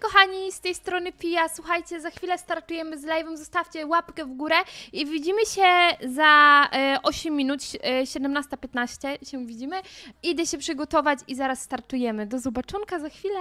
kochani, z tej strony Pia. Słuchajcie, za chwilę startujemy z live'em, zostawcie łapkę w górę i widzimy się za 8 minut, 17:15 się widzimy. Idę się przygotować i zaraz startujemy. Do zobaczonka za chwilę.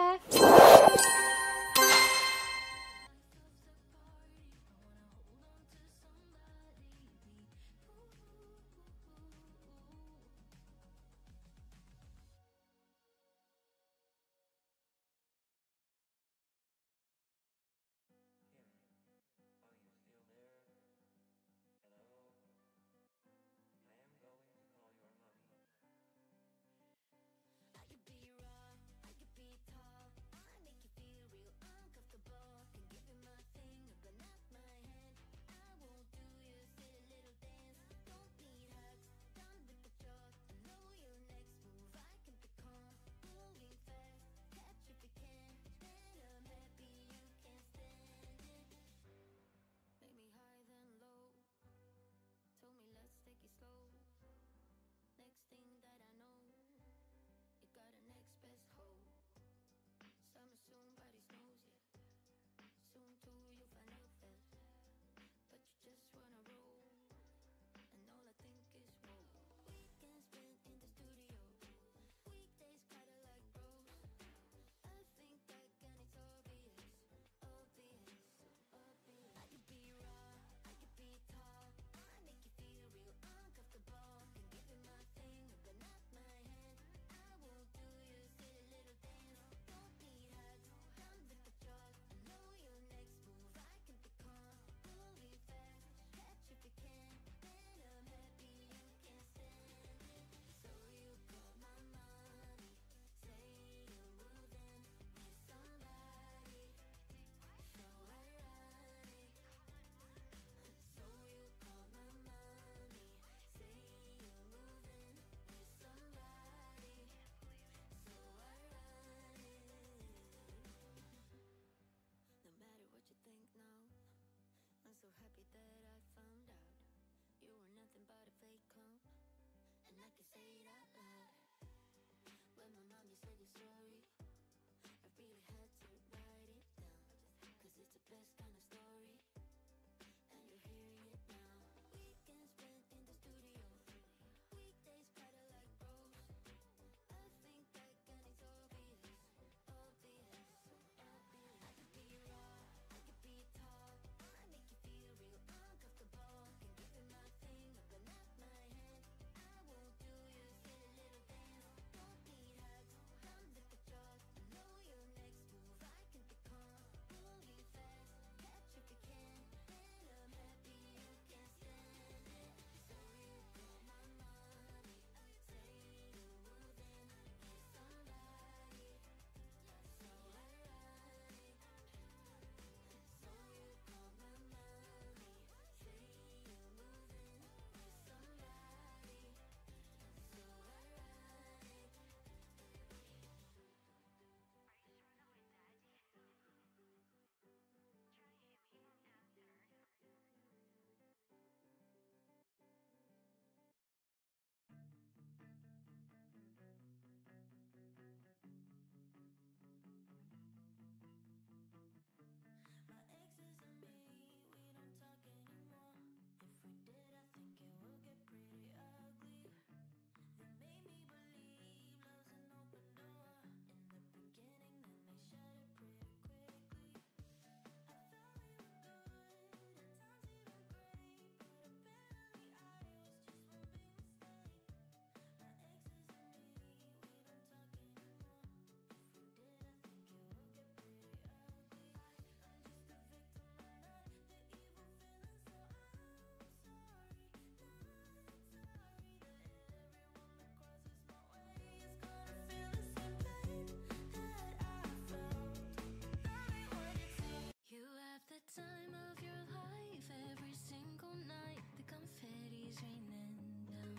Time of your life, every single night, the confetti's raining down.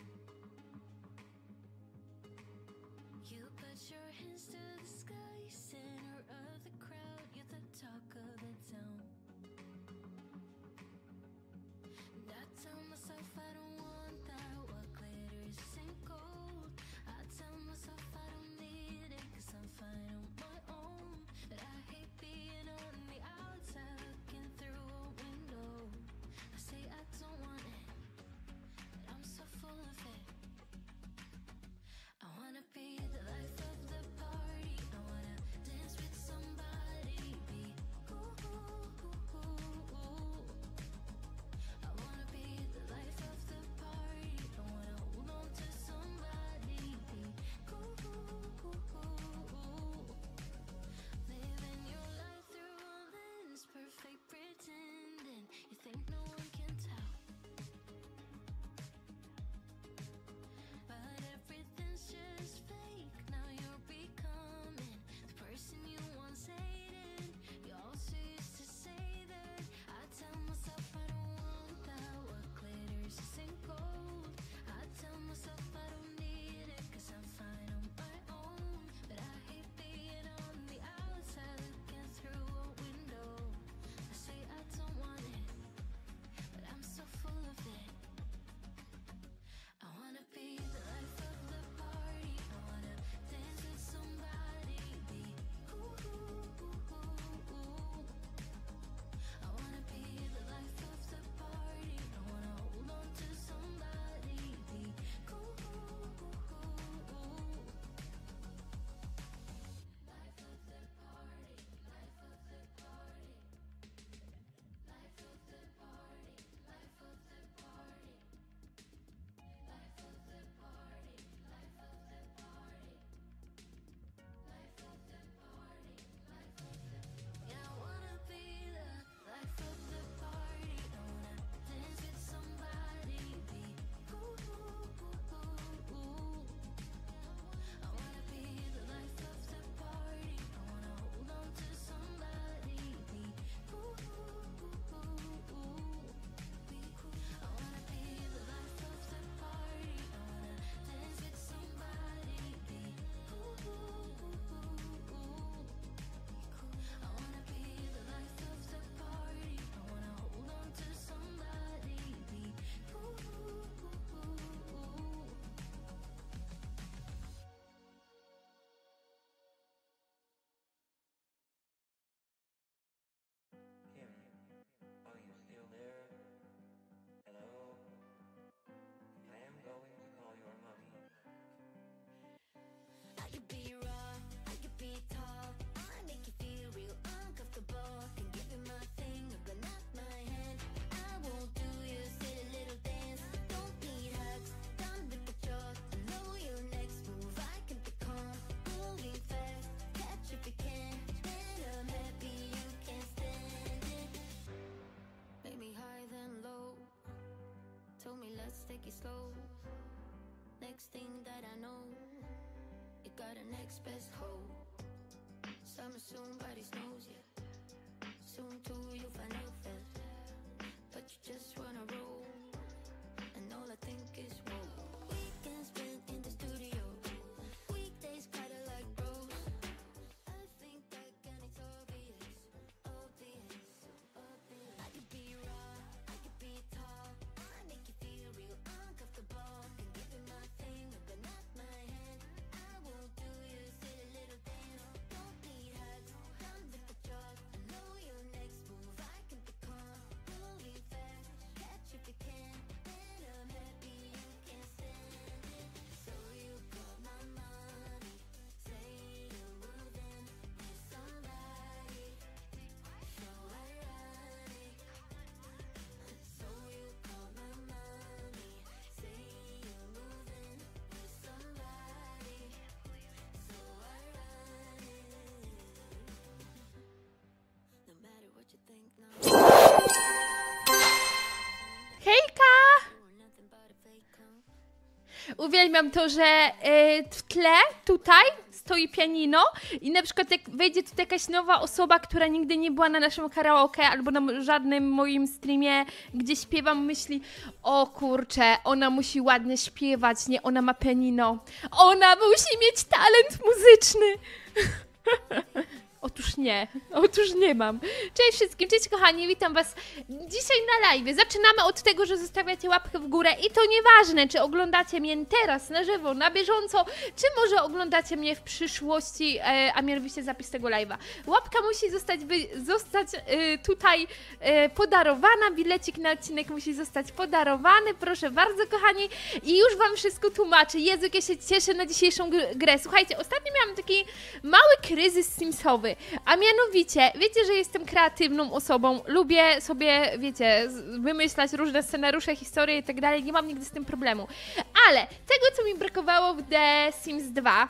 You put your hands to the sky, center of the crowd, you're the talk of the town. And I tell myself I don't want that, what glitters isn't gold. I tell myself I don't need it, 'cause I'm fine on my own. But I hate being let's take it slow. Next thing that I know, you got a next best hope. Summer soon, body snows, yeah. Soon too, you find out fast. But you just wanna roll, and all I think is whoa. Weekends spent in the studio, weekdays kinda like bros. I think that can it's obvious, obvious, obvious. I could be raw, I could be tall, I make you feel real uncomfortable. Can give you my thing, but not my hand. I won't do you silly little dance. Don't need hugs, come with the drugs. I know your next move, I can be calm, really fast. Catch if you can, and I'm happy you can't stand it. So you call my mommy, say you're moving with somebody. So ironic. So you call my mommy, say you're moving with somebody. So ironic. No matter what you think, no. Hejka! Nothing but a fake calm. Uwielbiam to, że w tle tutaj stoi pianino i na przykład jak wejdzie tutaj jakaś nowa osoba, która nigdy nie była na naszym karaoke albo na żadnym moim streamie, gdzie śpiewam, myśli: o kurczę, ona musi ładnie śpiewać, nie, ona ma pianino. Ona musi mieć talent muzyczny. Otóż nie mam. Cześć wszystkim, cześć kochani, witam was dzisiaj na live. Zaczynamy od tego, że zostawiacie łapkę w górę i to nieważne, czy oglądacie mnie teraz na żywo, na bieżąco, czy może oglądacie mnie w przyszłości, a mianowicie zapis tego live'a. Łapka musi zostać tutaj podarowana, bilecik na odcinek musi zostać podarowany, proszę bardzo kochani, i już wam wszystko tłumaczę. Jezu, jak ja się cieszę na dzisiejszą grę. Słuchajcie, ostatnio miałam taki mały kryzys simsowy. A mianowicie, wiecie, że jestem kreatywną osobą, lubię sobie, wiecie, wymyślać różne scenariusze, historie i tak dalej, nie mam nigdy z tym problemu. Ale tego, co mi brakowało w The Sims 2,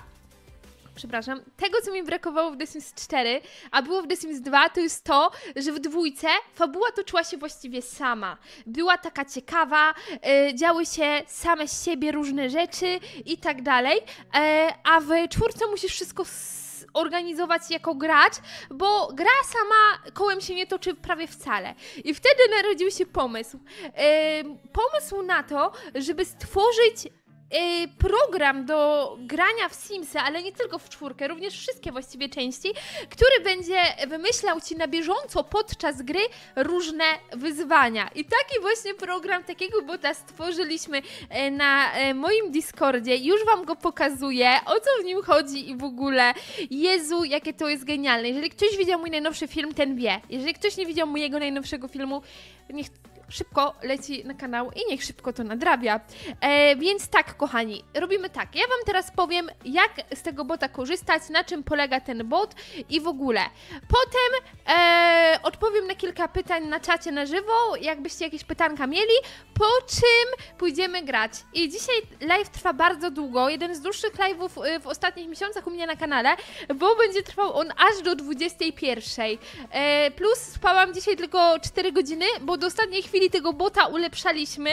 tego, co mi brakowało w The Sims 4, a było w The Sims 2, to jest to, że w dwójce fabuła toczyła się właściwie sama. Była taka ciekawa, działy się same z siebie różne rzeczy i tak dalej, a w czwórce musisz wszystko organizować jako gracz, bo gra sama kołem się nie toczy prawie wcale. I wtedy narodził się pomysł. Pomysł na to, żeby stworzyć program do grania w Simsy, ale nie tylko w czwórkę, również wszystkie właściwie części, który będzie wymyślał ci na bieżąco podczas gry różne wyzwania. I taki właśnie program, takiego bota stworzyliśmy na moim Discordzie. Już wam go pokazuję, o co w nim chodzi i w ogóle. Jezu, jakie to jest genialne. Jeżeli ktoś widział mój najnowszy film, ten wie. Jeżeli ktoś nie widział mojego najnowszego filmu, niech szybko leci na kanał i niech szybko to nadrabia. Więc tak, kochani, robimy tak. Ja wam teraz powiem, jak z tego bota korzystać, na czym polega ten bot i w ogóle. Potem odpowiem na kilka pytań na czacie na żywo, jakbyście jakieś pytanka mieli, po czym pójdziemy grać. I dzisiaj live trwa bardzo długo, jeden z dłuższych live'ów w ostatnich miesiącach u mnie na kanale, bo będzie trwał on aż do 21. Plus spałam dzisiaj tylko 4 godziny, bo do ostatniej chwili tego bota ulepszaliśmy,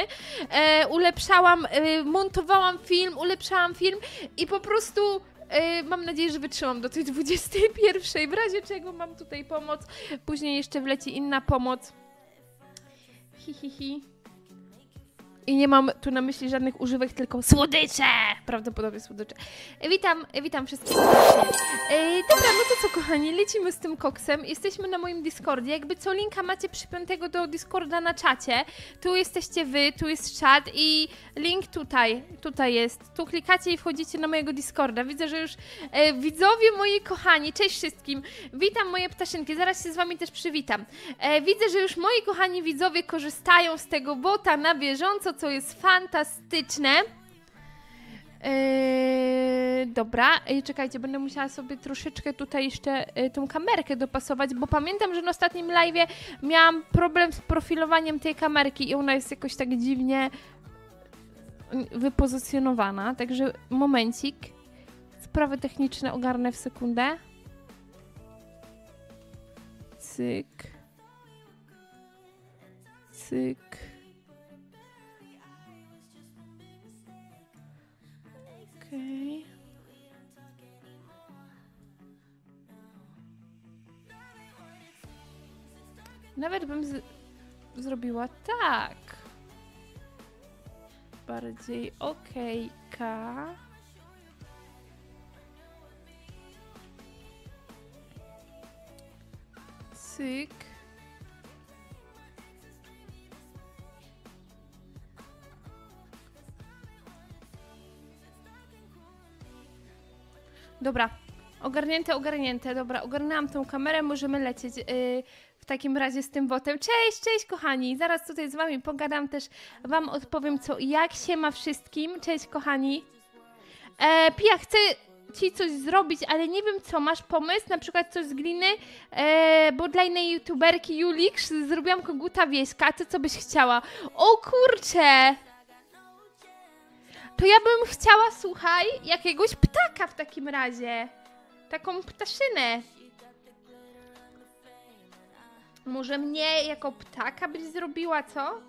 montowałam film, ulepszałam film i po prostu mam nadzieję, że wytrzymam do tej 21. W razie czego mam tutaj pomoc, później jeszcze wleci inna pomoc. I nie mam tu na myśli żadnych używek, tylko słodycze! Prawdopodobnie słodycze. Witam wszystkich serdecznie. Dobra, no to co kochani, lecimy z tym koksem. Jesteśmy na moim Discordzie. Jakby co, linka macie przypiętego do Discorda na czacie. Tu jesteście wy, tu jest czat i link tutaj jest. Tu klikacie i wchodzicie na mojego Discorda. Widzę, że już widzowie moi kochani, cześć wszystkim. Witam moje ptaszynki, zaraz się z wami też przywitam. Widzę, że już moi kochani widzowie korzystają z tego bota na bieżąco, co jest fantastyczne. Dobra, czekajcie, będę musiała sobie troszeczkę tutaj jeszcze tą kamerkę dopasować, bo pamiętam, że na ostatnim live'ie miałam problem z profilowaniem tej kamerki i ona jest jakoś tak dziwnie wypozycjonowana, także momencik. Sprawy techniczne ogarnę w sekundę. Cyk. Cyk. Nawet bym zrobiła tak. Bardziej okejka. Cyk. Dobra, ogarnięte, dobra, ogarnęłam tą kamerę, możemy lecieć w takim razie z tym botem. Cześć kochani, zaraz tutaj z wami pogadam, też wam odpowiem co i jak, siema wszystkim, cześć kochani. Pia, chcę ci coś zrobić, ale nie wiem co, masz pomysł, na przykład coś z gliny, bo dla innej youtuberki Julix zrobiłam koguta wieśka, a ty co byś chciała? O kurczę! To ja bym chciała, słuchaj, jakiegoś ptaka w takim razie. Taką ptaszynę. Może mnie jako ptaka byś zrobiła, co?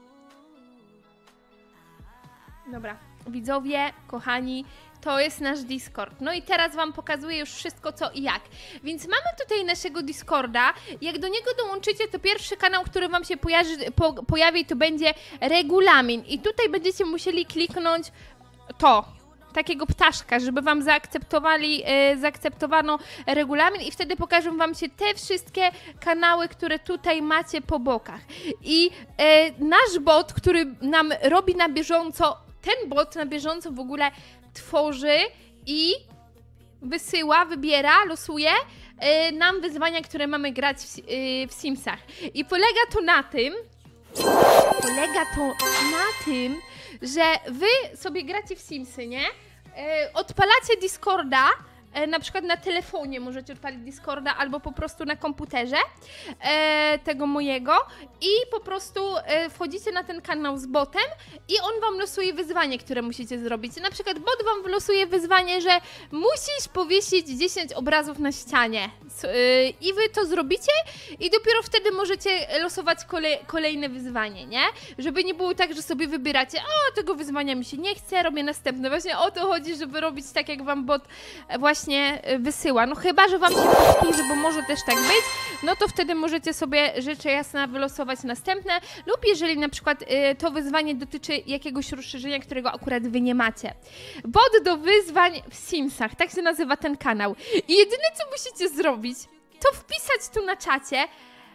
Dobra, widzowie, kochani, to jest nasz Discord. No i teraz wam pokazuję już wszystko co i jak. Więc mamy tutaj naszego Discorda. Jak do niego dołączycie, to pierwszy kanał, który wam się pojawi, to będzie regulamin. I tutaj będziecie musieli kliknąć takiego ptaszka, żeby wam zaakceptowano regulamin i wtedy pokażą wam się te wszystkie kanały, które tutaj macie po bokach. I nasz bot, który nam robi na bieżąco, ten bot na bieżąco w ogóle tworzy i wysyła, wybiera, losuje nam wyzwania, które mamy grać w Simsach. I polega to na tym, że wy sobie gracie w Simsy, nie? Odpalacie Discorda, na przykład na telefonie możecie odpalić Discorda albo po prostu na komputerze tego mojego i po prostu wchodzicie na ten kanał z botem i on wam losuje wyzwanie, które musicie zrobić. Na przykład bot wam wylosuje wyzwanie, że musisz powiesić 10 obrazów na ścianie i wy to zrobicie i dopiero wtedy możecie losować kolejne wyzwanie, nie? Żeby nie było tak, że sobie wybieracie, o, tego wyzwania mi się nie chce, robię następne. Właśnie o to chodzi, żeby robić tak, jak wam bot właśnie wysyła. No chyba, że wam się powtórzy, bo może też tak być, no to wtedy możecie sobie rzecz jasna wylosować następne lub jeżeli na przykład to wyzwanie dotyczy jakiegoś rozszerzenia, którego akurat wy nie macie. Bot do wyzwań w Simsach, tak się nazywa ten kanał. I jedyne co musicie zrobić, to wpisać tu na czacie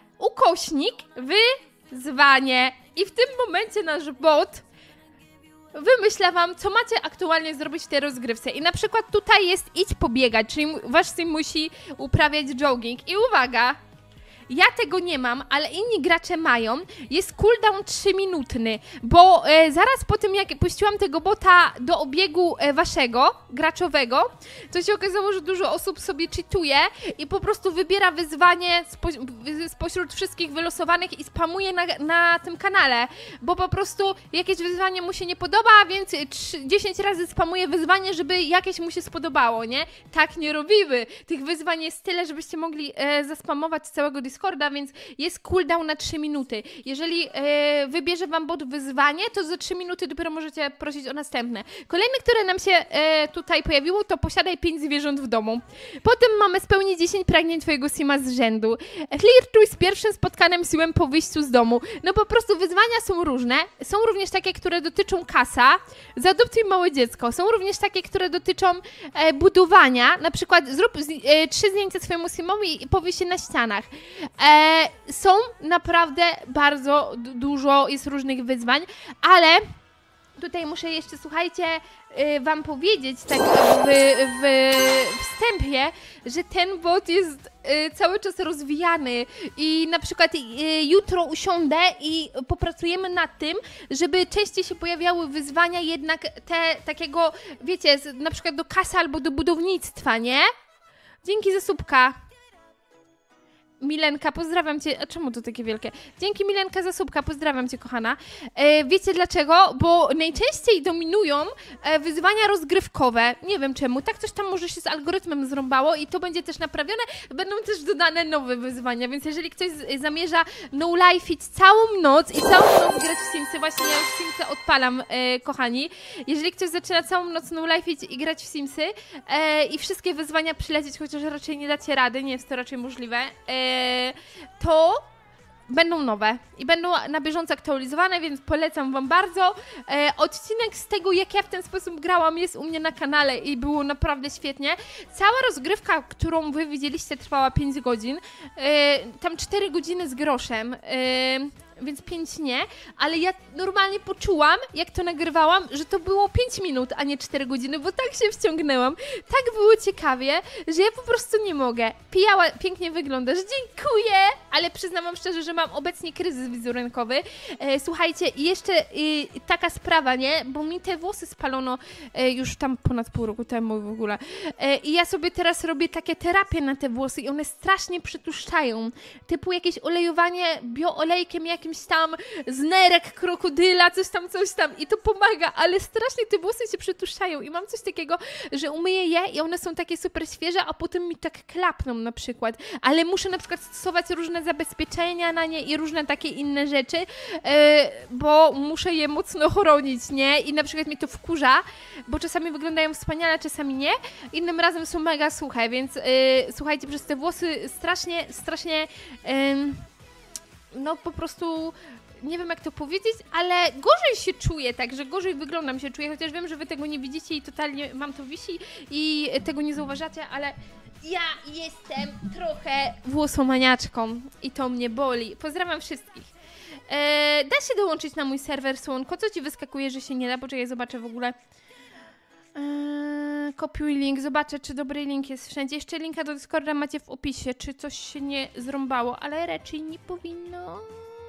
/wyzwanie i w tym momencie nasz bot wymyśla wam, co macie aktualnie zrobić w tej rozgrywce. I na przykład tutaj jest idź pobiegać, czyli wasz sim musi uprawiać jogging. I uwaga, ja tego nie mam, ale inni gracze mają. Jest cooldown 3-minutny, bo zaraz po tym, jak puściłam tego bota do obiegu waszego, graczowego, to się okazało, że dużo osób sobie cheatuje i po prostu wybiera wyzwanie spośród wszystkich wylosowanych i spamuje na tym kanale, bo po prostu jakieś wyzwanie mu się nie podoba, więc 10 razy spamuje wyzwanie, żeby jakieś mu się spodobało, nie? Tak nie robimy. Tych wyzwań jest tyle, żebyście mogli zaspamować całego Discorda, więc jest cooldown na 3 minuty. Jeżeli wybierze wam bot wyzwanie, to za 3 minuty dopiero możecie prosić o następne. Kolejne, które nam się tutaj pojawiło, to posiadaj 5 zwierząt w domu. Potem mamy spełnij 10 pragnień twojego sima z rzędu. Flirtuj z pierwszym spotkanym simem po wyjściu z domu. No po prostu wyzwania są różne. Są również takie, które dotyczą kasa. Zaadoptuj małe dziecko. Są również takie, które dotyczą budowania. Na przykład zrób 3 zdjęcia swojemu simowi i powiesz je na ścianach. Są naprawdę bardzo dużo jest różnych wyzwań, ale tutaj muszę jeszcze, słuchajcie, wam powiedzieć tak w wstępie, że ten bot jest cały czas rozwijany i na przykład jutro usiądę i popracujemy nad tym, żeby częściej się pojawiały wyzwania jednak te takiego, wiecie, na przykład do kasy albo do budownictwa, nie? Dzięki za subka. Milenka, pozdrawiam cię. A czemu to takie wielkie? Dzięki Milenka za subka, pozdrawiam cię, kochana. Wiecie dlaczego? Bo najczęściej dominują wyzwania rozgrywkowe. Nie wiem czemu. Tak coś tam może się z algorytmem zrąbało i to będzie też naprawione. Będą też dodane nowe wyzwania, więc jeżeli ktoś zamierza no life'ić całą noc i całą noc grać w Simsy, właśnie ja już Simsy odpalam, kochani. Jeżeli ktoś zaczyna całą noc no life'ić i grać w Simsy i wszystkie wyzwania przylecieć, chociaż raczej nie dacie rady, nie jest to raczej możliwe, to będą nowe i będą na bieżąco aktualizowane, więc polecam wam bardzo. Odcinek z tego, jak ja w ten sposób grałam, jest u mnie na kanale i było naprawdę świetnie. Cała rozgrywka, którą wy widzieliście, trwała 5 godzin. Tam 4 godziny z groszem. Więc 5 nie, ale ja normalnie poczułam, jak to nagrywałam, że to było 5 minut, a nie 4 godziny, bo tak się wciągnęłam. Tak było ciekawie, że ja po prostu nie mogę. Pijała, pięknie wyglądasz, dziękuję! Ale przyznam wam szczerze, że mam obecnie kryzys wizerunkowy. Słuchajcie, i jeszcze taka sprawa, nie? Bo mi te włosy spalono już tam ponad pół roku temu w ogóle. I ja sobie teraz robię takie terapie na te włosy i one strasznie przytłuszczają. Typu jakieś olejowanie bioolejkiem jakimś tam z nerek krokodyla, coś tam i to pomaga, ale strasznie te włosy się przytłuszczają i mam coś takiego, że umyję je i one są takie super świeże, a potem mi tak klapną na przykład, ale muszę na przykład stosować różne zabezpieczenia na nie i różne takie inne rzeczy, bo muszę je mocno chronić, nie? I na przykład mnie to wkurza, bo czasami wyglądają wspaniale, czasami nie, innym razem są mega suche, więc słuchajcie, przez te włosy strasznie no po prostu nie wiem jak to powiedzieć, ale gorzej się czuję, także gorzej wyglądam się czuję, chociaż wiem, że wy tego nie widzicie i totalnie mam to wisi i tego nie zauważacie, ale ja jestem trochę włosomaniaczką i to mnie boli. Pozdrawiam wszystkich. Da się dołączyć na mój serwer, Słonko? Co ci wyskakuje, że się nie da? Poczekaj, zobaczę w ogóle. Kopiuj link, zobaczę, czy dobry link jest wszędzie. Jeszcze linka do Discorda macie w opisie, czy coś się nie zrąbało, ale raczej nie powinno.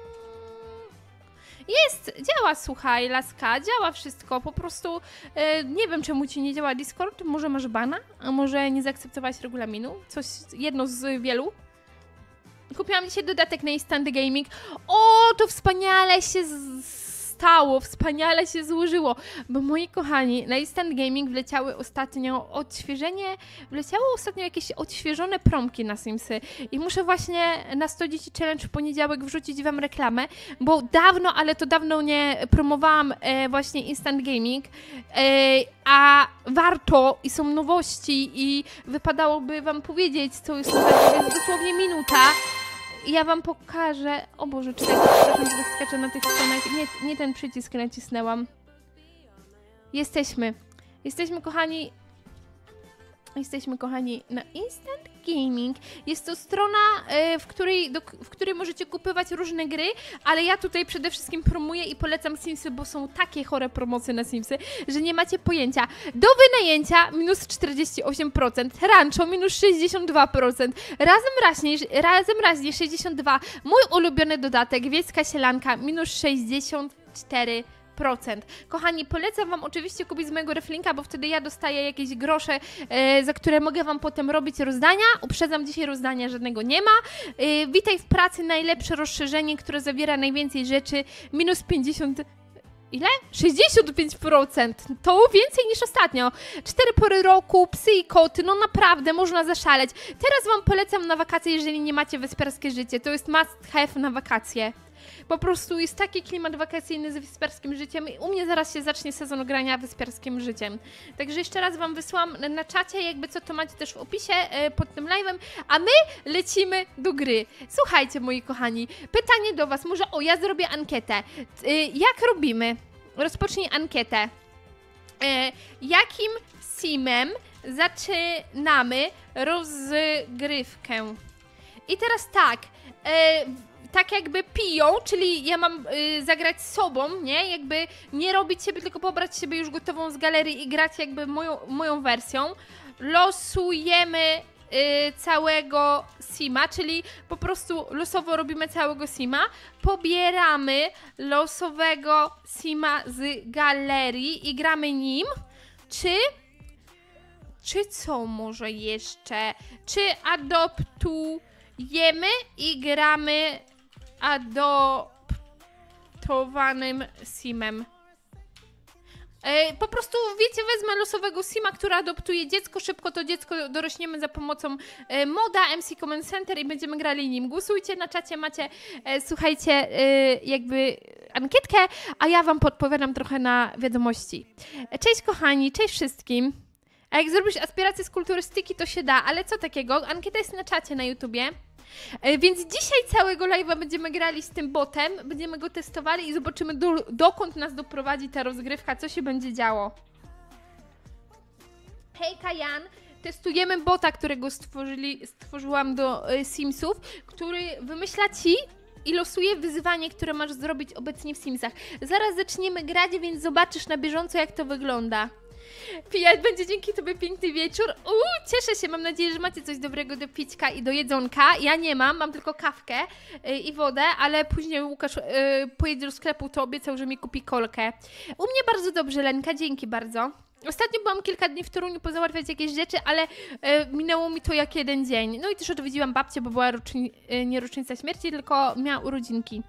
Jest, działa, słuchaj, laska, działa wszystko, po prostu nie wiem, czemu ci nie działa Discord, może masz bana, a może nie zaakceptowałaś regulaminu, coś, jedno z wielu. Kupiłam dzisiaj dodatek na Instant Gaming, o, to wspaniale się stało, wspaniale się złożyło, bo moi kochani, na Instant Gaming wleciały ostatnio jakieś odświeżone promki na Simsy i muszę właśnie na 100 dzieci challenge w poniedziałek wrzucić wam reklamę, bo dawno, ale to dawno nie promowałam właśnie Instant Gaming, a warto i są nowości i wypadałoby wam powiedzieć, co jest dosłownie minuta. Ja wam pokażę... O Boże, przepraszam, że skaczę na tych stronach. Nie ten przycisk nacisnęłam. Jesteśmy, kochani... Jesteśmy, kochani, na Instant Gaming. Jest to strona, w której możecie kupować różne gry, ale ja tutaj przede wszystkim promuję i polecam Simsy, bo są takie chore promocje na Simsy, że nie macie pojęcia. Do wynajęcia minus 48%, rancho minus 62%, razem raźniej 62%, mój ulubiony dodatek, wiejska sielanka minus 64%. Kochani, polecam wam oczywiście kupić z mojego reflinka, bo wtedy ja dostaję jakieś grosze, za które mogę wam potem robić rozdania. Uprzedzam, dzisiaj rozdania żadnego nie ma. Witaj w pracy, najlepsze rozszerzenie, które zawiera najwięcej rzeczy, minus 50... Ile? 65%. To więcej niż ostatnio. 4 pory roku, psy i koty, no naprawdę, można zaszaleć. Teraz wam polecam na wakacje, jeżeli nie macie wysperskie życie. To jest must have na wakacje. Po prostu jest taki klimat wakacyjny z wysperskim życiem i u mnie zaraz się zacznie sezon grania wysperskim życiem. Także jeszcze raz wam wysłałam na czacie, jakby co to macie też w opisie pod tym live'em, a my lecimy do gry. Słuchajcie, moi kochani, pytanie do was, może ja zrobię ankietę. Jak robimy? Rozpocznij ankietę. Jakim simem zaczynamy rozgrywkę? I teraz tak, tak jakby piją, czyli ja mam zagrać z sobą, nie? Jakby nie robić siebie, tylko pobrać siebie już gotową z galerii i grać jakby moją wersją. Losujemy całego sima, czyli po prostu losowo robimy całego sima. Pobieramy losowego sima z galerii i gramy nim. Czy co może jeszcze? Czy adoptujemy i gramy adoptowanym simem? Po prostu, wiecie, wezmę losowego sima, który adoptuje dziecko, szybko to dziecko dorośniemy za pomocą moda MC Command Center i będziemy grali nim. Głosujcie na czacie, macie, słuchajcie, jakby ankietkę, a ja wam podpowiadam trochę na wiadomości. Cześć kochani, cześć wszystkim. A jak zrobisz aspirację z kulturystyki, to się da, ale co takiego? Ankieta jest na czacie na YouTubie. Więc dzisiaj całego live'a będziemy grali z tym botem, będziemy go testowali i zobaczymy dokąd nas doprowadzi ta rozgrywka, co się będzie działo. Hejka Jan, testujemy bota, którego stworzyłam do Simsów, który wymyśla ci i losuje wyzwanie, które masz zrobić obecnie w Simsach. Zaraz zaczniemy grać, więc zobaczysz na bieżąco, jak to wygląda. Pija, będzie dzięki tobie piękny wieczór. Cieszę się, mam nadzieję, że macie coś dobrego do pićka i do jedzonka. Ja nie mam tylko kawkę i wodę, ale później Łukasz pojedzie do sklepu, to obiecał, że mi kupi kolkę. U mnie bardzo dobrze, Lenka, dzięki bardzo. Ostatnio byłam kilka dni w Toruniu pozałatwiać jakieś rzeczy, ale minęło mi to jak jeden dzień. No i też odwiedziłam babcię, bo była nie rocznica śmierci, tylko miała urodzinki.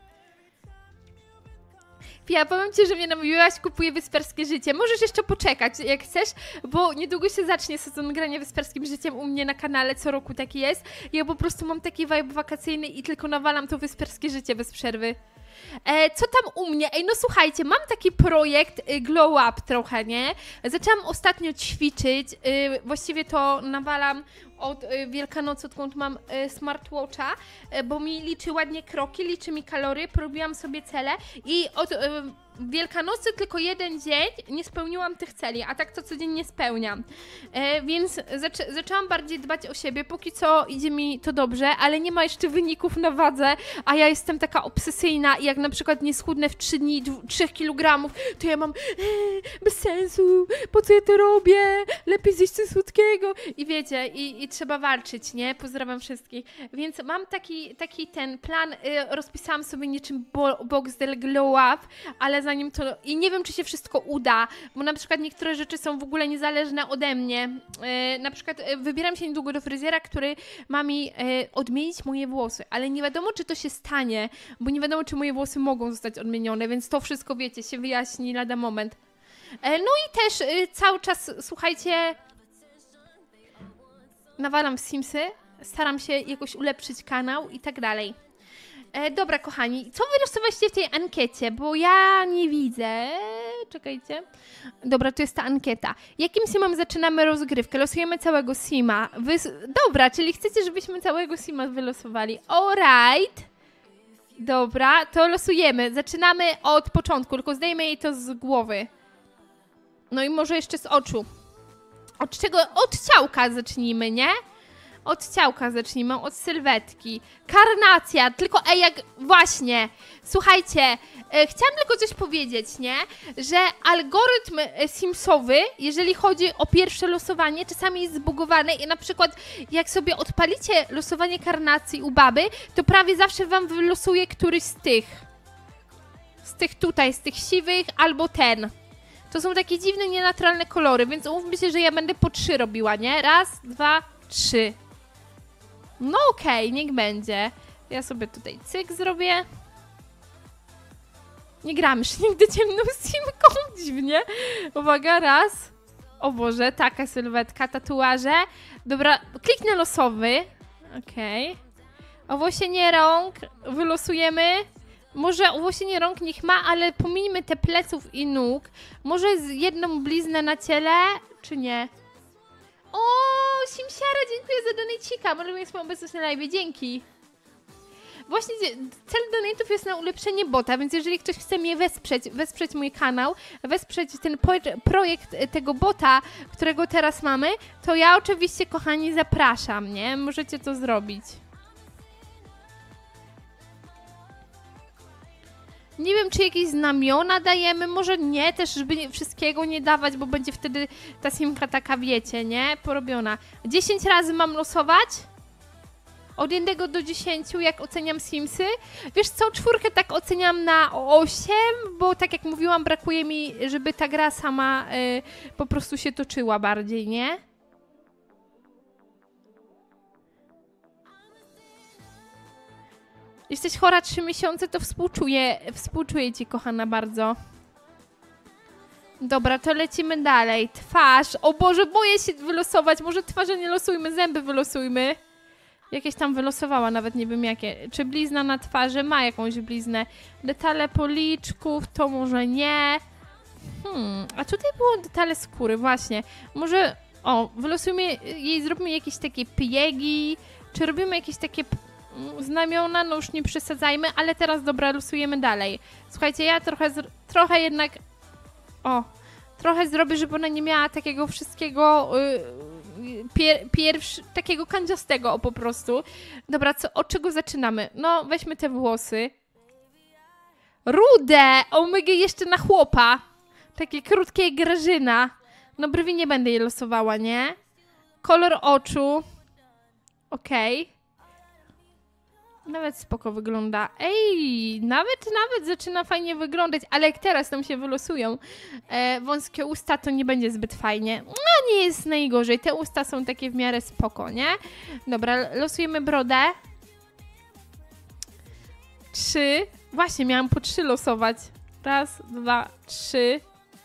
Ja powiem ci, że mnie namówiłaś, kupuję Wysperskie Życie. Możesz jeszcze poczekać, jak chcesz, bo niedługo się zacznie sezon grania Wysperskim Życiem u mnie na kanale, co roku taki jest. Ja po prostu mam taki vibe wakacyjny i tylko nawalam to Wysperskie Życie bez przerwy. Co tam u mnie? No słuchajcie, mam taki projekt Glow Up trochę, nie? Zaczęłam ostatnio ćwiczyć, właściwie to nawalam od Wielkanocy, odkąd mam smartwatcha, bo mi liczy ładnie kroki, liczy mi kalorie, porobiłam sobie cele i od Wielkanocy tylko jeden dzień nie spełniłam tych celi, a tak to codziennie spełniam. Więc zaczęłam bardziej dbać o siebie, póki co idzie mi to dobrze, ale nie ma jeszcze wyników na wadze, a ja jestem taka obsesyjna i jak na przykład nie schudnę w 3 dni 3 kg, to ja mam bez sensu, po co ja to robię, lepiej zjeść coś słodkiego i wiecie, i trzeba walczyć, nie? Pozdrawiam wszystkich. Więc mam taki ten plan, rozpisałam sobie niczym box del glow up, ale zanim to... I nie wiem, czy się wszystko uda, bo na przykład niektóre rzeczy są w ogóle niezależne ode mnie. Na przykład wybieram się niedługo do fryzjera, który ma mi odmienić moje włosy, ale nie wiadomo, czy to się stanie, bo nie wiadomo, czy moje włosy mogą zostać odmienione, więc to wszystko, wiecie, się wyjaśni lada moment. No i też cały czas, słuchajcie, nawalam w Simsy, staram się jakoś ulepszyć kanał i tak dalej. Dobra, kochani, co wylosowaliście w tej ankiecie? Bo ja nie widzę. Czekajcie. Dobra, to jest ta ankieta. Jakim simem zaczynamy rozgrywkę? Losujemy całego sima. Dobra, czyli chcecie, żebyśmy całego sima wylosowali. Alright. Dobra, to losujemy. Zaczynamy od początku, tylko zdejmę jej to z głowy. No i może jeszcze z oczu. Od czego? Od ciałka zacznijmy, nie? Od ciałka zacznijmy, od sylwetki. Karnacja, tylko jak właśnie, słuchajcie, chciałam tylko coś powiedzieć, nie? Że algorytm simsowy, jeżeli chodzi o pierwsze losowanie, czasami jest zbugowany i na przykład jak sobie odpalicie losowanie karnacji u baby, to prawie zawsze wam wylosuje któryś z tych. Z tych tutaj, z tych siwych albo ten. To są takie dziwne, nienaturalne kolory, więc umówmy się, że ja będę po 3 robiła, nie? Raz, 2, 3. No okej, niech będzie. Ja sobie tutaj cyk zrobię. Nie gram już nigdy ciemną simką, dziwnie. Uwaga, raz. O Boże, taka sylwetka, tatuaże. Dobra, kliknę losowy. Okej. Owłosienie rąk wylosujemy. Może owłosienie rąk niech ma, ale pominijmy te pleców i nóg. Może z jedną bliznę na ciele, czy nie? O, Simsiara, dziękuję za donajcika. Może mieć swoją obecność na live, dzięki. Właśnie cel donate'ów jest na ulepszenie bota, więc jeżeli ktoś chce mnie wesprzeć mój kanał, wesprzeć ten projekt tego bota, którego teraz mamy, to ja oczywiście, kochani, zapraszam, nie? Możecie to zrobić. Nie wiem, czy jakieś znamiona dajemy, może nie, też żeby wszystkiego nie dawać, bo będzie wtedy ta simka taka, wiecie, nie? Porobiona. 10 razy mam losować? Od 1 do 10, jak oceniam simsy. Wiesz co, 4 tak oceniam na 8, bo tak jak mówiłam, brakuje mi, żeby ta gra sama po prostu się toczyła bardziej, nie? Jesteś chora 3 miesiące, to współczuję ci, kochana, bardzo. Dobra, to lecimy dalej. Twarz. O Boże, boję się wylosować. Może twarze nie losujmy, zęby wylosujmy. Jakieś tam wylosowała, nawet nie wiem jakie. Czy blizna na twarzy? Ma jakąś bliznę. Detale policzków, to może nie. A tutaj było detale skóry, właśnie. Może O, wylosujmy jej, zróbmy jakieś takie piegi, czy robimy jakieś takie znamiona, no już nie przesadzajmy, ale teraz dobra, losujemy dalej. Słuchajcie, ja trochę jednak, trochę zrobię, żeby ona nie miała takiego wszystkiego, takiego kandziastego po prostu. Dobra, od czego zaczynamy? No, weźmy te włosy. Rude! Omega jeszcze na chłopa. Takie krótkie jak Grażyna. No brwi nie będę je losowała, nie? Kolor oczu. Okej. Nawet spoko wygląda. Ej, nawet zaczyna fajnie wyglądać, ale jak teraz nam się wylosują wąskie usta, to nie będzie zbyt fajnie. No nie jest najgorzej, te usta są takie w miarę spoko, nie? Dobra, losujemy brodę. 3. Właśnie, miałam po 3 losować. 1, 2, 3.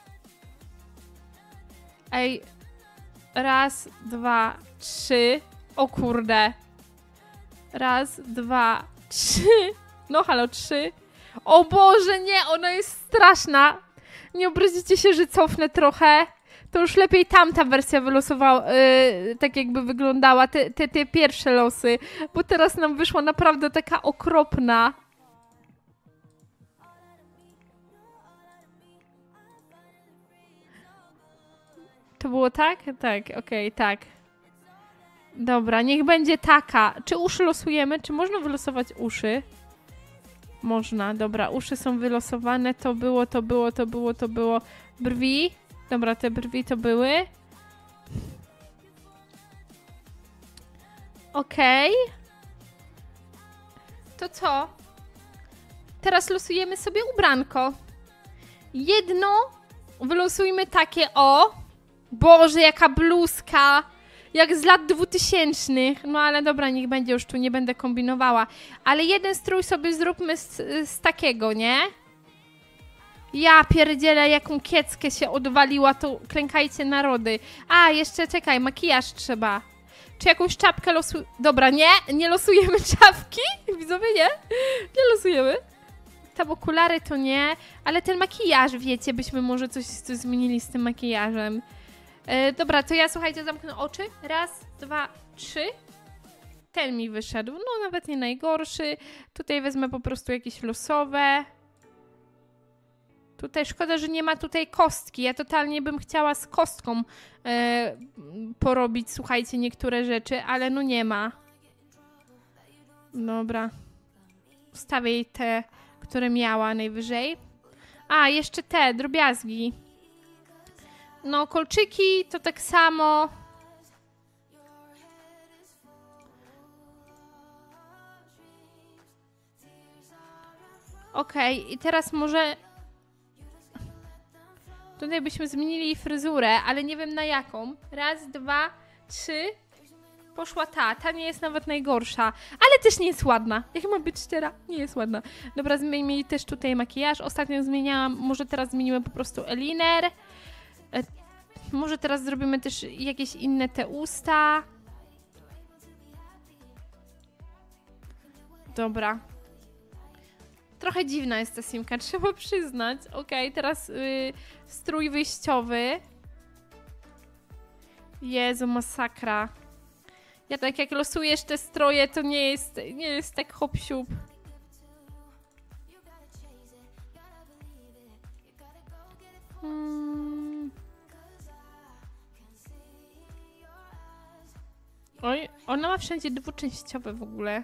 Ej. 1, 2, 3. O kurde. 1, 2, 3. No halo, 3. O Boże, nie, ona jest straszna. Nie obrazicie się, że cofnę trochę. To już lepiej tamta wersja wylosowała, tak jakby wyglądała, te pierwsze losy. Bo teraz nam wyszła naprawdę taka okropna. To było tak? Tak, okej, tak. Dobra, niech będzie taka. Czy uszy losujemy? Czy można wylosować uszy? Można, dobra, uszy są wylosowane. To było. Brwi. Dobra, te brwi to były. Okej. To co? Teraz losujemy sobie ubranko. Jedno wylosujmy takie, o! Boże, jaka bluzka! Jak z lat 2000. No ale dobra, niech będzie, już tu nie będę kombinowała. Ale jeden strój sobie zróbmy z takiego, nie? Ja pierdzielę, jaką kieckę się odwaliła, to klękajcie narody. A, jeszcze czekaj, makijaż trzeba. Czy jakąś czapkę Dobra, nie losujemy czapki? Widzowie, nie losujemy. Tam okulary to nie, ale ten makijaż, wiecie, byśmy może coś zmienili z tym makijażem. Dobra, to ja, słuchajcie, zamknę oczy. 1, 2, 3. Ten mi wyszedł. No, nawet nie najgorszy. Tutaj wezmę po prostu jakieś losowe. Tutaj szkoda, że nie ma tutaj kostki. Ja totalnie bym chciała z kostką porobić, słuchajcie, niektóre rzeczy, ale no nie ma. Dobra. Ustawię jej te, które miała najwyżej. A, jeszcze te, drobiazgi. No, kolczyki to tak samo. Okej, i teraz może... Tutaj byśmy zmienili fryzurę, ale nie wiem na jaką. 1, 2, 3. Poszła ta nie jest nawet najgorsza, ale też nie jest ładna. Jak mam być szczera, nie jest ładna. Dobra, zmienimy też tutaj makijaż. Ostatnio zmieniałam, może teraz zmienimy po prostu eyeliner. Może teraz zrobimy też jakieś inne te usta. Dobra. Trochę dziwna jest ta simka, trzeba przyznać. Okej, teraz strój wyjściowy. Jezu, masakra. Ja tak jak losujesz te stroje, to nie jest tak hop-siup. Oj, ona ma wszędzie dwuczęściowe w ogóle.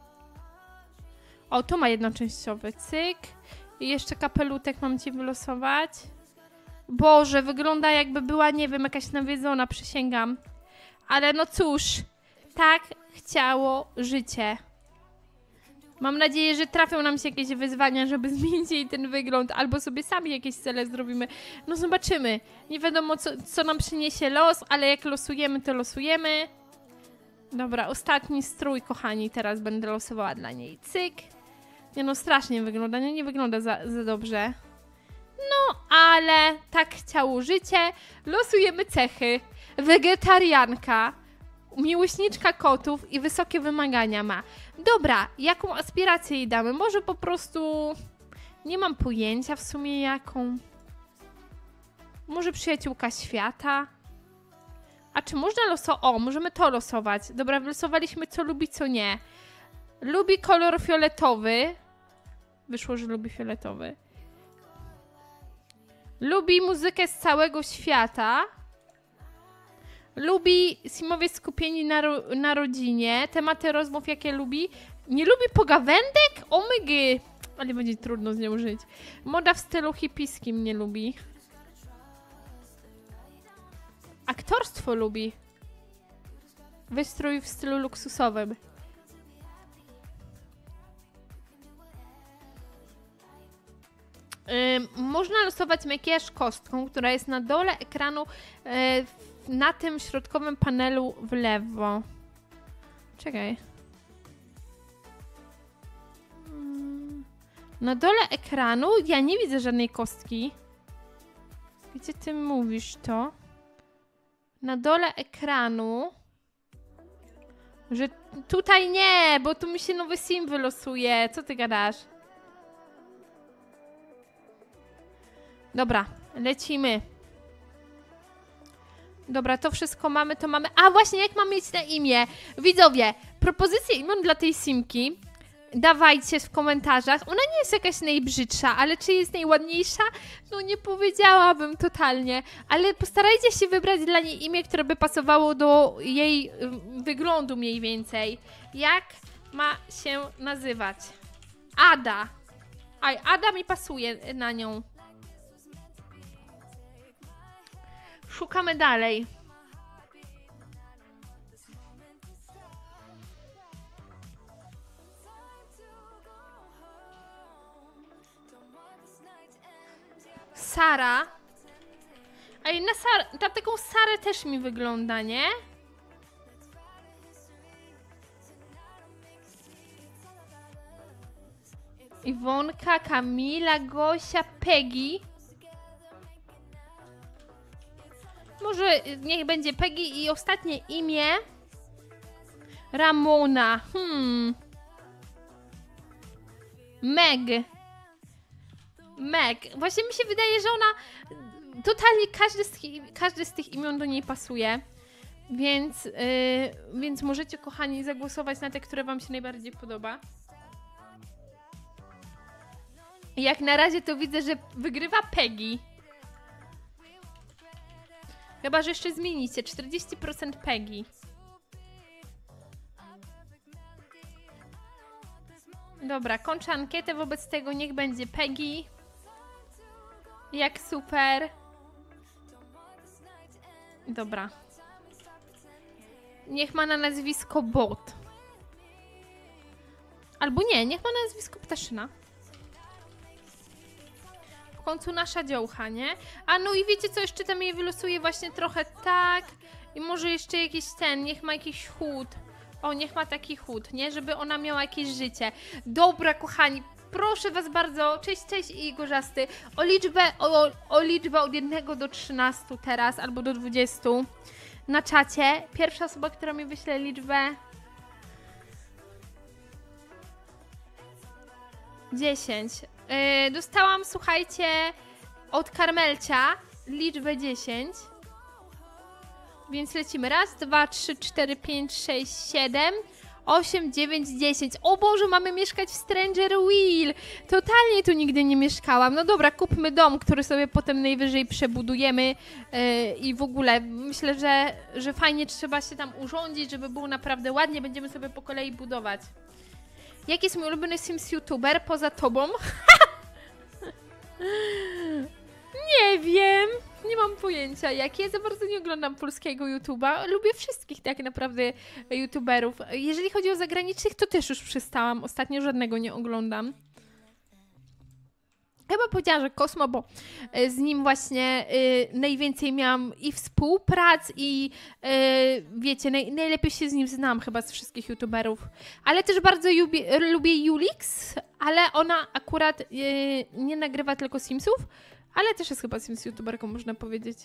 O, tu ma jednoczęściowy, cyk. I jeszcze kapelutek mam ci wylosować. Boże, wygląda jakby była, nie wiem, jakaś nawiedzona, przysięgam. Ale no cóż, tak chciało życie. Mam nadzieję, że trafią nam się jakieś wyzwania, żeby zmienić jej ten wygląd, albo sobie sami jakieś cele zrobimy. No zobaczymy. Nie wiadomo, co nam przyniesie los, ale jak losujemy, to losujemy. Dobra, ostatni strój, kochani, teraz będę losowała dla niej. Cyk. Nie no, strasznie wygląda, nie wygląda za dobrze. No, ale tak chciało życie. Losujemy cechy. Wegetarianka, miłośniczka kotów i wysokie wymagania ma. Dobra, jaką aspirację jej damy? Może po prostu... Nie mam pojęcia w sumie jaką. Może przyjaciółka świata? A czy można losować? O, możemy to losować. Dobra, wylosowaliśmy co lubi, co nie. Lubi kolor fioletowy. Wyszło, że lubi fioletowy. Lubi muzykę z całego świata. Lubi simowie skupieni na rodzinie. Tematy rozmów, jakie lubi. Nie lubi pogawędek? Omygy. Ale będzie trudno z nią żyć. Moda w stylu hipiskim nie lubi. Aktorstwo lubi. Wystrój w stylu luksusowym. Można losować makijaż kostką, która jest na dole ekranu, na tym środkowym panelu w lewo. Czekaj. Na dole ekranu ja nie widzę żadnej kostki. Gdzie ty mówisz to? Na dole ekranu. Że tutaj nie, bo tu mi się nowy sim wylosuje. Co ty gadasz? Dobra, lecimy. Dobra, to wszystko mamy, to mamy. A właśnie, jak mam mieć na imię? Widzowie, propozycje imion dla tej simki dawajcie w komentarzach. Ona nie jest jakaś najbrzydsza, ale czy jest najładniejsza? No nie powiedziałabym totalnie, ale postarajcie się wybrać dla niej imię, które by pasowało do jej wyglądu mniej więcej. Jak ma się nazywać? Ada. Aj, Ada mi pasuje na nią. Szukamy dalej. Sara. Ej, na taką Sarę też mi wygląda, nie? Iwonka, Kamila, Gosia, Peggy. Może niech będzie Peggy i ostatnie imię Ramona. Meg. Właśnie mi się wydaje, że ona totalnie każdy z tych imion do niej pasuje. Więc możecie, kochani, zagłosować na te, które wam się najbardziej podoba. Jak na razie to widzę, że wygrywa Peggy. Chyba, że jeszcze zmienicie. 40% Peggy. Dobra, kończę ankietę, wobec tego niech będzie Peggy. Jak super. Dobra. Niech ma na nazwisko Bot. Albo nie, niech ma na nazwisko Ptaszyna. W końcu nasza działka, nie? A no i wiecie co, jeszcze tam jej wylosuje właśnie trochę tak. I może jeszcze jakiś niech ma jakiś chód. O, niech ma taki chód, nie? Żeby ona miała jakieś życie. Dobra, kochani, proszę was bardzo, cześć i gorzasty, o liczbę od 1 do 13 teraz, albo do 20 na czacie. Pierwsza osoba, która mi wyśle liczbę 10. Dostałam, słuchajcie, od Karmelcia liczbę 10. Więc lecimy. Raz, 2, 3, 4, 5, 6, 7, 8, 9, 10. O Boże, mamy mieszkać w Stranger Wheel. Totalnie tu nigdy nie mieszkałam. No dobra, kupmy dom, który sobie potem najwyżej przebudujemy. I w ogóle myślę, że fajnie trzeba się tam urządzić, żeby było naprawdę ładnie. Będziemy sobie po kolei budować. Jaki jest mój ulubiony Sims YouTuber poza tobą? Nie wiem. Nie mam pojęcia jaki. Ja za bardzo nie oglądam polskiego YouTube'a. Lubię wszystkich tak naprawdę YouTuberów. Jeżeli chodzi o zagranicznych, to też już przestałam. Ostatnio żadnego nie oglądam. Chyba powiedziałam, że Kosmo, bo z nim właśnie najwięcej miałam i współprac i wiecie, najlepiej się z nim znam chyba z wszystkich YouTuberów. Ale też bardzo lubię Julix, ale ona akurat nie nagrywa tylko Simsów, ale też jest chyba Sims YouTuberką, można powiedzieć.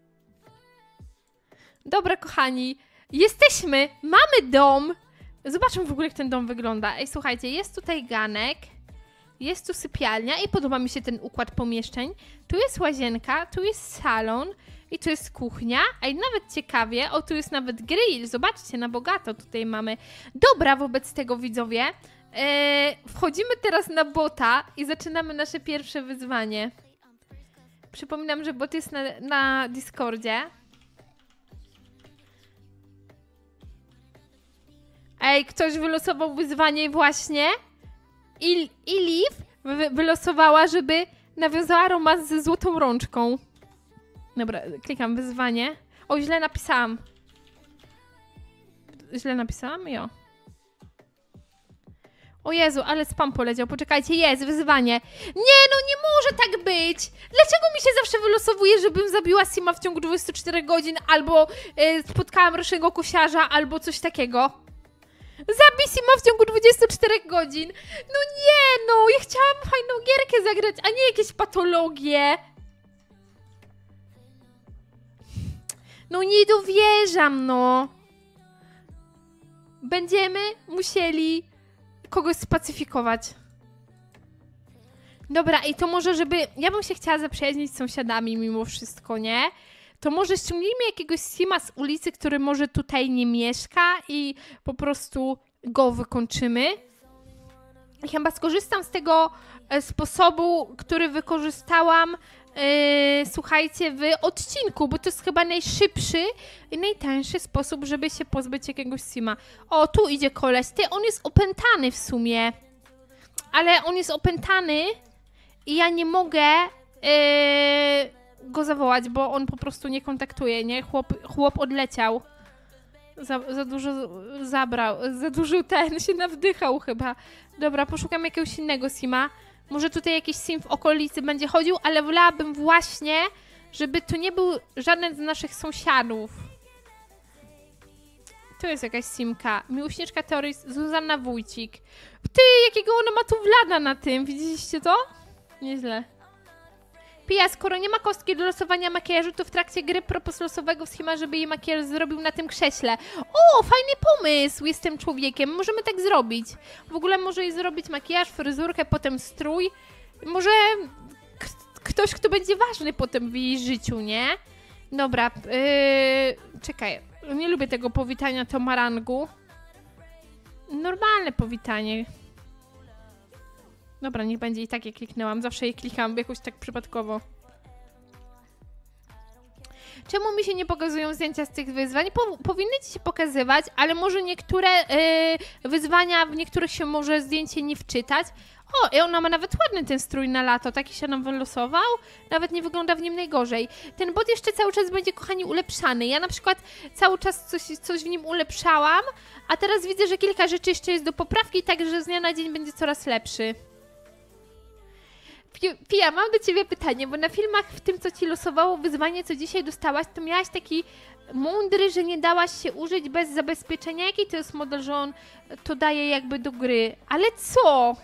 Dobra, kochani, jesteśmy, mamy dom. Zobaczmy w ogóle, jak ten dom wygląda. Ej, słuchajcie, jest tutaj ganek. Jest tu sypialnia i podoba mi się ten układ pomieszczeń. Tu jest łazienka, tu jest salon I tu jest kuchnia, a i nawet ciekawie, o tu jest nawet grill, zobaczcie, na bogato tutaj mamy. Dobra, wobec tego widzowie, wchodzimy teraz na bota i zaczynamy nasze pierwsze wyzwanie. Przypominam, że bot jest na Discordzie. Ej, ktoś wylosował wyzwanie właśnie. I Liv wylosowała, żeby nawiązała romans ze złotą rączką. Dobra, klikam wyzwanie. O, źle napisałam. Źle napisałam? Jo. O Jezu, ale spam poleciał. Poczekajcie, jest wyzwanie. Nie, no nie może tak być. Dlaczego mi się zawsze wylosowuje, żebym zabiła Sima w ciągu 24 godzin, albo spotkałam rocznego kosiarza, albo coś takiego? Zabij Sima w ciągu 24 godzin. No nie, no, ja chciałam fajną gierkę zagrać, a nie jakieś patologie. No nie dowierzam, no. Będziemy musieli kogoś spacyfikować. Dobra, i to może, żeby... Ja bym się chciała zaprzyjaźnić z sąsiadami mimo wszystko, nie? To może ściągnijmy jakiegoś Sima z ulicy, który może tutaj nie mieszka i po prostu go wykończymy. I chyba skorzystam z tego sposobu, który wykorzystałam, słuchajcie, w odcinku, bo to jest chyba najszybszy i najtańszy sposób, żeby się pozbyć jakiegoś Sima. O, tu idzie koleś. Ty, on jest opętany w sumie. Ale on jest opętany i ja nie mogę go zawołać, bo on po prostu nie kontaktuje, nie? Chłop odleciał. Za dużo zabrał, za dużo się nawdychał chyba. Dobra, poszukam jakiegoś innego Sima. Może tutaj jakiś Sim w okolicy będzie chodził, ale wolałabym właśnie, żeby to nie był żaden z naszych sąsiadów. Tu jest jakaś Simka. Miłośniczka teorii Zuzanna Wójcik. Ty, jakiego ona ma tu Vlada na tym, widzieliście to? Nieźle. Pija, skoro nie ma kostki do losowania makijażu, to w trakcie gry propos losowego Sima, żeby jej makijaż zrobił na tym krześle. O, fajny pomysł, jestem człowiekiem, możemy tak zrobić. W ogóle może jej zrobić makijaż, fryzurkę, potem strój. Może ktoś, kto będzie ważny potem w jej życiu, nie? Dobra, czekaj, nie lubię tego powitania tomarangu. Normalne powitanie. Dobra, niech będzie i tak, jak kliknęłam. Zawsze je klikam jakoś tak przypadkowo. Czemu mi się nie pokazują zdjęcia z tych wyzwań? Powinny ci się pokazywać, ale może niektóre wyzwania, w niektórych się może zdjęcie nie wczytać. O, i ona ma nawet ładny ten strój na lato. Taki się nam wylosował. Nawet nie wygląda w nim najgorzej. Ten bot jeszcze cały czas będzie, kochani, ulepszany. Ja na przykład cały czas coś w nim ulepszałam, a teraz widzę, że kilka rzeczy jeszcze jest do poprawki, także z dnia na dzień będzie coraz lepszy. Pia, mam do ciebie pytanie, bo na filmach w tym, co ci losowało wyzwanie, co dzisiaj dostałaś, to miałaś taki mądry, że nie dałaś się użyć bez zabezpieczenia. Jaki to jest model, że on to daje jakby do gry? Ale co?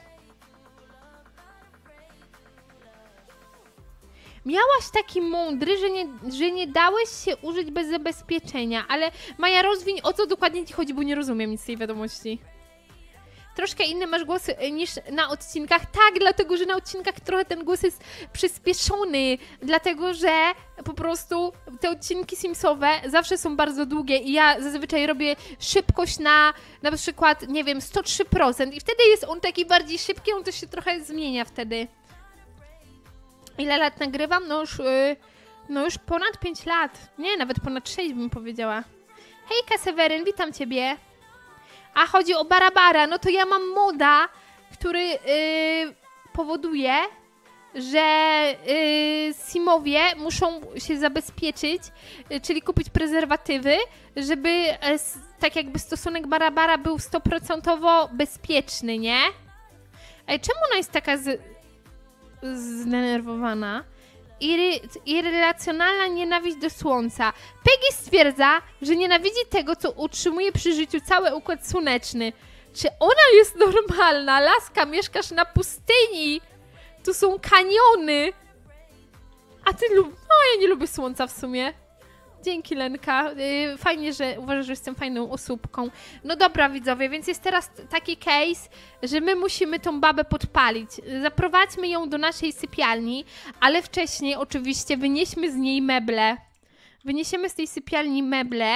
Miałaś taki mądry, że nie dałeś się użyć bez zabezpieczenia, ale Maja, rozwiń, o co dokładnie ci chodzi, bo nie rozumiem nic z tej wiadomości. Troszkę inny masz głos niż na odcinkach. Tak, dlatego, że na odcinkach trochę ten głos jest przyspieszony. Dlatego, że po prostu te odcinki Simsowe zawsze są bardzo długie i ja zazwyczaj robię szybkość na przykład, nie wiem, 103%. I wtedy jest on taki bardziej szybki, on też się trochę zmienia wtedy. Ile lat nagrywam? No już ponad 5 lat. Nie, nawet ponad 6 bym powiedziała. Hejka, Seweryn, witam ciebie. A chodzi o Barabara, no to ja mam moda, który powoduje, że Simowie muszą się zabezpieczyć, czyli kupić prezerwatywy, żeby tak jakby stosunek Barabara był 100% bezpieczny, nie? Ej, czemu ona jest taka zdenerwowana? Irracjonalna nienawiść do słońca. Peggy stwierdza, że nienawidzi tego, co utrzymuje przy życiu cały układ słoneczny. Czy ona jest normalna? Laska, mieszkasz na pustyni. Tu są kaniony. A ty lubisz... No, ja nie lubię słońca w sumie. Dzięki, Lenka. Fajnie, że uważasz, że jestem fajną osóbką. No dobra, widzowie, więc jest teraz taki case, że my musimy tą babę podpalić. Zaprowadźmy ją do naszej sypialni, ale wcześniej oczywiście wynieśmy z niej meble. wyniesiemy z tej sypialni meble,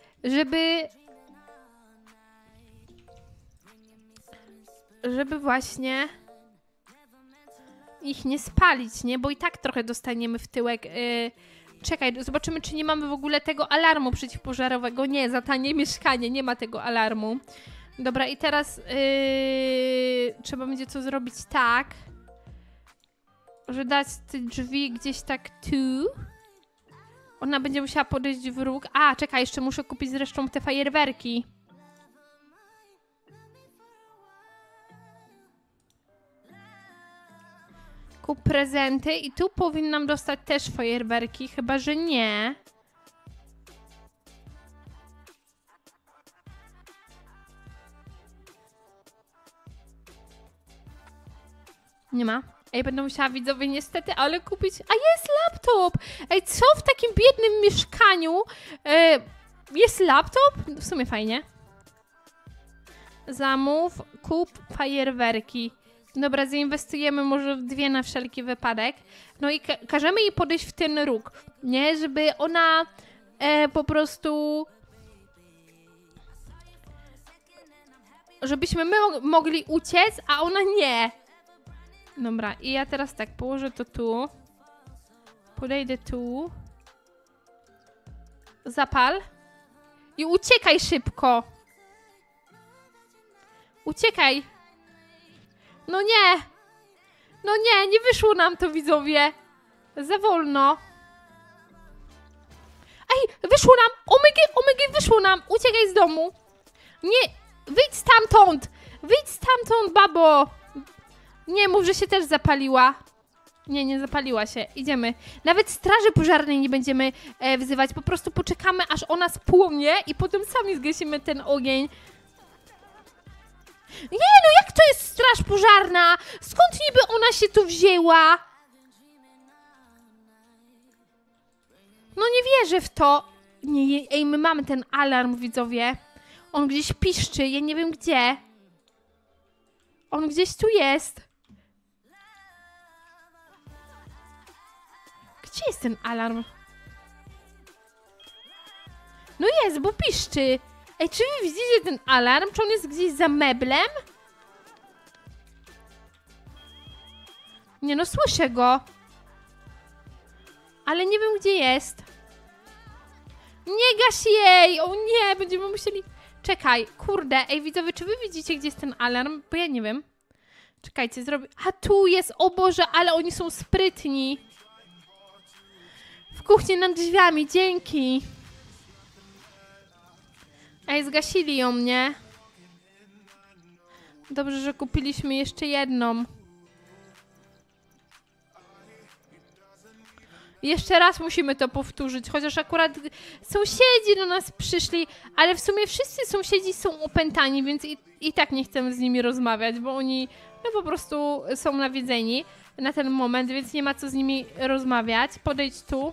żeby właśnie ich nie spalić, nie? Bo i tak trochę dostaniemy w tyłek. Czekaj, zobaczymy, czy nie mamy w ogóle tego alarmu przeciwpożarowego. Nie, za tanie mieszkanie, nie ma tego alarmu. Dobra, i teraz trzeba będzie co zrobić tak, że dać te drzwi gdzieś tak tu. Ona będzie musiała podejść w róg. A, czekaj, jeszcze muszę kupić zresztą te fajerwerki. Kup prezenty i tu powinnam dostać też fajerwerki, chyba że nie. Nie ma. Ej, będę musiała widzowie niestety, ale kupić... A jest laptop! Ej, co w takim biednym mieszkaniu? Jest laptop? W sumie fajnie. Zamów, kup fajerwerki. Dobra, zainwestujemy może w 2 na wszelki wypadek. No i każemy jej podejść w ten róg, nie? Żeby ona po prostu... Żebyśmy my mogli uciec, a ona nie. Dobra, i ja teraz tak, położę to tu. Podejdę tu. Zapal. I uciekaj szybko. Uciekaj. No nie. No nie, nie wyszło nam to, widzowie. Za wolno. Ej, wyszło nam. Omega, wyszło nam. Uciekaj z domu. Nie, wyjdź stamtąd. Wyjdź stamtąd, babo. Nie, mów, że się też zapaliła. Nie, nie zapaliła się. Idziemy. Nawet straży pożarnej nie będziemy wzywać. Po prostu poczekamy, aż ona spłonie i potem sami zgasimy ten ogień. Nie, no jak to jest straż pożarna? Skąd niby ona się tu wzięła? No nie wierzę w to. Nie, ej, my mamy ten alarm, widzowie. On gdzieś piszczy, ja nie wiem gdzie. On gdzieś tu jest. Gdzie jest ten alarm? No jest, bo piszczy. Ej, czy wy widzicie ten alarm? Czy on jest gdzieś za meblem? Nie no, słyszę go. Ale nie wiem, gdzie jest. Nie gaś jej! O nie, będziemy musieli... Czekaj, kurde. Ej, widzowie, czy wy widzicie, gdzie jest ten alarm? Bo ja nie wiem. Czekajcie, zrobię... A tu jest, o Boże, ale oni są sprytni. W kuchni nad drzwiami, dzięki. Ej, zgasili ją, nie? Dobrze, że kupiliśmy jeszcze jedną. Jeszcze raz musimy to powtórzyć, chociaż akurat sąsiedzi do nas przyszli, ale w sumie wszyscy sąsiedzi są opętani, więc i tak nie chcemy z nimi rozmawiać, bo oni no, po prostu są nawiedzeni na ten moment, więc nie ma co z nimi rozmawiać. Podejdź tu.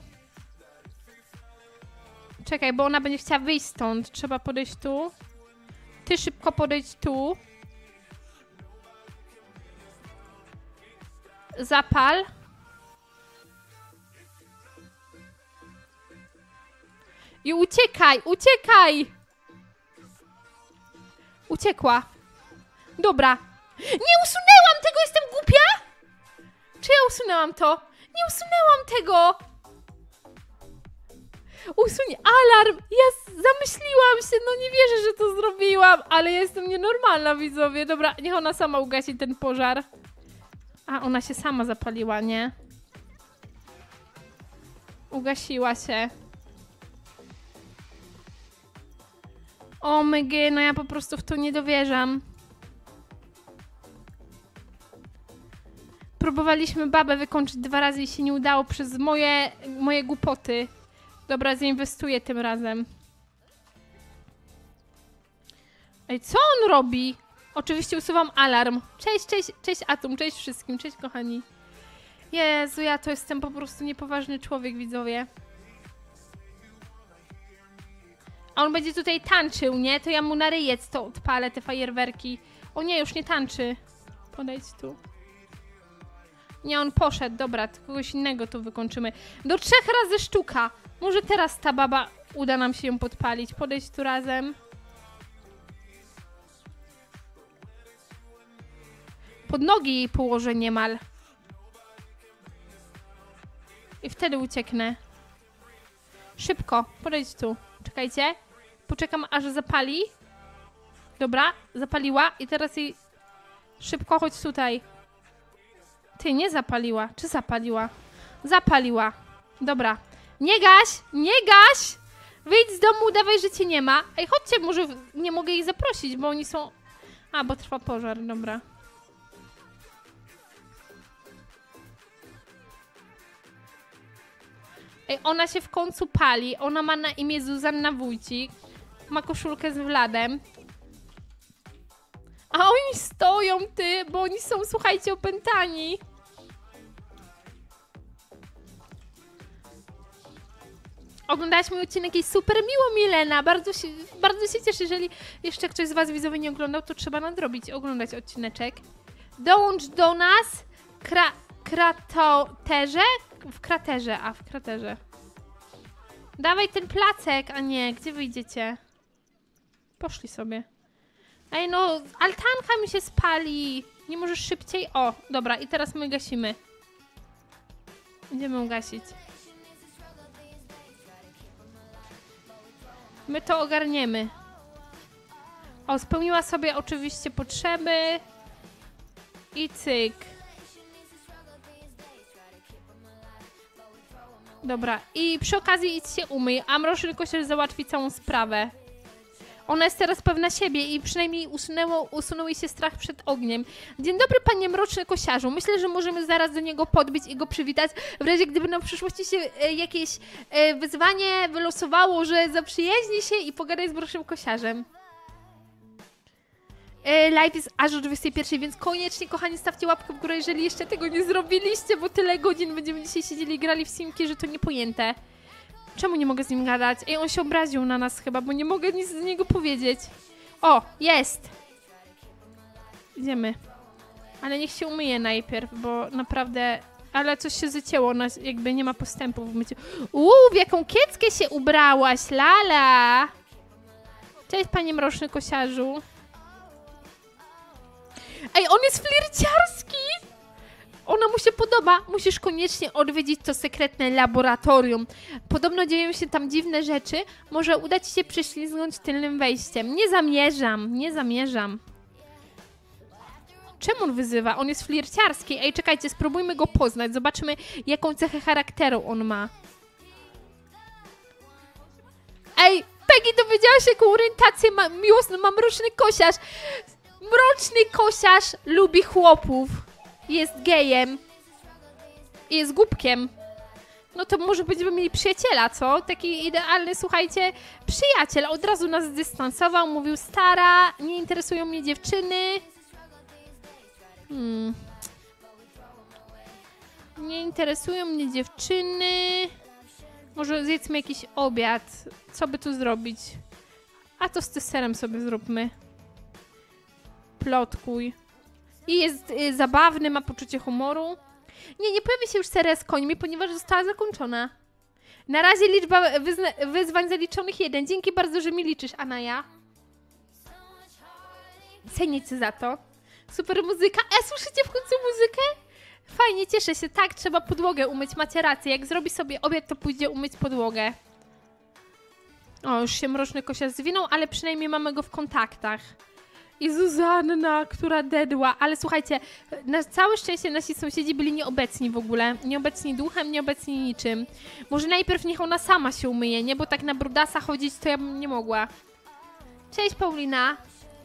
Czekaj, bo ona będzie chciała wyjść stąd. Trzeba podejść tu. Ty szybko podejdź tu. Zapal. I uciekaj, uciekaj! Uciekła. Dobra. Nie usunęłam tego, jestem głupia? Czy ja usunęłam to? Nie usunęłam tego! Usuń alarm! Ja zamyśliłam się, no nie wierzę, że to zrobiłam, ale ja jestem nienormalna, widzowie. Dobra, niech ona sama ugasi ten pożar. A, ona się sama zapaliła, nie? Ugasiła się. O mygy, no ja po prostu w to nie dowierzam. Próbowaliśmy babę wykończyć 2 razy i się nie udało przez moje głupoty. Dobra, zainwestuję tym razem. Ej, co on robi? Oczywiście usuwam alarm. Cześć, cześć, cześć Atom, cześć wszystkim, cześć kochani. Jezu, ja to jestem po prostu niepoważny człowiek, widzowie. A on będzie tutaj tańczył, nie? To ja mu na ryjec to odpalę, te fajerwerki. O nie, już nie tańczy. Podejdź tu. Nie, on poszedł, dobra, kogoś innego tu wykończymy. Do 3 razy sztuka. Może teraz ta baba uda nam się ją podpalić. Podejść tu razem. Pod nogi jej położę niemal. I wtedy ucieknę. Szybko, podejdź tu. Czekajcie. Poczekam, aż zapali. Dobra, zapaliła. I teraz jej... Szybko, chodź tutaj. Ty, nie zapaliła. Czy zapaliła? Zapaliła. Dobra. Nie gaś! Nie gaś! Wyjdź z domu, udawaj, że cię nie ma. Ej, chodźcie, może nie mogę jej zaprosić, bo oni są... A, bo trwa pożar, dobra. Ej, ona się w końcu pali. Ona ma na imię Zuzanna Wójcik. Ma koszulkę z Wladem. A oni stoją, ty, bo oni są, słuchajcie, opętani. Oglądałaś mój odcinek i super miło, Milena. Bardzo się cieszę, jeżeli jeszcze ktoś z was widzowie nie oglądał, to trzeba nadrobić, oglądać odcineczek. Dołącz do nas w kraterze. Dawaj ten placek, a nie, gdzie wyjdziecie? Poszli sobie. Ej, no, altanka mi się spali. Nie możesz szybciej? O, dobra, i teraz my gasimy. Będziemy ją gasić. My to ogarniemy. O, spełniła sobie oczywiście potrzeby. I cyk. Dobra, i przy okazji idź się umyj, a Mroczny Kosiarz załatwi całą sprawę. Ona jest teraz pewna siebie i przynajmniej usunął jej się strach przed ogniem. Dzień dobry, panie Mroczny Kosiarzu. Myślę, że możemy zaraz do niego podbić i go przywitać. W razie gdyby na przyszłości się jakieś wyzwanie wylosowało, że zaprzyjaźni się i pogadaj z Mrocznym Kosiarzem. Live jest aż o 21, więc koniecznie, kochani, stawcie łapkę w górę, jeżeli jeszcze tego nie zrobiliście, bo tyle godzin będziemy dzisiaj siedzieli i grali w simki, że to niepojęte. Czemu nie mogę z nim gadać? Ej, on się obraził na nas chyba, bo nie mogę nic do niego powiedzieć. O, jest! Idziemy. Ale niech się umyje najpierw, bo naprawdę... Ale coś się zacięło, jakby nie ma postępu w myciu. W jaką kieckę się ubrałaś, lala! Cześć, panie Mroczny Kosiarzu. Ej, on jest flirciarski! Ona mu się podoba. Musisz koniecznie odwiedzić to sekretne laboratorium. Podobno dzieją się tam dziwne rzeczy. Może uda ci się prześlizgnąć tylnym wejściem. Nie zamierzam. Czemu on wyzywa? On jest flirciarski. Ej, czekajcie, spróbujmy go poznać. Zobaczymy, jaką cechę charakteru on ma. Ej, Peggy, dowiedziałaś, jaką orientację miłosną ma Mroczny Kosiarz. Mroczny Kosiarz lubi chłopów. Jest gejem. I jest głupkiem. No to może będziemy mieli przyjaciela, co? Taki idealny, słuchajcie, przyjaciel. Od razu nas zdystansował, mówił: stara, nie interesują mnie dziewczyny. Nie interesują mnie dziewczyny. Może zjedzmy jakiś obiad. Co by tu zrobić? A to z deserem sobie zróbmy. Plotkuj. I jest zabawny, ma poczucie humoru. Nie pojawi się już seria z końmi, ponieważ została zakończona. Na razie liczba wyzwań zaliczonych 1. Dzięki bardzo, że mi liczysz, Anaja. Cenię cię za to. Super muzyka. Słyszycie w końcu muzykę? Fajnie, cieszę się. Tak, trzeba podłogę umyć. Macie rację. Jak zrobi sobie obiad, to pójdzie umyć podłogę. O, już się Mroczny Kosiarz zwinął, ale przynajmniej mamy go w kontaktach. I Zuzanna, która dedła. Ale słuchajcie, na całe szczęście nasi sąsiedzi byli nieobecni w ogóle. Nieobecni duchem, nieobecni niczym. Może najpierw niech ona sama się umyje, nie? Bo tak na brudasa chodzić to ja bym nie mogła. Cześć, Paulina.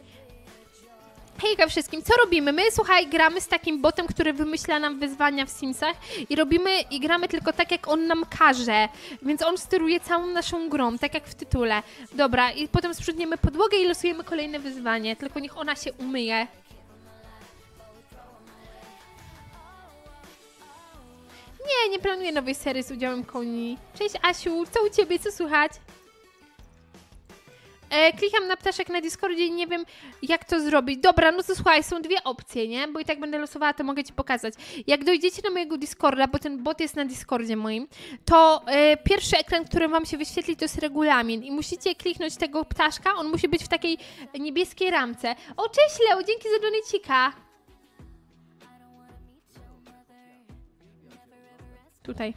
Hejka wszystkim, co robimy? My, słuchaj, gramy z takim botem, który wymyśla nam wyzwania w Simsach i gramy tylko tak, jak on nam każe, więc on steruje całą naszą grą, tak jak w tytule. Dobra, i potem sprzątniemy podłogę i losujemy kolejne wyzwanie, tylko niech ona się umyje. Nie planuję nowej serii z udziałem koni. Cześć, Asiu, co u ciebie, co słychać? klikam na ptaszek na Discordzie i nie wiem, jak to zrobić. Dobra, no to słuchaj, są dwie opcje, nie? Bo i tak będę losowała, to mogę ci pokazać. Jak dojdziecie na mojego Discorda, bo ten bot jest na Discordzie moim, to pierwszy ekran, który wam się wyświetli, to jest regulamin i musicie kliknąć tego ptaszka, on musi być w takiej niebieskiej ramce. O, cześć Leo, dzięki za donecika. Tutaj.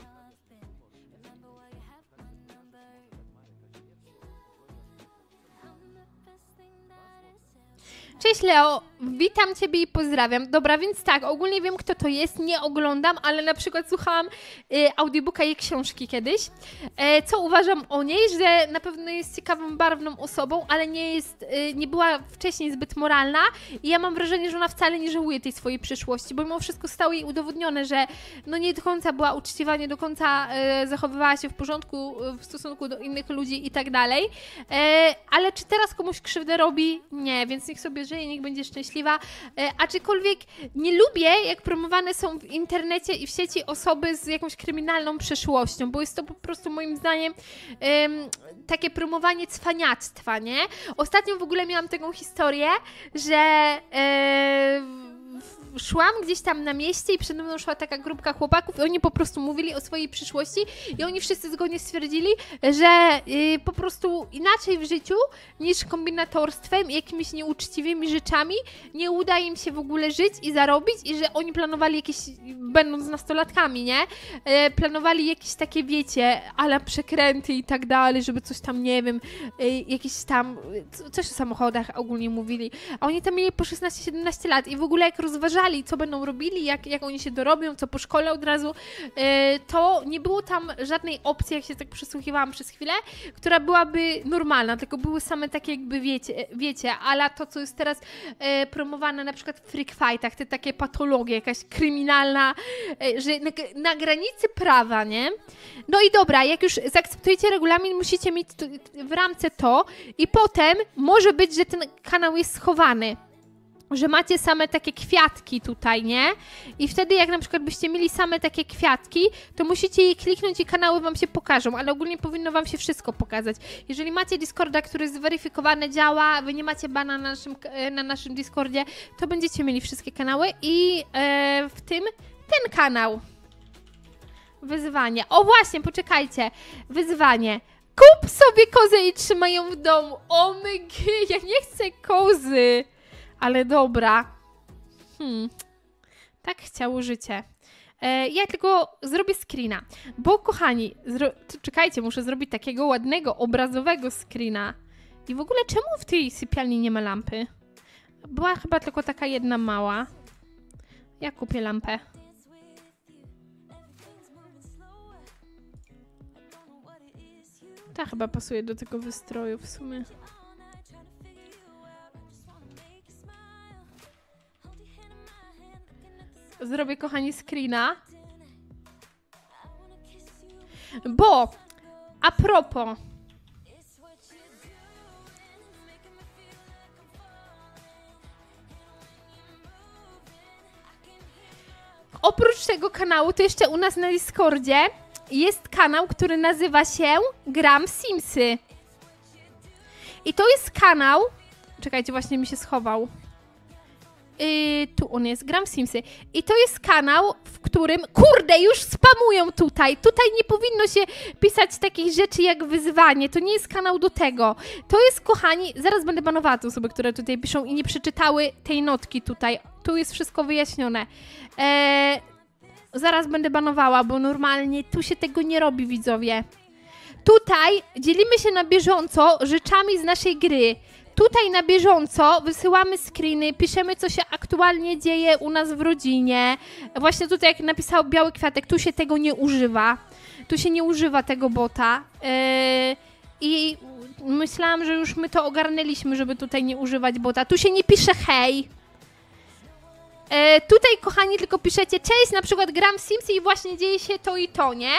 Cześć Leo, witam Ciebie i pozdrawiam. Dobra, więc tak, ogólnie wiem, kto to jest, nie oglądam, ale na przykład słuchałam audiobooka jej książki kiedyś. Co uważam o niej, że na pewno jest ciekawą, barwną osobą, ale nie była wcześniej zbyt moralna i ja mam wrażenie, że ona wcale nie żałuje tej swojej przyszłości, bo mimo wszystko stało jej udowodnione, że no nie do końca była uczciwa, nie do końca zachowywała się w porządku w stosunku do innych ludzi i tak dalej. Ale czy teraz komuś krzywdę robi? Nie, więc niech sobie żyje, niech będzie szczęśliwa, aczkolwiek nie lubię, jak promowane są w internecie i w sieci osoby z jakąś kryminalną przeszłością, bo jest to po prostu moim zdaniem takie promowanie cwaniactwa, nie? Ostatnio w ogóle miałam taką historię, że szłam gdzieś tam na mieście i przede mną szła taka grupka chłopaków i oni po prostu mówili o swojej przyszłości i oni wszyscy zgodnie stwierdzili, że po prostu inaczej w życiu niż kombinatorstwem i jakimiś nieuczciwymi rzeczami nie uda im się w ogóle żyć i zarobić i że oni planowali jakieś, będąc nastolatkami, nie? Planowali jakieś takie, wiecie, ala przekręty i tak dalej, żeby coś tam, nie wiem, jakieś tam, coś o samochodach ogólnie mówili, a oni tam mieli po 16-17 lat i w ogóle jak rozważali, co będą robili, jak oni się dorobią, co po szkole od razu, to nie było tam żadnej opcji, jak się tak przysłuchiwałam przez chwilę, która byłaby normalna, tylko były same takie jakby, wiecie, ale to, co jest teraz promowane na przykład w freak fightach, te takie patologie, jakaś kryminalna, że na granicy prawa, nie? No i dobra, jak już zaakceptujecie regulamin, musicie mieć w ramce to i potem może być, że ten kanał jest schowany, że macie same takie kwiatki tutaj, nie? I wtedy jak na przykład byście mieli same takie kwiatki, to musicie je kliknąć i kanały wam się pokażą, ale ogólnie powinno wam się wszystko pokazać. Jeżeli macie Discorda, który jest zweryfikowany, działa, wy nie macie bana na naszym Discordzie, to będziecie mieli wszystkie kanały i w tym ten kanał. Wyzwanie. O właśnie, poczekajcie. Wyzwanie. Kup sobie kozę i trzymaj ją w domu. O my g, ja nie chcę kozy. Ale dobra. Tak chciało życie. Ja tylko zrobię screena. Bo kochani, czekajcie, muszę zrobić takiego ładnego, obrazowego screena. I w ogóle czemu w tej sypialni nie ma lampy? Była chyba tylko taka jedna mała. Ja kupię lampę. Ta chyba pasuje do tego wystroju w sumie. Zrobię, kochani, screena. Bo, a propos, oprócz tego kanału, to jeszcze u nas na Discordzie jest kanał, który nazywa się Gram Simsy. I to jest kanał, czekajcie, właśnie mi się schował. Tu on jest, Gram Simsy. I to jest kanał, w którym, kurde, już spamują tutaj. Tutaj nie powinno się pisać takich rzeczy jak wyzwanie. To nie jest kanał do tego. To jest, kochani, zaraz będę banowała te osoby, które tutaj piszą i nie przeczytały tej notki tutaj. Tu jest wszystko wyjaśnione. Zaraz będę banowała, bo normalnie tu się tego nie robi, widzowie. Tutaj dzielimy się na bieżąco rzeczami z naszej gry. Tutaj na bieżąco wysyłamy screeny, piszemy, co się aktualnie dzieje u nas w rodzinie. Właśnie tutaj, jak napisał Biały Kwiatek, tu się tego nie używa. Tu się nie używa tego bota. I myślałam, że już my to ogarnęliśmy, żeby tutaj nie używać bota. Tu się nie pisze hej. Tutaj, kochani, tylko piszecie cześć, na przykład gram Simsy i właśnie dzieje się to i to, nie?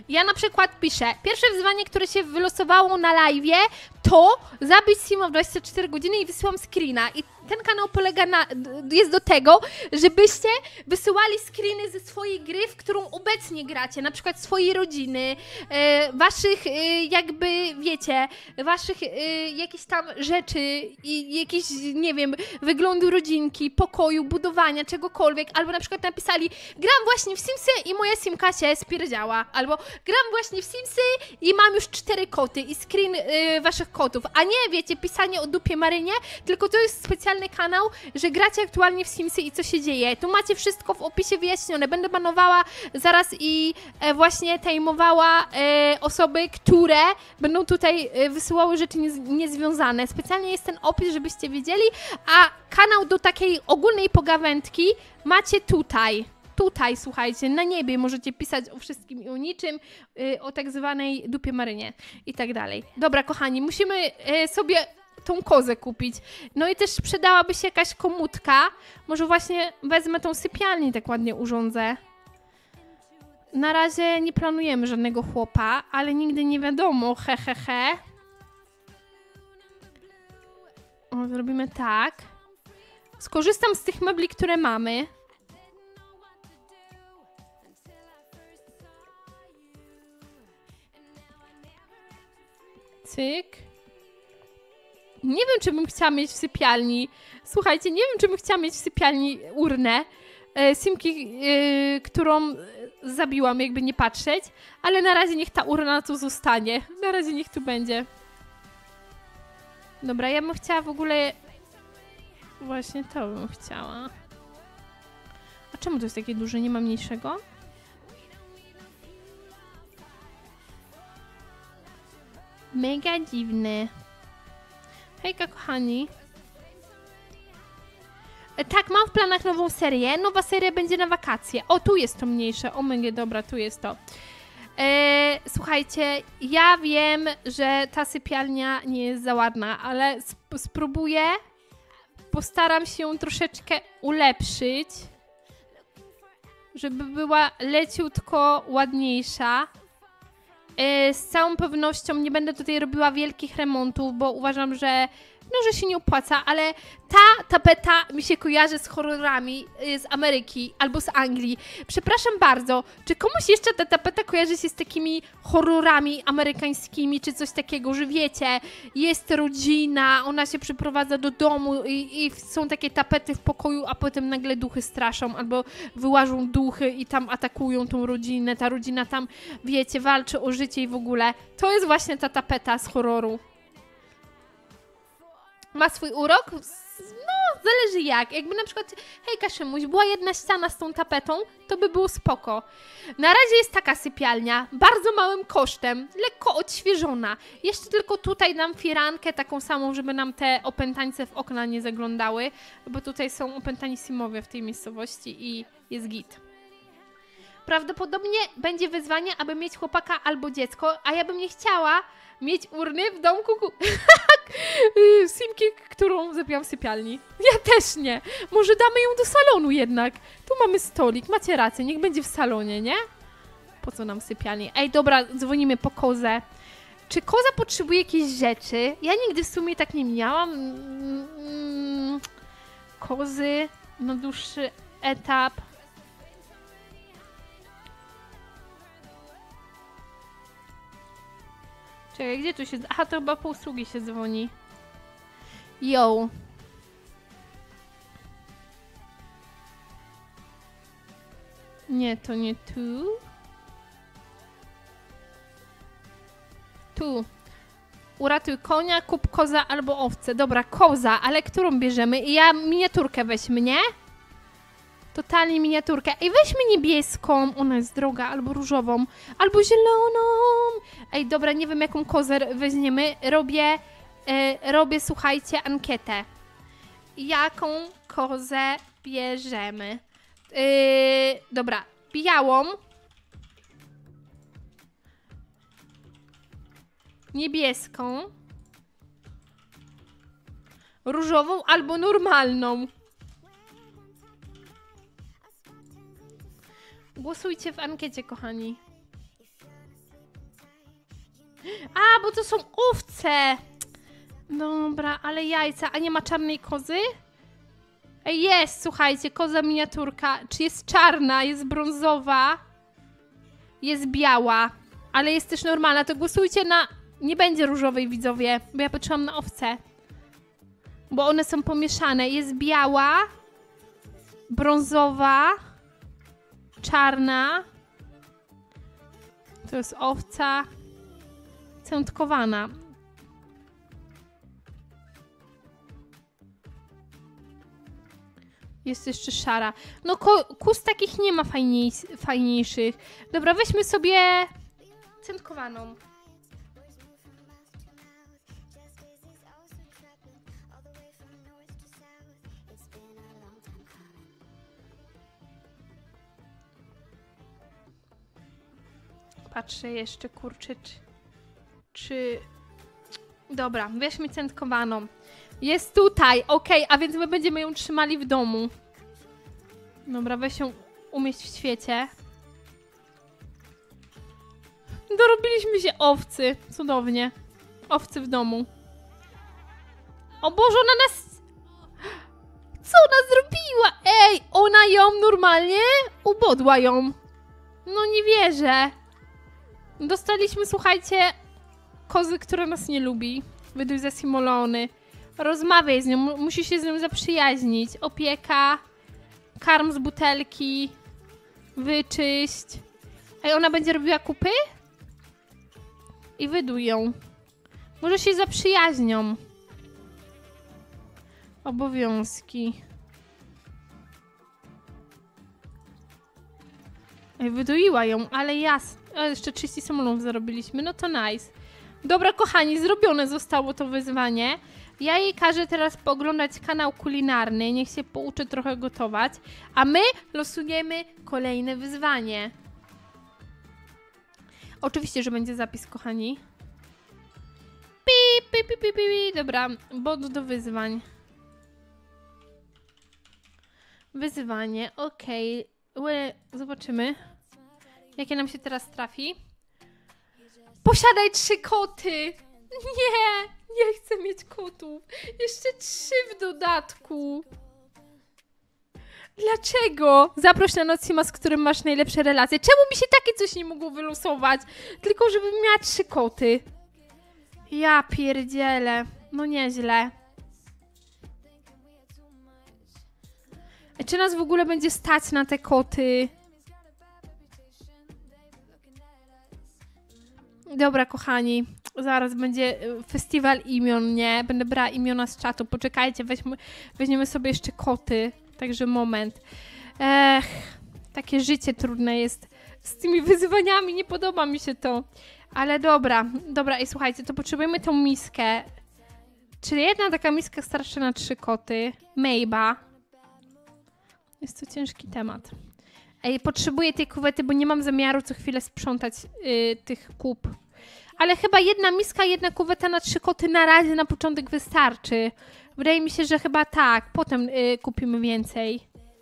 Ja na przykład piszę, pierwsze wyzwanie, które się wylosowało na live'ie, to zabić Sima w 24 godziny i wysyłam screena. I ten kanał polega jest do tego, żebyście wysyłali screeny ze swojej gry, w którą obecnie gracie, na przykład swojej rodziny, waszych jakby, wiecie, waszych jakichś tam rzeczy, i jakieś, nie wiem, wyglądu rodzinki, pokoju, budowania, czegokolwiek, albo na przykład napisali, gram właśnie w Simsy i moja Simka się spierdziała, albo gram właśnie w Simsy i mam już 4 koty i screen waszych kotów, a nie, wiecie, pisanie o dupie Marynie, tylko to jest specjalny kanał, że gracie aktualnie w Simsy i co się dzieje. Tu macie wszystko w opisie wyjaśnione. Będę banowała zaraz i właśnie tajmowała osoby, które będą tutaj wysyłały rzeczy niezwiązane. Specjalnie jest ten opis, żebyście wiedzieli, a kanał do takiej ogólnej pogawędki macie tutaj. Tutaj, słuchajcie, na niebie możecie pisać o wszystkim i o niczym, o tak zwanej dupie Marynie i tak dalej. Dobra, kochani, musimy sobie tą kozę kupić. No i też przydałaby się jakaś komutka. Może właśnie wezmę tą sypialnię, tak ładnie urządzę. Na razie nie planujemy żadnego chłopa, ale nigdy nie wiadomo, he. O, zrobimy tak. Skorzystam z tych mebli, które mamy. Cyk. Nie wiem, czy bym chciała mieć w sypialni. Słuchajcie, nie wiem, czy bym chciała mieć w sypialni urnę. Simki, którą zabiłam, jakby nie patrzeć. Ale na razie niech ta urna tu zostanie. Na razie niech tu będzie. Dobra, ja bym chciała w ogóle... Właśnie to bym chciała. A czemu to jest takie duże? Nie ma mniejszego? Mega dziwny. Hejka, kochani. Tak, mam w planach nową serię. Nowa seria będzie na wakacje. O, tu jest to mniejsze. O, mega, dobra, tu jest to. Słuchajcie, ja wiem, że ta sypialnia nie jest za ładna, ale spróbuję. Postaram się ją troszeczkę ulepszyć, żeby była leciutko ładniejsza. Z całą pewnością nie będę tutaj robiła wielkich remontów, bo uważam, że że się nie opłaca, ale ta tapeta mi się kojarzy z horrorami z Ameryki albo z Anglii. Przepraszam bardzo, czy komuś jeszcze ta tapeta kojarzy się z takimi horrorami amerykańskimi, czy coś takiego, że wiecie, jest rodzina, ona się przyprowadza do domu i są takie tapety w pokoju, a potem nagle duchy straszą, albo wyłażą duchy i tam atakują tą rodzinę, ta rodzina tam, wiecie, walczy o życie i w ogóle. To jest właśnie ta tapeta z horroru. Ma swój urok? No, zależy jak. Jakby na przykład, hejka Szymuś, była jedna ściana z tą tapetą, to by było spoko. Na razie jest taka sypialnia, bardzo małym kosztem, lekko odświeżona. Jeszcze tylko tutaj dam firankę taką samą, żeby nam te opętańce w okna nie zaglądały, bo tutaj są opętani simowie w tej miejscowości i jest git. Prawdopodobnie będzie wyzwanie, aby mieć chłopaka albo dziecko, a ja bym nie chciała mieć urny w domku Simki, którą zabiłam w sypialni. Ja też nie. Może damy ją do salonu jednak. Tu mamy stolik, macie rację, niech będzie w salonie, nie? Po co nam w sypialni? Ej, dobra, dzwonimy po kozę. Czy koza potrzebuje jakiejś rzeczy? Ja nigdy w sumie tak nie miałam. Kozy na dłuższy etap. Czekaj, gdzie tu się... Aha, to chyba po usługi się dzwoni. Yo. Nie, to nie tu. Tu. Uratuj konia, kup koza albo owcę. Dobra, koza, ale którą bierzemy? I ja miniaturkę weźmy, nie? Totalnie miniaturkę. Ej, weźmy niebieską. Ona jest droga. Albo różową. Albo zieloną. Ej, dobra, nie wiem jaką kozę weźmiemy. Robię, słuchajcie, ankietę. Jaką kozę bierzemy? Dobra, białą. Niebieską. Różową albo normalną. Głosujcie w ankiecie, kochani. A, bo to są owce! Dobra, ale jajca. A nie ma czarnej kozy? Ej, jest, słuchajcie, koza miniaturka. Czy jest czarna, jest brązowa, jest biała, ale jest też normalna. To głosujcie na... Nie będzie różowej, widzowie, bo ja patrzyłam na owce. Bo one są pomieszane. Jest biała, brązowa, czarna. To jest owca cętkowana. Jest jeszcze szara. No kus takich nie ma fajniejszych. Dobra, weźmy sobie cętkowaną. Patrzę jeszcze, kurczę, czy... Dobra, weźmy cętkowaną. Jest tutaj, okej, a więc my będziemy ją trzymali w domu. Dobra, weź ją umieść w świecie. Dorobiliśmy się owcy. Cudownie. Owcy w domu. O Boże, ona nas... Co ona zrobiła? Ej, ona ją normalnie ubodła ją. No nie wierzę. Dostaliśmy, słuchajcie, kozy, która nas nie lubi. Wyduj za simolony. Rozmawiaj z nią, musisz się z nią zaprzyjaźnić. Opieka, karm z butelki, wyczyść. Ej, ona będzie robiła kupy? I wyduj ją. Może się zaprzyjaźnią. Obowiązki. Ej, wydoiła ją, ale jasne. Jeszcze 30 samolotów zarobiliśmy, no to nice. Dobra, kochani, zrobione zostało to wyzwanie. Ja jej każę teraz pooglądać kanał kulinarny, niech się pouczy trochę gotować, a my losujemy kolejne wyzwanie. Oczywiście, że będzie zapis, kochani. Pi, pi, pi, pi, pi. Dobra, bod do wyzwań. Wyzwanie, okej. Zobaczymy, jakie nam się teraz trafi. Posiadaj 3 koty! Nie chcę mieć kotów. Jeszcze 3 w dodatku. Dlaczego? Zaproś na Nocima, z którym masz najlepsze relacje. Czemu mi się takie coś nie mogło wylosować? Tylko żebym miała 3 koty. Ja pierdzielę. No nieźle. Czy nas w ogóle będzie stać na te koty? Dobra, kochani. Zaraz będzie festiwal imion, nie? Będę brała imiona z czatu. Poczekajcie, weźmiemy sobie jeszcze koty. Także moment. Takie życie trudne jest z tymi wyzwaniami. Nie podoba mi się to. Ale dobra. Dobra, i słuchajcie, to potrzebujemy tą miskę. Czyli jedna taka miska starczy na 3 koty. Mayba. Jest to ciężki temat. Ej, potrzebuję tej kuwety, bo nie mam zamiaru co chwilę sprzątać tych kup. Ale chyba jedna miska, jedna kuweta na 3 koty na razie na początek wystarczy. Wydaje mi się, że chyba tak. Potem kupimy więcej.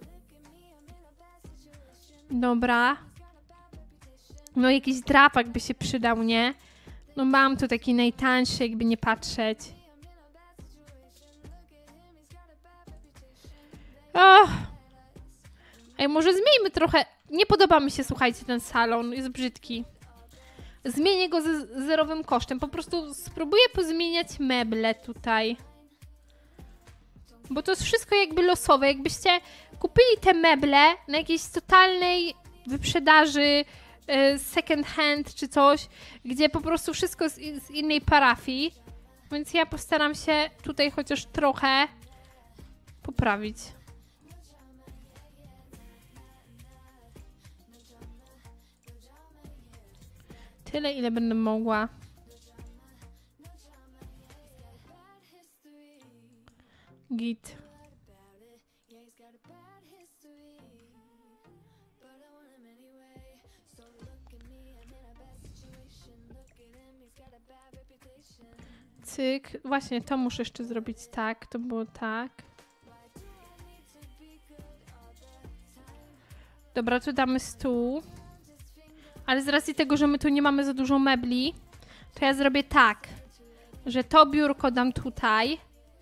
Dobra. No jakiś drapak by się przydał, nie? No mam tu taki najtańszy, jakby nie patrzeć. Oh. Ej, może zmieńmy trochę... Nie podoba mi się, słuchajcie, ten salon. Jest brzydki. Zmienię go ze zerowym kosztem. Po prostu spróbuję pozmieniać meble tutaj. Bo to jest wszystko jakby losowe. Jakbyście kupili te meble na jakiejś totalnej wyprzedaży second hand czy coś, gdzie po prostu wszystko z innej parafii. Więc ja postaram się tutaj chociaż trochę poprawić. Tyle, ile będę mogła. Git. Cyk. Właśnie, to muszę jeszcze zrobić tak. To było tak. Dobra, tu damy stół. Ale z racji tego, że my tu nie mamy za dużo mebli, to ja zrobię tak, że to biurko dam tutaj.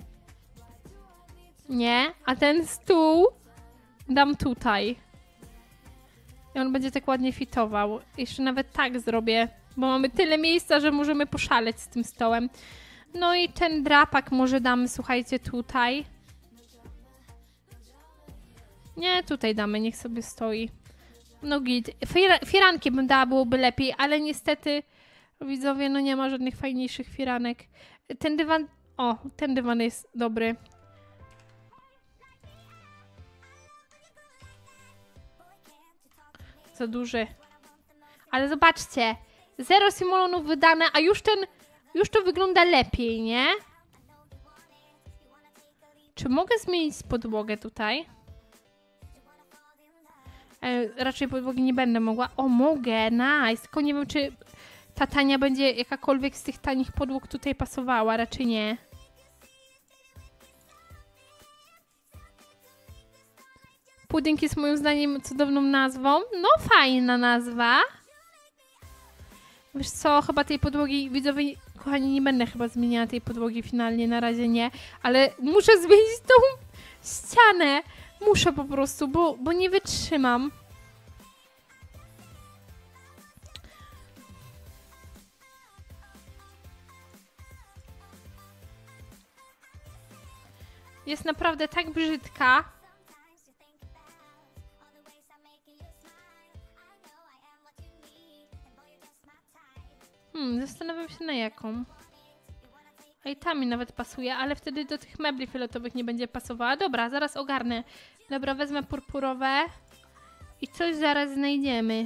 Nie, a ten stół dam tutaj. I on będzie tak ładnie fitował. Jeszcze nawet tak zrobię, bo mamy tyle miejsca, że możemy poszaleć z tym stołem. No i ten drapak może damy, słuchajcie, tutaj. Nie, tutaj damy, niech sobie stoi. No git. Firanki bym dała, byłoby lepiej, ale niestety, widzowie, no nie ma żadnych fajniejszych firanek. Ten dywan... O, ten dywan jest dobry. Za duży. Ale zobaczcie, 0 simolonów wydane, a już to wygląda lepiej, nie? Czy mogę zmienić podłogę tutaj? Raczej podłogi nie będę mogła. O, mogę, nice. Tylko nie wiem, czy ta tania będzie jakakolwiek z tych tanich podłóg tutaj pasowała. Raczej nie. Pudding jest moim zdaniem cudowną nazwą. No, fajna nazwa. Wiesz co, chyba tej podłogi, widzowie, kochani, nie będę chyba zmieniała tej podłogi finalnie, na razie nie. Ale muszę zmienić tą ścianę. Muszę po prostu, bo nie wytrzymam. Jest naprawdę tak brzydka. Zastanawiam się na jaką. A i ta mi nawet pasuje, ale wtedy do tych mebli fioletowych nie będzie pasowała. Dobra, zaraz ogarnę. Dobra, wezmę purpurowe. I coś zaraz znajdziemy.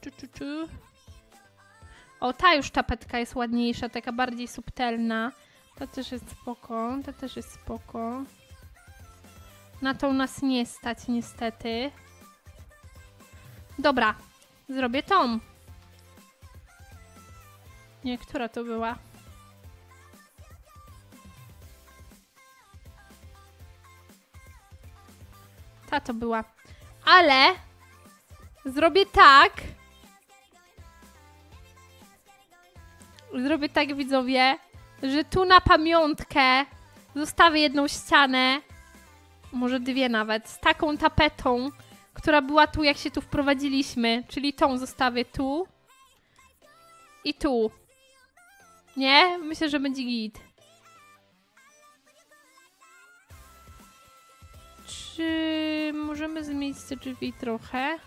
O, ta już tapetka jest ładniejsza, taka bardziej subtelna. Ta też jest spoko, ta też jest spoko. Na to nas nie stać niestety. Dobra, zrobię tą. Nie, która to była? Ta to była. Ale zrobię tak. Zrobię tak, widzowie, że tu na pamiątkę zostawię jedną ścianę, może dwie nawet, z taką tapetą, która była tu, jak się tu wprowadziliśmy. Czyli tą zostawię tu i tu. Nie? Myślę, że będzie git. Czy możemy zmienić te drzwi trochę?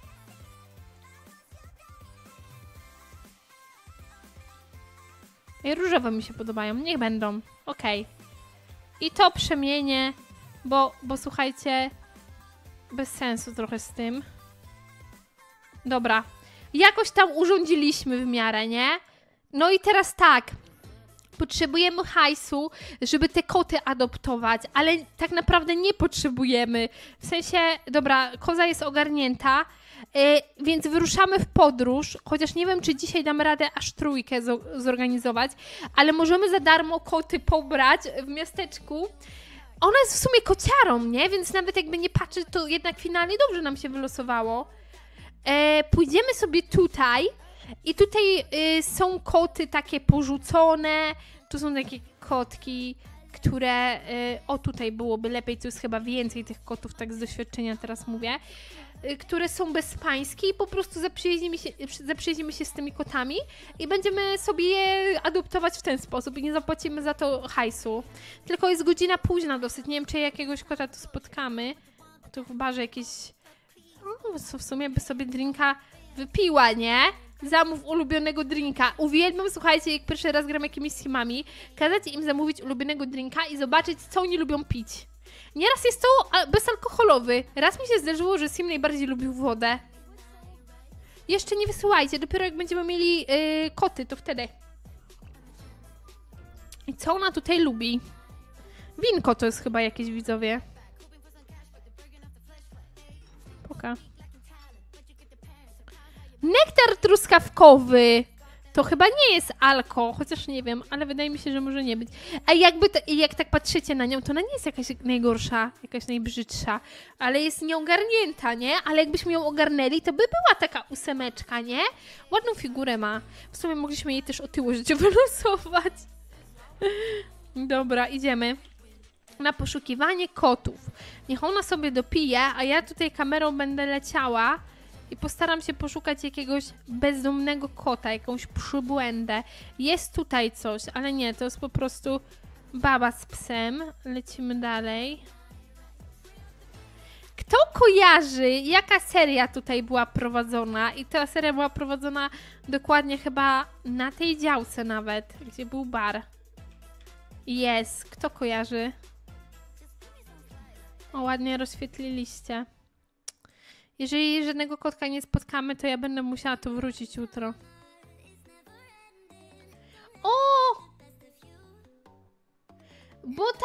Różowe mi się podobają. Niech będą. Okej. I to przemienię, bo słuchajcie, bez sensu trochę z tym. Dobra. Jakoś tam urządziliśmy w miarę, nie? No i teraz tak. Potrzebujemy hajsu, żeby te koty adoptować, ale tak naprawdę nie potrzebujemy. W sensie, dobra, koza jest ogarnięta, więc wyruszamy w podróż, chociaż nie wiem, czy dzisiaj damy radę aż trójkę zorganizować, ale możemy za darmo koty pobrać w miasteczku. Ona jest w sumie kociarą, nie? Więc nawet jakby nie patrzeć, to jednak finalnie dobrze nam się wylosowało. Pójdziemy sobie tutaj. I tutaj są koty takie porzucone. Tu są takie kotki, które... o, tutaj byłoby lepiej, tu jest chyba więcej tych kotów, tak z doświadczenia teraz mówię. Które są bezpańskie i po prostu zaprzyjaźnimy się z tymi kotami i będziemy sobie je adoptować w ten sposób i nie zapłacimy za to hajsu. Tylko jest godzina późna dosyć, nie wiem, czy jakiegoś kota tu spotkamy. Tu w barze jakieś... No, w sumie by sobie drinka wypiła, nie? Zamów ulubionego drinka. Uwielbiam, słuchajcie, jak pierwszy raz gram jakimiś simami, kazać im zamówić ulubionego drinka i zobaczyć, co oni lubią pić. Nieraz jest to bezalkoholowy. Raz mi się zdarzyło, że sim najbardziej lubił wodę. Jeszcze nie wysyłajcie, dopiero jak będziemy mieli koty, to wtedy. I co ona tutaj lubi? Winko to jest chyba jakieś, widzowie. Nektar truskawkowy. To chyba nie jest Alko, chociaż nie wiem, ale wydaje mi się, że może nie być. A jak tak patrzycie na nią, to ona nie jest jakaś najgorsza, jakaś najbrzydsza, ale jest nieogarnięta, nie? Ale jakbyśmy ją ogarnęli, to by była taka 8, nie? Ładną figurę ma. W sumie mogliśmy jej też otyło życie wylosować. Dobra, idziemy na poszukiwanie kotów. Niech ona sobie dopije, a ja tutaj kamerą będę leciała i postaram się poszukać jakiegoś bezdomnego kota, jakąś przybłędę. Jest tutaj coś, ale nie, to jest po prostu baba z psem. Lecimy dalej. Kto kojarzy, jaka seria tutaj była prowadzona? I ta seria była prowadzona dokładnie chyba na tej działce nawet, gdzie był bar. Jest. Kto kojarzy? O, ładnie rozświetliliście. Jeżeli żadnego kotka nie spotkamy, to ja będę musiała tu wrócić jutro. O! Bota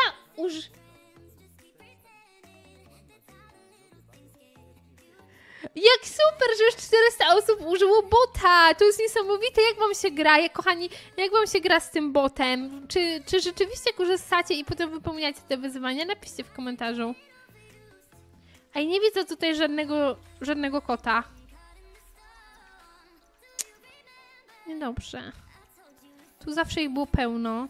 Jak super, że już 400 osób użyło bota! To jest niesamowite, jak wam się gra, kochani, jak wam się gra z tym botem? Czy rzeczywiście korzystacie i potem wypełniacie te wyzwania? Napiszcie w komentarzu. Ej, nie widzę tutaj żadnego kota. Niedobrze. Tu zawsze ich było pełno.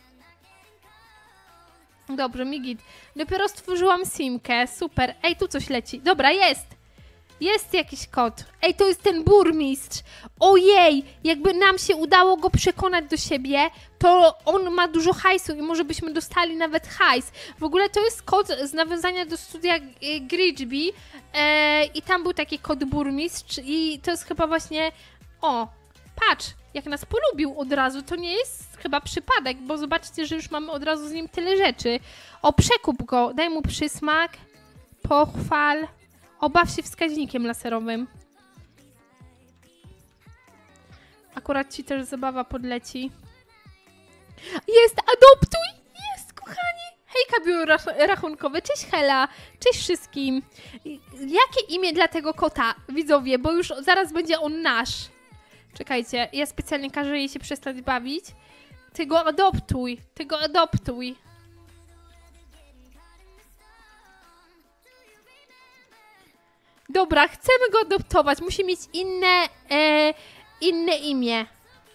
Dobrze, Migit. Dopiero stworzyłam simkę. Super. Ej, tu coś leci. Dobra, jest. Jest jakiś kot. Ej, to jest ten burmistrz. Ojej, jakby nam się udało go przekonać do siebie, to on ma dużo hajsu i może byśmy dostali nawet hajs. W ogóle to jest kot z nawiązania do studia Gridgeby i tam był taki kot burmistrz i to jest chyba właśnie... O, patrz, jak nas polubił od razu, to nie jest chyba przypadek, bo zobaczcie, że już mamy od razu z nim tyle rzeczy. O, przekup go, daj mu przysmak, pochwal... Obaw się wskaźnikiem laserowym. Akurat ci też zabawa podleci. Jest, adoptuj! Jest, kochani! Hejka, biuro rachunkowe. Cześć, Hela. Cześć wszystkim. Jakie imię dla tego kota, widzowie? Bo już zaraz będzie on nasz. Czekajcie, ja specjalnie każę jej się przestać bawić. Ty go adoptuj. Ty go adoptuj. Dobra, chcemy go adoptować. Musi mieć inne imię.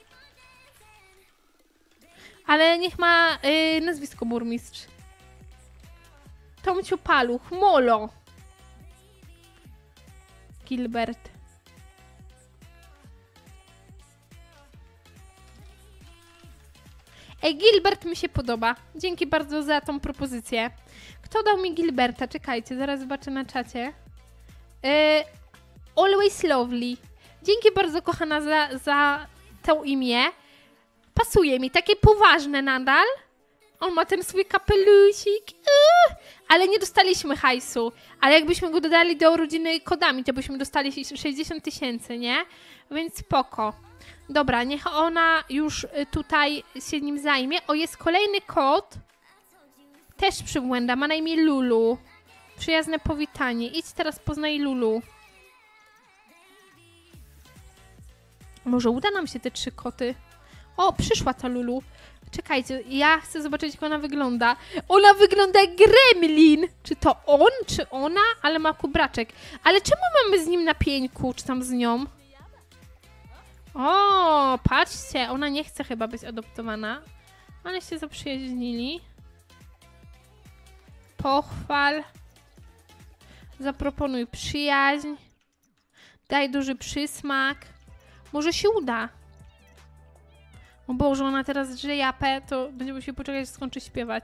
Ale niech ma nazwisko burmistrz. Tomciu Paluch, Molo. Gilbert. Ej, Gilbert mi się podoba. Dzięki bardzo za tą propozycję. Kto dał mi Gilberta? Czekajcie, zaraz zobaczę na czacie. Always Lovely. Dzięki bardzo, kochana, za to imię. Pasuje mi, takie poważne nadal. On ma ten swój kapelusik. Ale nie dostaliśmy hajsu. Ale jakbyśmy go dodali do rodziny kodami, to byśmy dostali 60 000, nie? Więc spoko. Dobra, niech ona już tutaj się nim zajmie. O, jest kolejny kot. Też przybłęda, ma na imię Lulu. Przyjazne powitanie. Idź teraz poznaj Lulu. Może uda nam się te 3 koty? O, przyszła ta Lulu. Czekajcie, ja chcę zobaczyć, jak ona wygląda. Ona wygląda jak gremlin. Czy to on, czy ona? Ale ma kubraczek. Ale czemu mamy z nim na pieńku, czy tam z nią? O, patrzcie, ona nie chce chyba być adoptowana. Ale się zaprzyjaźnili. Pochwal. Zaproponuj przyjaźń. Daj duży przysmak. Może się uda. O Boże, ona teraz drze japę, to będziemy musieli poczekać, aż skończy śpiewać.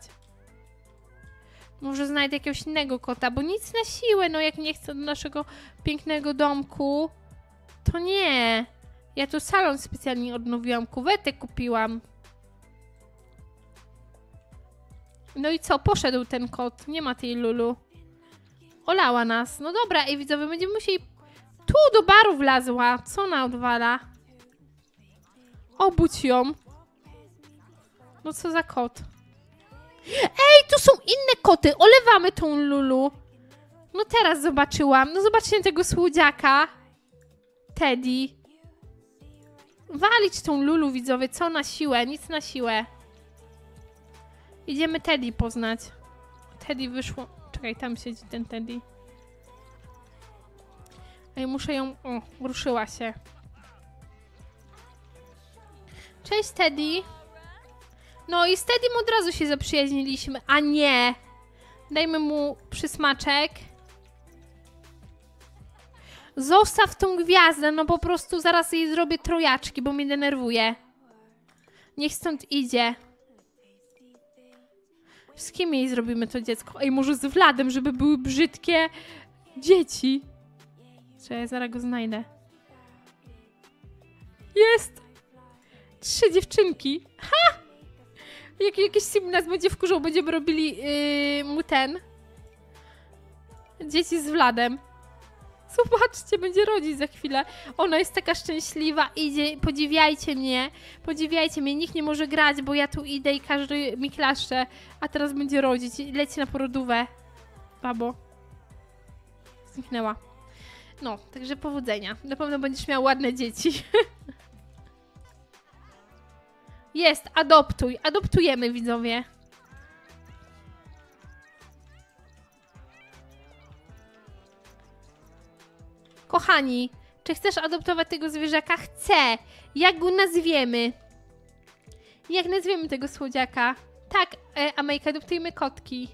Może znajdę jakiegoś innego kota, bo nic na siłę, no jak nie chcę do naszego pięknego domku, to nie. Ja tu salon specjalnie odnowiłam, kuwetę kupiłam. No i co? Poszedł ten kot, nie ma tej Lulu. Olała nas. No dobra, i widzowie, będziemy musieli... Tu do baru wlazła. Co ona odwala? Obudź ją. No co za kot? Ej, tu są inne koty. Olewamy tą Lulu. No teraz zobaczyłam. No zobaczcie tego słodziaka. Teddy. Walić tą Lulu, widzowie, co na siłę, nic na siłę. Idziemy Teddy poznać. Teddy wyszło... Czekaj, tam siedzi ten Teddy. Ej, muszę ją... O, ruszyła się. Cześć, Teddy. No i z Teddym od razu się zaprzyjaźniliśmy. A nie! Dajmy mu przysmaczek. Zostaw tą gwiazdę, no po prostu zaraz jej zrobię trojaczki, bo mnie denerwuje. Niech stąd idzie. Z kim jej zrobimy to dziecko? Ej, może z Wladem, żeby były brzydkie dzieci. Czekaj, zaraz go znajdę. Jest! 3 dziewczynki. Ha! Jakiś sim nas będzie wkurzał, będziemy robili mu ten. Dzieci z Wladem. Zobaczcie, będzie rodzić za chwilę. Ona jest taka szczęśliwa, idzie, podziwiajcie mnie. Podziwiajcie mnie, nikt nie może grać, bo ja tu idę i każdy mi klaszcze. A teraz będzie rodzić, leci na porodówę. Babo. Zniknęła. No, także powodzenia. Na pewno będziesz miał ładne dzieci. Jest, adoptuj. Adoptujemy, widzowie. Kochani, czy chcesz adoptować tego zwierzaka? Chcę. Jak go nazwiemy? Jak nazwiemy tego słodziaka? Tak, Amejka, adoptujmy kotki.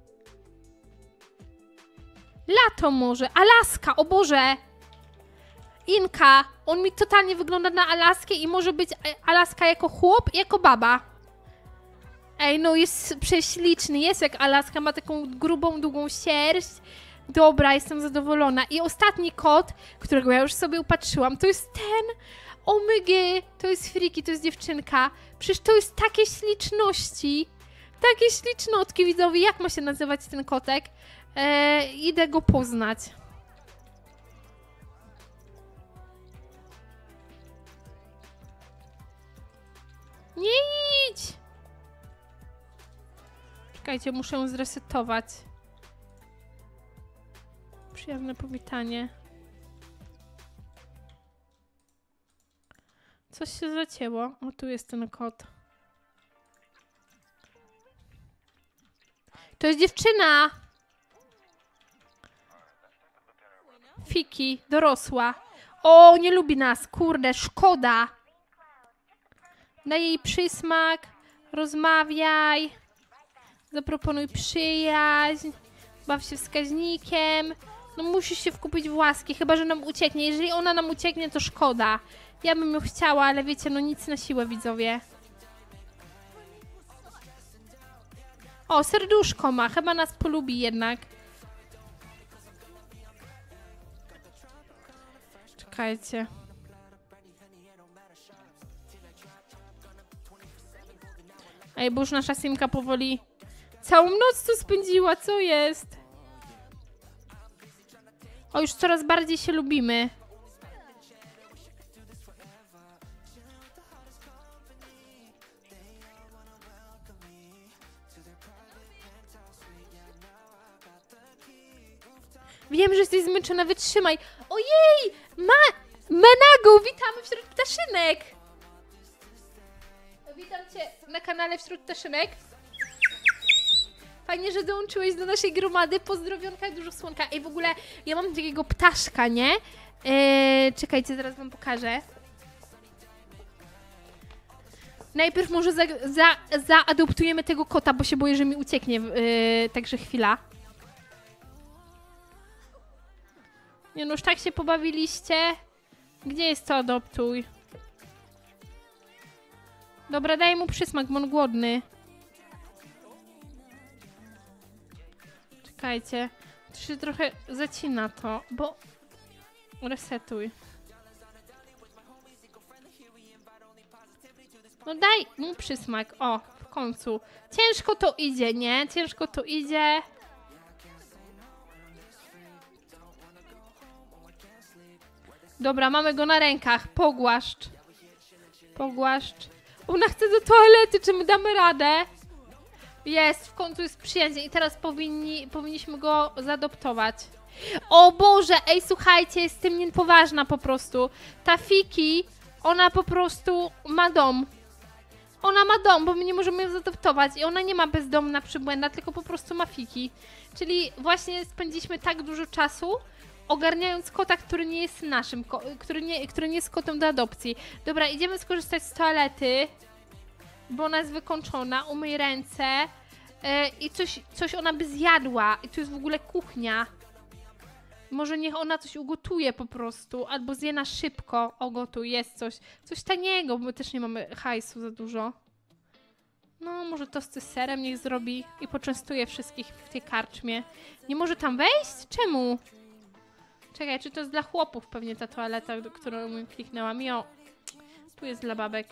Lato może. Alaska, o Boże. Inka. On mi totalnie wygląda na Alaskę i może być Alaska jako chłop i jako baba. Ej, no jest prześliczny. Jest jak Alaska, ma taką grubą, długą sierść. Dobra, jestem zadowolona. I ostatni kot, którego ja już sobie upatrzyłam, to jest ten. Omygy, to jest Friki, to jest dziewczynka. Przecież to jest takie śliczności. Takie ślicznotki, widzowie. Jak ma się nazywać ten kotek? Idę go poznać. Nie idź! Czekajcie, muszę ją zresetować. Przyjemne powitanie. Coś się zacięło. O, tu jest ten kot. To jest dziewczyna! Fiki, dorosła. O, nie lubi nas, kurde, szkoda. Daj jej przysmak, rozmawiaj, zaproponuj przyjaźń, baw się wskaźnikiem. No musisz się wkupić w łaski, chyba że nam ucieknie. Jeżeli ona nam ucieknie, to szkoda. Ja bym ją chciała, ale wiecie, no nic na siłę, widzowie. O, serduszko ma, chyba nas polubi jednak. Czekajcie. Ej, bo już nasza Simka powoli całą noc tu spędziła, co jest? O, już coraz bardziej się lubimy. Wiem, że jesteś zmęczona, wytrzymaj. Ojej! Menago, witamy wśród ptaszynek. Witam cię na kanale Wśród Ptaszynek. Fajnie, że dołączyłeś do naszej gromady. Pozdrowionka, dużo słonka. Ej, w ogóle ja mam takiego ptaszka, nie? Czekajcie, zaraz wam pokażę. Najpierw może zaadoptujemy tego kota, bo się boję, że mi ucieknie. Także chwila. Nie no, już tak się pobawiliście. Gdzie jest to adoptuj? Dobra, daj mu przysmak, bo on głodny. Czekajcie. To się trochę zacina to, bo... Resetuj. No daj mu przysmak. O, w końcu. Ciężko to idzie, nie? Ciężko to idzie. Dobra, mamy go na rękach. Pogłaszcz. Pogłaszcz. Ona chce do toalety, czy my damy radę? Jest, w końcu jest przyjaźń i teraz powinniśmy go zaadoptować. O Boże, ej, słuchajcie, jestem niepoważna po prostu. Ta Fiki Ona po prostu ma dom. Ona ma dom, bo my nie możemy ją zaadoptować i ona nie ma bezdomna przybłęda, tylko po prostu ma fiki. Czyli właśnie spędziliśmy tak dużo czasu ogarniając kota, który nie jest naszym, który nie jest kotem do adopcji. Dobra, idziemy skorzystać z toalety, bo ona jest wykończona, umyj ręce i coś ona by zjadła. I tu jest w ogóle kuchnia. Może niech ona coś ugotuje po prostu, albo zje na szybko. O, gotuj, jest coś taniego, bo my też nie mamy hajsu za dużo. No, może tosty z serem niech zrobi i poczęstuje wszystkich w tej karczmie. Nie może tam wejść? Czemu? Czekaj, czy to jest dla chłopów pewnie ta toaleta, którą kliknęłam? Jo, tu jest dla babek.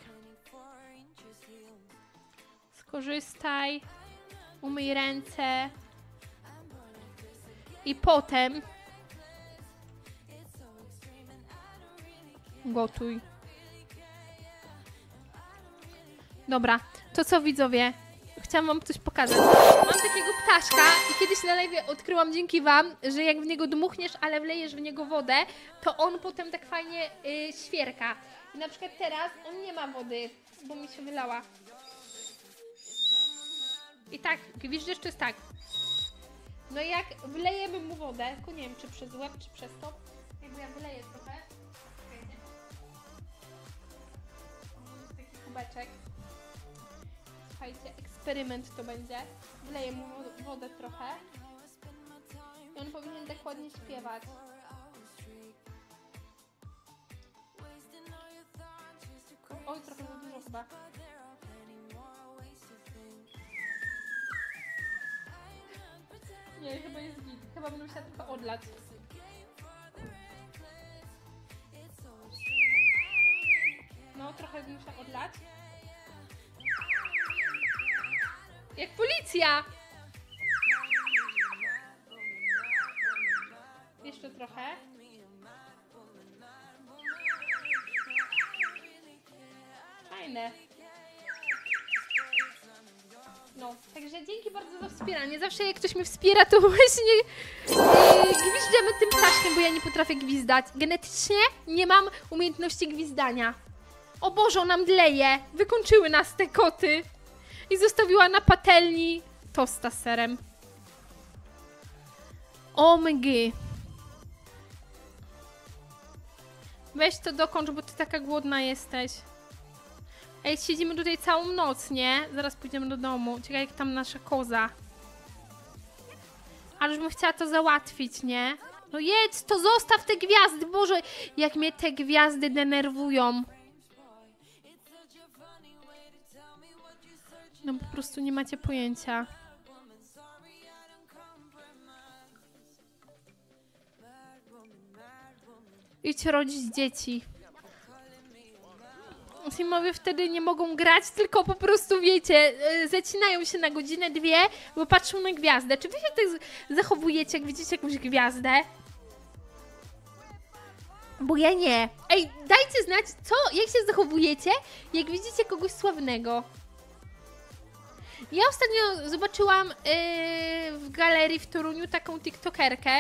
Skorzystaj, umyj ręce i potem gotuj. Dobra, to co widzowie? Chciałam wam coś pokazać. Mam takiego ptaszka i kiedyś na live odkryłam dzięki wam, że jak w niego dmuchniesz, ale wlejesz w niego wodę, to on potem tak fajnie świerka. I na przykład teraz on nie ma wody, bo mi się wylała. I tak, gwiżdżysz, to jest tak. No jak wlejemy mu wodę, tylko nie wiem czy przez łeb, czy przez to, jakby ja wyleję trochę. Taki kubeczek. Słuchajcie, eksperyment to będzie. Wleję mu wodę trochę. I on powinien tak ładnie śpiewać. Oj, trochę za dużo chyba. Nie, chyba jest git. Chyba będę musiała trochę odlać. No, trochę bym musiała odlać. Jak policja! Jeszcze trochę. Fajne. No, także dzięki bardzo za wspieranie. Zawsze jak ktoś mnie wspiera, to właśnie gwiżdżamy tym ptaszkiem, bo ja nie potrafię gwizdać. Genetycznie nie mam umiejętności gwizdania. O Boże, ona mdleje. Wykończyły nas te koty. I zostawiła na patelni tosta z serem. OMG. Weź to dokończ, bo ty taka głodna jesteś. Ej, siedzimy tutaj całą noc, nie? Zaraz pójdziemy do domu. Ciekawe jak tam nasza koza. Ale już bym chciała to załatwić, nie? No jedz, to zostaw te gwiazdy. Boże, jak mnie te gwiazdy denerwują. No po prostu nie macie pojęcia. Idź rodzić dzieci. Simowie wtedy nie mogą grać, tylko po prostu, wiecie, zacinają się na godzinę, dwie, bo patrzą na gwiazdę. Czy wy się tak zachowujecie, jak widzicie jakąś gwiazdę? Bo ja nie. Ej, dajcie znać, jak się zachowujecie, jak widzicie kogoś sławnego. Ja ostatnio zobaczyłam w galerii w Toruniu taką tiktokerkę,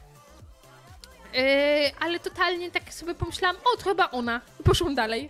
ale totalnie tak sobie pomyślałam, o, to chyba ona. I poszłam dalej.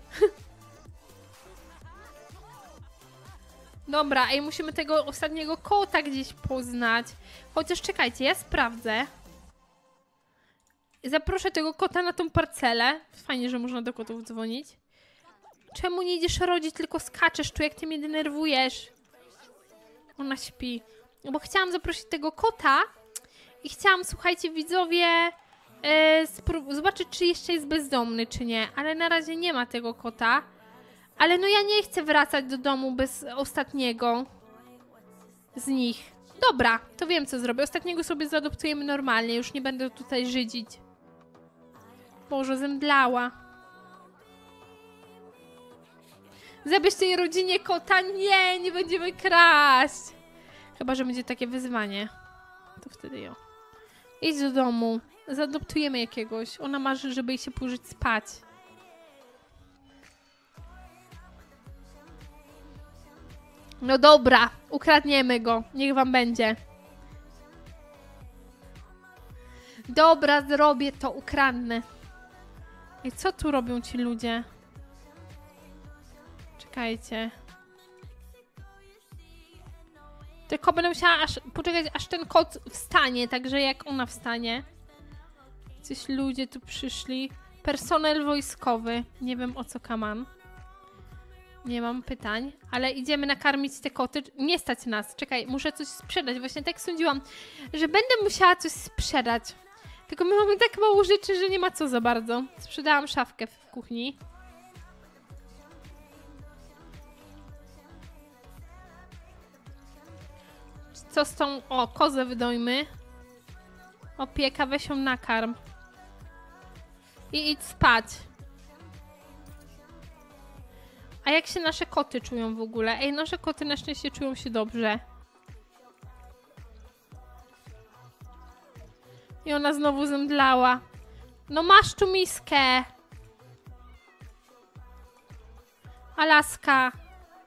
Dobra, ej, musimy tego ostatniego kota gdzieś poznać. Chociaż czekajcie, ja sprawdzę. Zaproszę tego kota na tą parcelę. Fajnie, że można do kotów dzwonić. Czemu nie idziesz rodzić, tylko skaczesz tu, jak ty mnie denerwujesz? Ona śpi. Bo chciałam zaprosić tego kota i chciałam, słuchajcie, widzowie, zobaczyć, czy jeszcze jest bezdomny, czy nie. Ale na razie nie ma tego kota. Ale no ja nie chcę wracać do domu bez ostatniego z nich. Dobra, to wiem, co zrobię. Ostatniego sobie zaadoptujemy normalnie. Już nie będę tutaj żydzić. Boże, zemdlała. Zabierz tej rodzinie kota. Nie, nie będziemy kraść. Chyba że będzie takie wyzwanie. To wtedy ją. Idź do domu. Zaadoptujemy jakiegoś. Ona marzy, żeby jej się położyć spać. No dobra, ukradniemy go. Niech wam będzie. Dobra, zrobię to, ukradnę. I co tu robią ci ludzie? Czekajcie. Tylko będę musiała poczekać, aż ten kot wstanie, także jak ona wstanie. Coś ludzie tu przyszli. Personel wojskowy. Nie wiem, o co kaman. Nie mam pytań, ale idziemy nakarmić te koty. Nie stać nas. Czekaj, muszę coś sprzedać. Właśnie tak sądziłam, że będę musiała coś sprzedać. Tylko my mamy tak mało rzeczy, że nie ma co za bardzo. Sprzedałam szafkę w kuchni. Co z tą... O, kozę wydojmy. Opieka, weź ją nakarm. I idź spać. A jak się nasze koty czują w ogóle? Ej, nasze koty na szczęście czują się dobrze. I ona znowu zemdlała. No masz tu miskę. Alaska.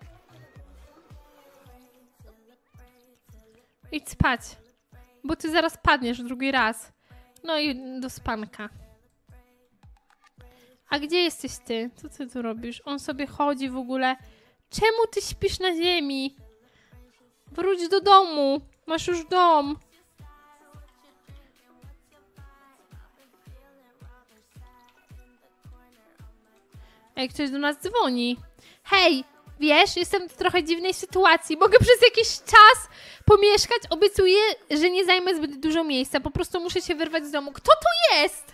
Idź spać. Bo ty zaraz padniesz drugi raz. No i do spanka. A gdzie jesteś ty? Co ty tu robisz? On sobie chodzi w ogóle. Czemu ty śpisz na ziemi? Wróć do domu. Masz już dom. Ej, ktoś do nas dzwoni. Hej, wiesz, jestem w trochę dziwnej sytuacji. Mogę przez jakiś czas pomieszkać. Obiecuję, że nie zajmę zbyt dużo miejsca. Po prostu muszę się wyrwać z domu. Kto to jest?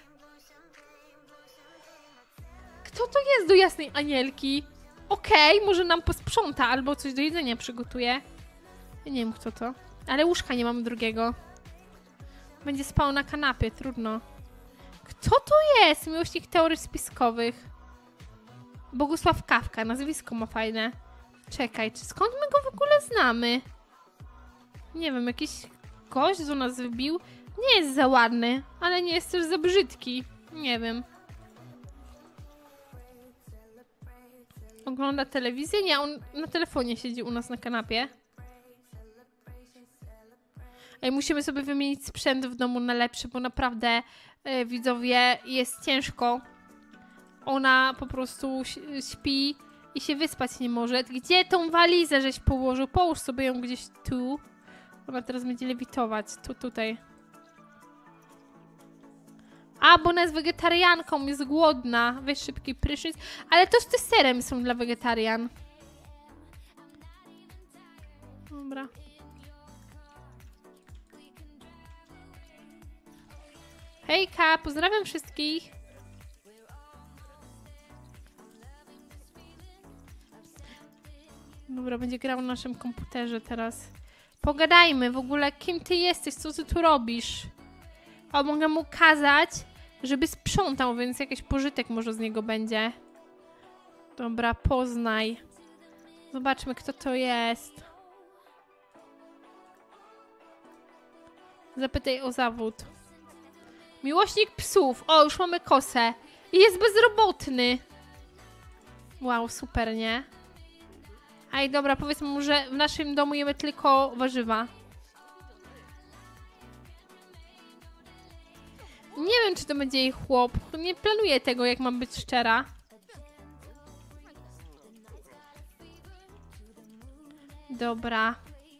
Kto to jest do jasnej anielki? Okej, może nam posprząta albo coś do jedzenia przygotuje. Ja nie wiem, kto to. Ale łóżka nie mamy drugiego. Będzie spał na kanapie, trudno. Kto to jest? Miłośnik teorii spiskowych. Bogusław Kawka, nazwisko ma fajne. Czekaj, czy skąd my go w ogóle znamy? Nie wiem, jakiś gość do nas wbił. Nie jest za ładny, ale nie jest też za brzydki. Nie wiem. Ogląda telewizję? Nie, on na telefonie siedzi u nas na kanapie. Ej, musimy sobie wymienić sprzęt w domu na lepszy, bo naprawdę, widzowie, jest ciężko. Ona po prostu śpi i się wyspać nie może. Gdzie tą walizę żeś położył? Połóż sobie ją gdzieś tu. Ona teraz będzie lewitować. Tutaj. A, bo ona jest wegetarianką, jest głodna. Weź szybki prysznic. Ale tosty z serem są dla wegetarian. Dobra. Hejka, pozdrawiam wszystkich. Dobra, będzie grał na naszym komputerze teraz. Pogadajmy w ogóle, kim ty jesteś, co ty tu robisz? O, mogę mu kazać, żeby sprzątał, więc jakiś pożytek może z niego będzie. Dobra, poznaj. Zobaczmy, kto to jest. Zapytaj o zawód. Miłośnik psów. O, już mamy kosę. I jest bezrobotny. Wow, super, nie? Ej, dobra, powiedzmy mu, że w naszym domu jemy tylko warzywa. Nie wiem, czy to będzie jej chłop. Nie planuję tego, jak mam być szczera. Dobra.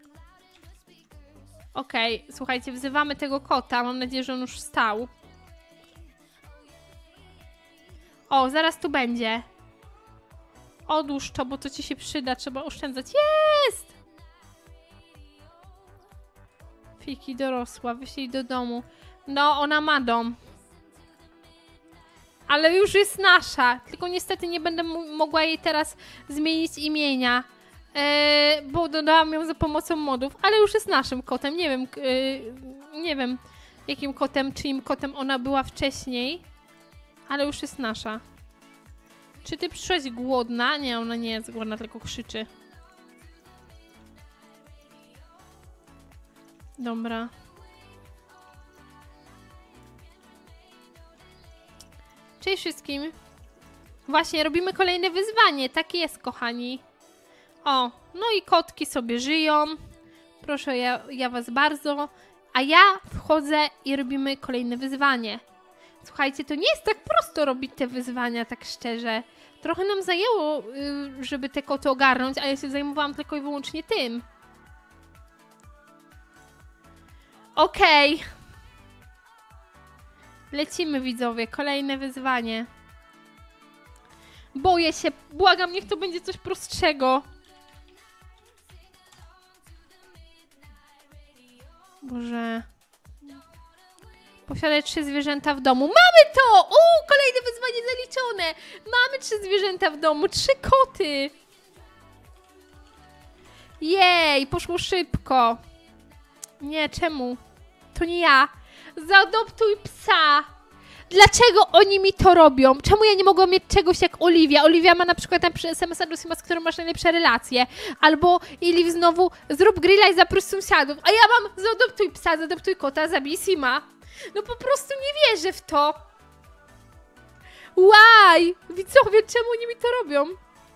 Okej, słuchajcie, wzywamy tego kota. Mam nadzieję, że on już wstał. O, zaraz tu będzie. Odłóż to, bo to ci się przyda. Trzeba oszczędzać. Jest! Fiki dorosła. Wyślij do domu. No, ona ma dom. Ale już jest nasza. Tylko niestety nie będę mogła jej teraz zmienić imienia. Bo dodałam ją za pomocą modów. Ale już jest naszym kotem. Nie wiem, nie wiem jakim kotem, czyim kotem ona była wcześniej. Ale już jest nasza. Czy ty przyszłaś głodna? Nie, ona nie jest głodna, tylko krzyczy. Dobra. Cześć wszystkim. Właśnie, robimy kolejne wyzwanie. Tak jest, kochani. O, no i kotki sobie żyją. Proszę, ja was bardzo. A ja wchodzę i robimy kolejne wyzwanie. Słuchajcie, to nie jest tak prosto robić te wyzwania, tak szczerze. Trochę nam zajęło, żeby te koty ogarnąć, a ja się zajmowałam tylko i wyłącznie tym. Okej. Lecimy, widzowie. Kolejne wyzwanie. Boję się. Błagam, niech to będzie coś prostszego. Boże. Posiadaj 3 zwierzęta w domu. Mamy to! Kolejne wyzwanie zaliczone. Mamy 3 zwierzęta w domu. 3 koty. Jej, poszło szybko. Nie, czemu? To nie ja. Zaadoptuj psa. Dlaczego oni mi to robią? Czemu ja nie mogłam mieć czegoś jak Oliwia? Oliwia ma na przykład tam przy SMS-a do Sima, z którą masz najlepsze relacje. Albo Iliv znowu zrób grilla i zaproś sąsiadów. A ja mam zaadoptuj psa, zaadoptuj kota, zabij Sima. No po prostu nie wierzę w to. Why? Widzowie, czemu oni mi to robią?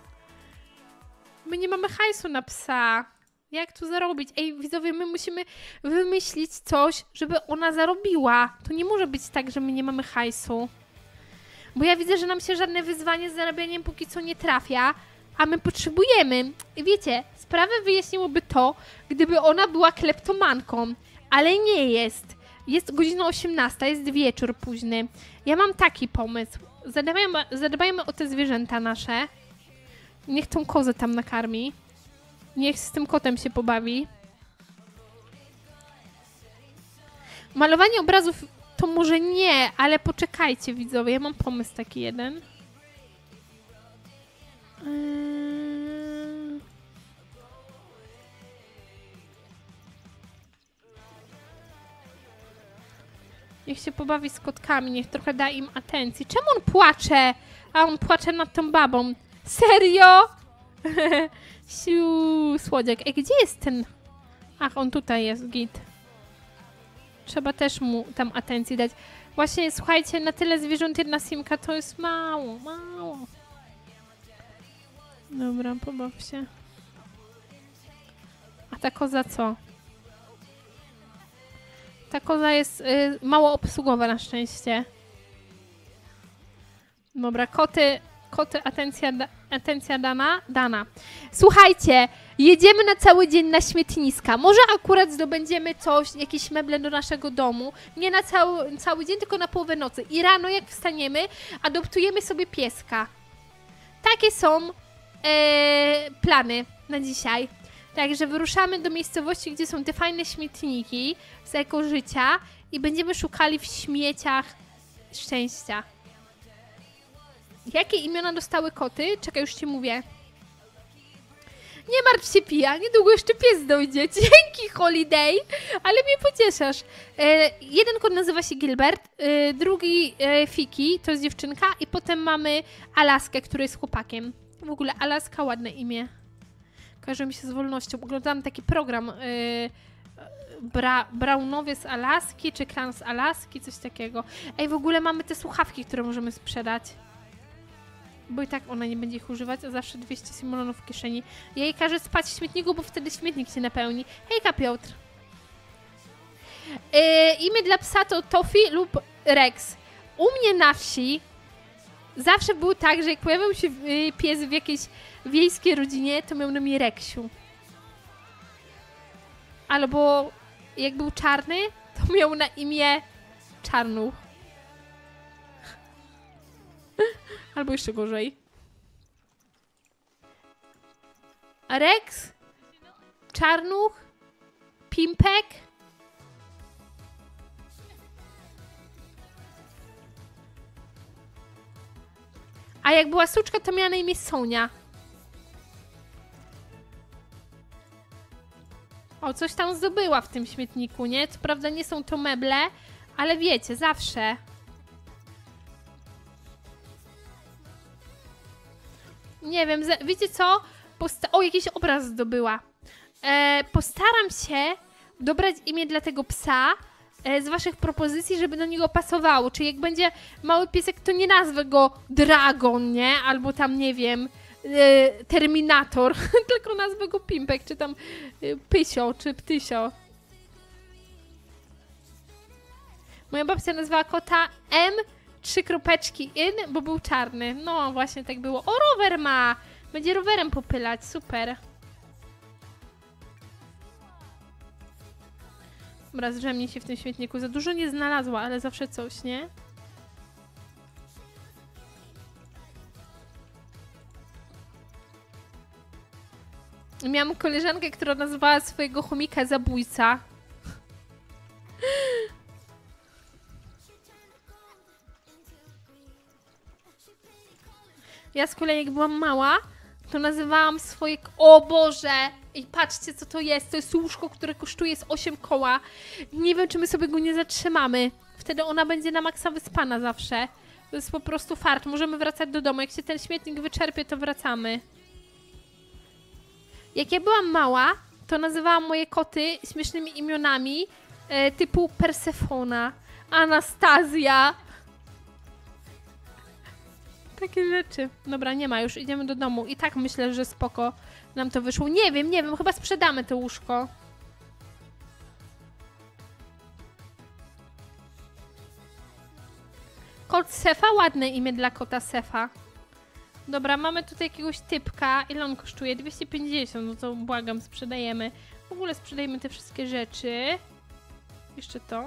My nie mamy hajsu na psa. Jak tu zarobić? Ej, widzowie, my musimy wymyślić coś, żeby ona zarobiła. To nie może być tak, że my nie mamy hajsu. Bo ja widzę, że nam się żadne wyzwanie z zarabianiem póki co nie trafia, a my potrzebujemy. I wiecie, sprawę wyjaśniłoby to, gdyby ona była kleptomanką. Ale nie jest. Jest godzina 18, jest wieczór późny. Ja mam taki pomysł. Zadbajmy o te zwierzęta nasze. Niech tą kozę tam nakarmi. Niech z tym kotem się pobawi. Malowanie obrazów to może nie, ale poczekajcie, widzowie. Ja mam pomysł taki jeden. Niech się pobawi z kotkami, niech trochę da im atencji. Czemu on płacze? A on płacze nad tą babą. Serio? Siu, słodziak. Ej, gdzie jest ten? Ach, on tutaj jest, git. Trzeba też mu tam atencji dać. Właśnie, słuchajcie, na tyle zwierząt jedna simka to jest mało, mało. Dobra, pobaw się. A ta koza co? Ta koza jest mało obsługowa na szczęście. Dobra, koty, atencja dana. Słuchajcie, jedziemy na cały dzień na śmietniska. Może akurat zdobędziemy coś, jakieś meble do naszego domu. Nie na cały dzień, tylko na połowę nocy. I rano jak wstaniemy, adoptujemy sobie pieska. Takie są plany na dzisiaj. Także wyruszamy do miejscowości, gdzie są te fajne śmietniki z ekożycia i będziemy szukali w śmieciach szczęścia. Jakie imiona dostały koty? Czekaj, już ci mówię. Nie martw się, Pija, niedługo jeszcze pies dojdzie. Dzięki, Holiday, ale mnie pocieszasz. Jeden kot nazywa się Gilbert, drugi Fiki, to jest dziewczynka i potem mamy Alaskę, który jest chłopakiem. W ogóle Alaska, ładne imię. Kojarzy mi się z wolnością. Oglądałam taki program Brownowie z Alaski, czy Klan z Alaski, coś takiego. Ej, w ogóle mamy te słuchawki, które możemy sprzedać. Bo i tak ona nie będzie ich używać, a zawsze 200 simolonów w kieszeni. Ja jej każę spać w śmietniku, bo wtedy śmietnik się napełni. Hejka, Piotr. Imię dla psa to Tofi lub Rex. U mnie na wsi zawsze było tak, że jak pojawiał się pies w jakiejś wiejskiej rodzinie, to miał na imię Reksiu. Albo jak był czarny, to miał na imię Czarnuch. Albo jeszcze gorzej. Rex, Czarnuch, Pimpek. A jak była suczka, to miała na imię Sonia. O, coś tam zdobyła w tym śmietniku, nie? Co prawda nie są to meble, ale wiecie, zawsze. Nie wiem, wiecie co? O, jakiś obraz zdobyła. Postaram się dobrać imię dla tego psa z waszych propozycji, żeby do niego pasowało. Czyli jak będzie mały piesek, to nie nazwę go Dragon, nie? Albo tam, nie wiem, Terminator, tylko nazwę go Pimpek, czy tam Pysio, czy Ptysio. Moja babcia nazwała kota 3 kropeczki in, bo był czarny. No, właśnie tak było. O, rower ma! Będzie rowerem popylać, super. Dobra, zdrzemnij się w tym śmietniku. Za dużo nie znalazła, ale zawsze coś, nie? Miałam koleżankę, która nazwała swojego chomika zabójca. Ja z kolei jak byłam mała, to nazywałam swoje... O Boże! I patrzcie, co to jest. To jest łóżko, które kosztuje z 8 koła. Nie wiem, czy my sobie go nie zatrzymamy. Wtedy ona będzie na maksa wyspana zawsze. To jest po prostu fart. Możemy wracać do domu. Jak się ten śmietnik wyczerpie, to wracamy. Jak ja byłam mała, to nazywałam moje koty śmiesznymi imionami typu Persefona, Anastazja. Takie rzeczy. Dobra, nie ma już, idziemy do domu. I tak myślę, że spoko nam to wyszło. Nie wiem, chyba sprzedamy to łóżko. Kot Sefa, ładne imię dla kota Sefa. Dobra, mamy tutaj jakiegoś typka. Ile on kosztuje? 250, no to błagam, sprzedajemy. W ogóle sprzedajemy te wszystkie rzeczy. Jeszcze to.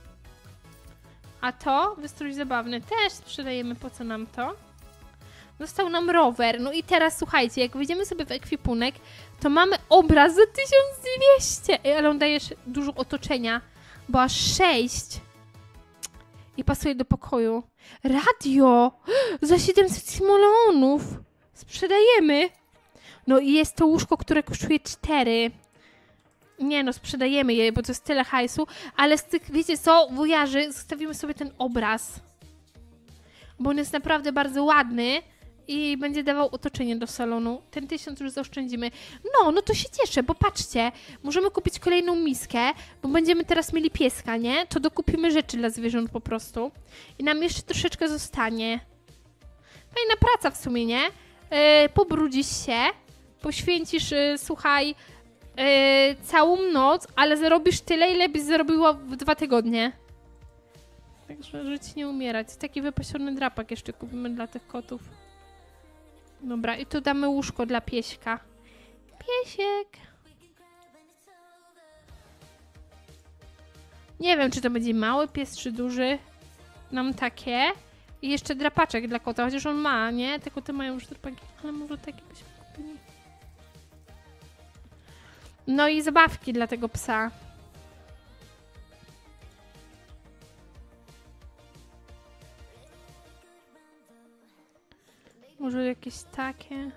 A to? Wystrój zabawny. Też sprzedajemy, po co nam to? Został nam rower. No i teraz słuchajcie, jak wejdziemy sobie w ekwipunek, to mamy obraz za 1200. Ej, ale on daje dużo otoczenia, bo aż 6. I pasuje do pokoju. Radio! Za 700 simoleonów! Sprzedajemy! No i jest to łóżko, które kosztuje 4. Nie no, sprzedajemy je, bo to jest tyle hajsu. Ale z tych, wiecie co, wujarzy, zostawimy sobie ten obraz. Bo on jest naprawdę bardzo ładny. I będzie dawał otoczenie do salonu. Ten 1000 już zaoszczędzimy. No to się cieszę, bo patrzcie, możemy kupić kolejną miskę, bo będziemy teraz mieli pieska, nie? To dokupimy rzeczy dla zwierząt po prostu. I nam jeszcze troszeczkę zostanie. Fajna praca w sumie, nie? Pobrudzisz się, poświęcisz, słuchaj, całą noc, ale zarobisz tyle, ile byś zarobiła w 2 tygodnie. Także żyć nie umierać. Taki wypasiony drapak jeszcze kupimy dla tych kotów. Dobra, i tu damy łóżko dla pieśka. Piesiek. Nie wiem, czy to będzie mały pies, czy duży. Mam takie. I jeszcze drapaczek dla kota, chociaż on ma, nie? Te koty mają już drapaki, ale może takie byśmy kupili. No i zabawki dla tego psa. Może jakieś takie.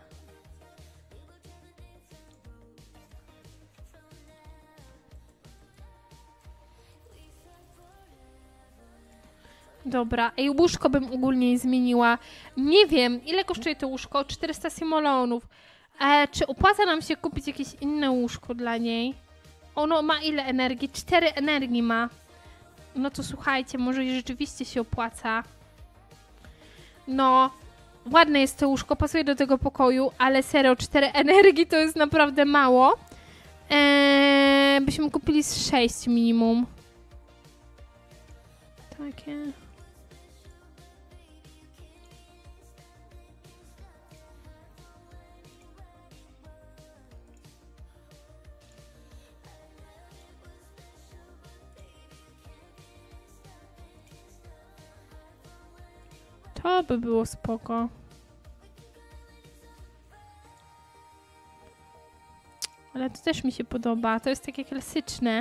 Dobra, ej, łóżko bym ogólnie zmieniła. Nie wiem, ile kosztuje to łóżko? 400 simoleonów. Czy opłaca nam się kupić jakieś inne łóżko dla niej? Ono ma ile energii? 4 energii ma. No to słuchajcie, może i rzeczywiście się opłaca. No, ładne jest to łóżko, pasuje do tego pokoju, ale serio, 4 energii to jest naprawdę mało. Byśmy kupili z 6 minimum. Takie. To by było spoko. Ale to też mi się podoba. To jest takie klasyczne.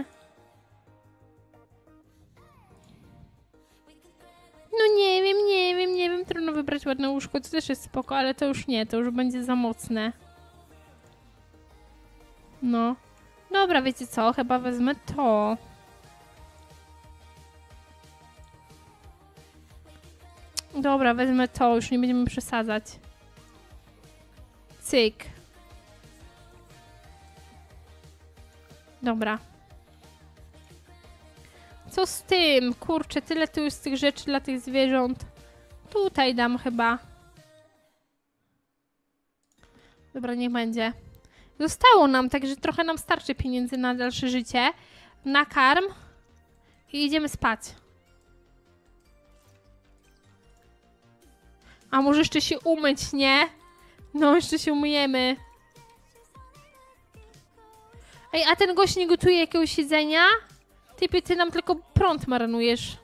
No nie wiem. Trudno wybrać ładne łóżko. To też jest spoko, ale to już nie. To już będzie za mocne. No. Dobra, wiecie co? Chyba wezmę to. Dobra, wezmę to. Już nie będziemy przesadzać. Cyk. Dobra. Co z tym? Kurczę, tyle tu jest tych rzeczy dla tych zwierząt. Tutaj dam chyba. Dobra, niech będzie. Zostało nam, także trochę nam starczy pieniędzy na dalsze życie. Nakarm. I idziemy spać. A może jeszcze się umyć, nie? No, jeszcze się umyjemy. Ej, a ten gość nie gotuje jakiegoś jedzenia? Typie, ty nam tylko prąd marnujesz.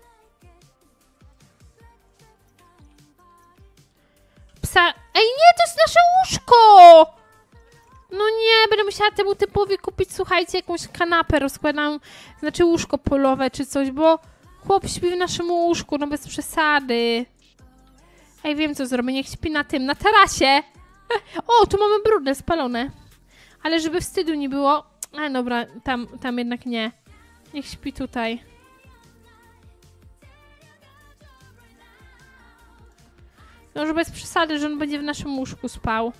Psa... Ej, nie, to jest nasze łóżko! No nie, będę musiała temu typowi kupić, słuchajcie, jakąś kanapę rozkładam, znaczy łóżko polowe czy coś, bo chłop śpi w naszym łóżku, no bez przesady. Ej, wiem co zrobię, niech śpi na tym, na tarasie. O, tu mamy brudne, spalone. Ale żeby wstydu nie było... A dobra, tam jednak nie. Niech śpi tutaj. No, że bez przesady, że on będzie w naszym łóżku spał.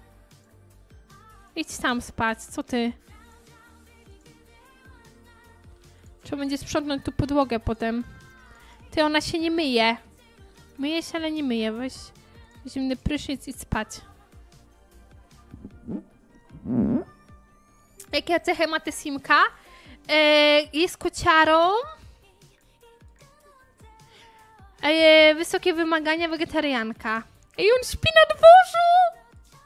Idź tam spać, co ty? Trzeba będzie sprzątnąć tu podłogę potem. Ty, ona się nie myje. Myje się, ale nie myje. Weź zimny prysznic i spać. Jakie cechy ma ta Simka? Jest kociarą. Wysokie wymagania, wegetarianka. I on śpi na dworzu!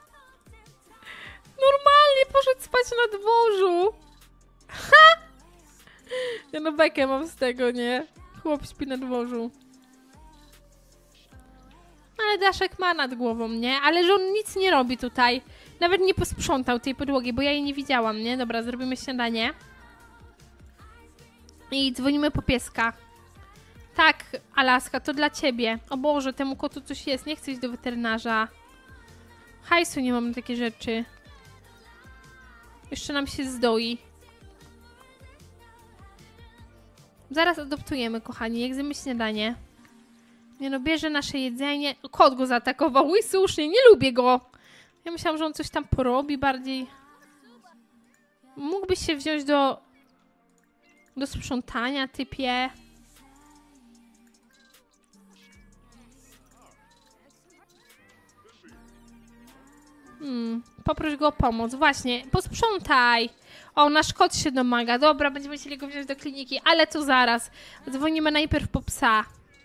Normalnie poszedł spać na dworzu. Ha! Ja no bekę mam z tego, nie? Chłop śpi na dworzu. Ale daszek ma nad głową, nie? Ale że on nic nie robi tutaj. Nawet nie posprzątał tej podłogi, bo ja jej nie widziałam, nie? Dobra, zrobimy śniadanie. I dzwonimy po pieska. Tak, Alaska, to dla ciebie. O Boże, temu kotu coś jest. Nie chcę iść do weterynarza. Hajsu nie mam na takie rzeczy. Jeszcze nam się zdoi. Zaraz adoptujemy, kochani. Jak zjemy śniadanie. Nie no, bierze nasze jedzenie. Kot go zaatakował i słusznie, nie lubię go. Ja myślałam, że on coś tam porobi bardziej. Mógłbyś się wziąć do sprzątania, typie. Poproś go o pomoc. Właśnie, posprzątaj. O, nasz kot się domaga. Dobra, będziemy chcieli go wziąć do kliniki, ale to zaraz. Dzwonimy najpierw po psa.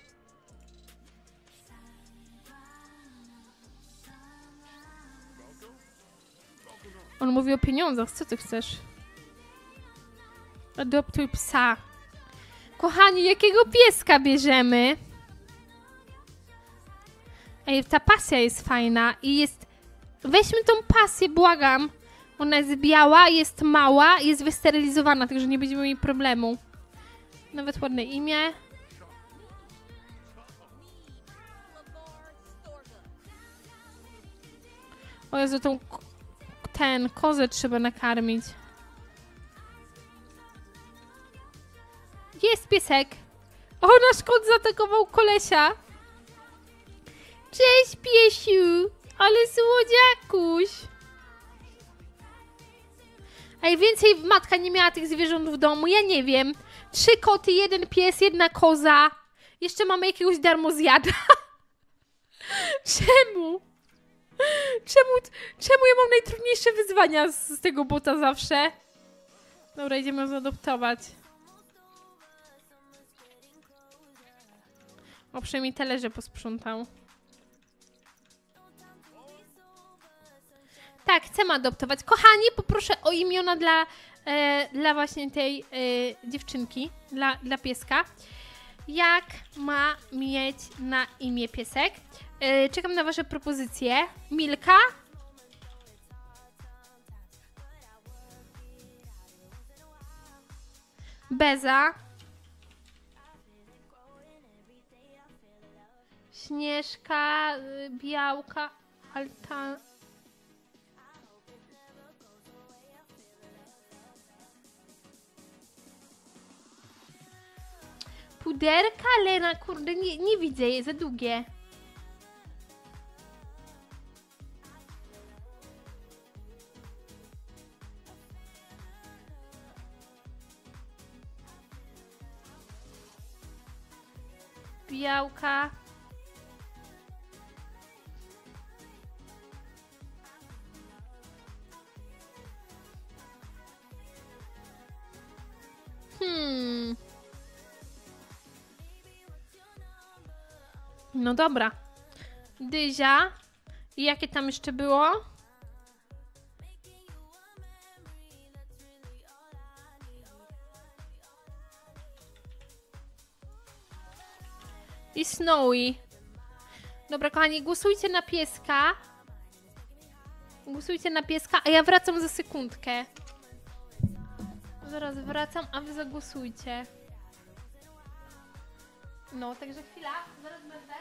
On mówi o pieniądzach. Co ty chcesz? Adoptuj psa. Kochani, jakiego pieska bierzemy? Ej, ta pasja jest fajna i jest... Weźmy tą pasję, błagam. Ona jest biała, jest mała, jest wysterylizowana, także nie będziemy mieli problemu. Nawet ładne imię. O Jezu, ten kozę trzeba nakarmić. Jest piesek. O, nasz kot zaatakował kolesia. Cześć, piesiu. Ale słodziakuś. Ej, więcej matka nie miała tych zwierząt w domu, ja nie wiem. 3 koty, 1 pies, 1 koza. Jeszcze mamy jakiegoś darmozjada. Czemu? Czemu ja mam najtrudniejsze wyzwania z tego bota zawsze? Dobra, idziemy zaadoptować. O, przynajmniej talerze posprzątał. Tak, chcemy adoptować. Kochani, poproszę o imiona dla właśnie tej dziewczynki, dla pieska. Jak ma mieć na imię piesek? Czekam na wasze propozycje. Milka? Beza? Śnieżka? Białka? Alta... Puderka, Lena, kurde, nie widzę je, za długie. Białka. No dobra. Dyzia. I jakie tam jeszcze było? I Snowy. Dobra, kochani, głosujcie na pieska. Głosujcie na pieska, a ja wracam za sekundkę. Zaraz wracam, a wy zagłosujcie. No, także chwila, zaraz będę.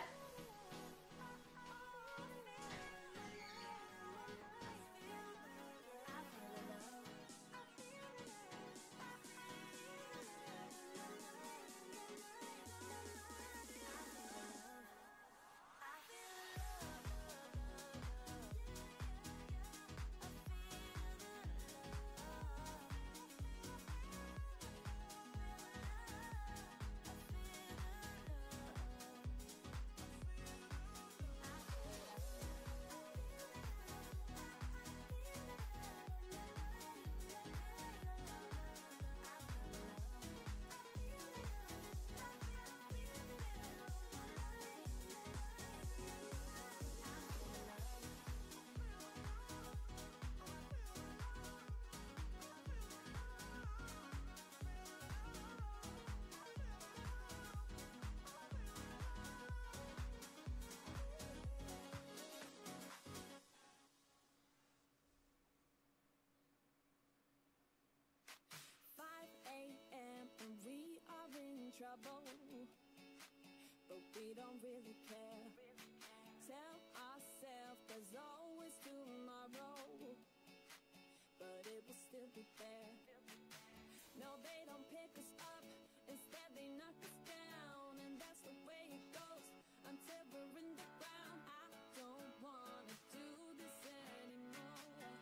Trouble, but we don't really care. Tell ourselves there's always tomorrow, but it will still be there. No, they don't pick us up, instead they knock us down, and that's the way it goes until we're in the ground. I don't wanna do this anymore.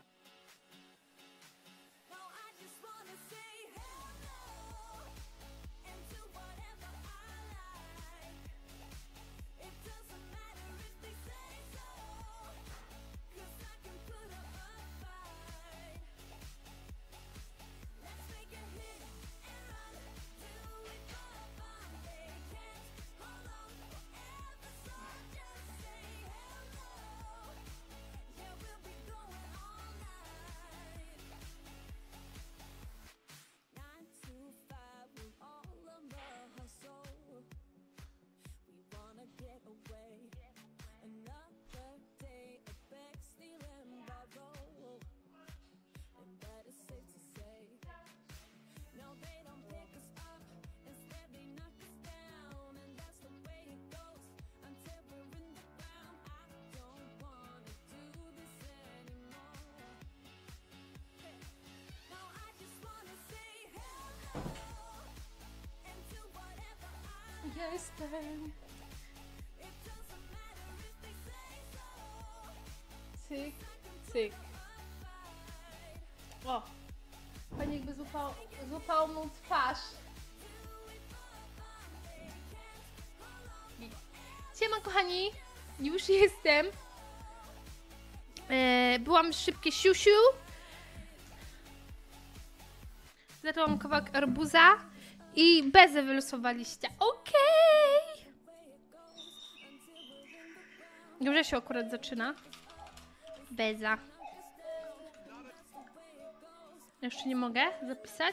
No, I just wanna say hello and do whatever I like. It doesn't matter if they say so, 'cause I can put up a fight. Let's make a hit and run, do it for fun. They can't hold on forever, so just say hello. Yeah, we'll be going all night. 9 to 5, we're all on the hustle. We wanna get away. Another day of beg, steal and borrow, and that is safe to say. No, they don't pick us up, instead they knock us down, and that's the way it goes until we're in the ground. I don't wanna do this anymore. No, I just wanna say hello and do whatever I Jestem. It doesn't matter if they say so. Cyk, cyk. O! Pani jakby złapał mu twarz. Siema kochani, już jestem. Byłam szybkie siusiu. Zaczęłam kawałek arbuza i bezę wylosowaliście. Okej! Dobrze się akurat zaczyna. Beza. Jeszcze nie mogę zapisać.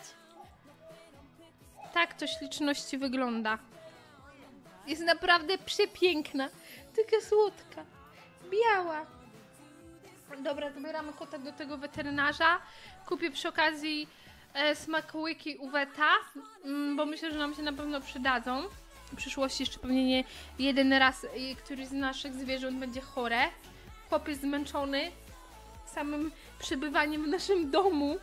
Tak to śliczności wygląda. Jest naprawdę przepiękna. Taka słodka. Biała. Dobra, zabieramy kota do tego weterynarza. Kupię przy okazji smakołyki u weta, bo myślę, że nam się na pewno przydadzą. W przyszłości jeszcze pewnie nie jeden raz któryś z naszych zwierząt będzie chore. Chłop jest zmęczony samym przebywaniem w naszym domu.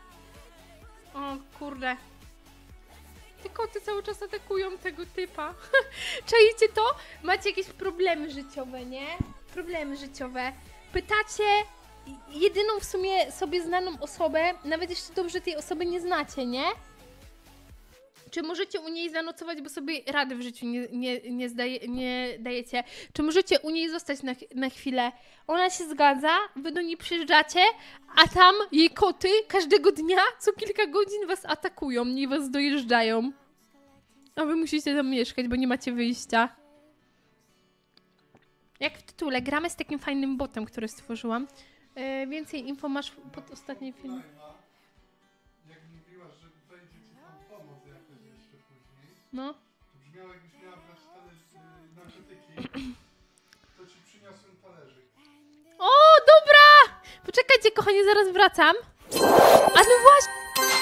O kurde. Te koty cały czas atakują tego typa. Czajcie to? Macie jakieś problemy życiowe, nie? Problemy życiowe. Pytacie jedyną w sumie sobie znaną osobę, nawet jeśli dobrze tej osoby nie znacie, nie? Czy możecie u niej zanocować, bo sobie rady w życiu nie dajecie? Czy możecie u niej zostać na chwilę? Ona się zgadza, wy do niej przyjeżdżacie, a tam jej koty każdego dnia, co kilka godzin was atakują i was dojeżdżają. A wy musicie tam mieszkać, bo nie macie wyjścia. Jak w tytule, gramy z takim fajnym botem, który stworzyłam. Więcej info masz pod ostatnim filmem. Jak mówiłaś, że wejdzie ci tam pomoc jakaś jeszcze później, No. to brzmiało jakbyś miała brać narkotyki, to ci przyniosłem talerzyk. O, dobra! Poczekajcie, kochani, zaraz wracam. A no właśnie.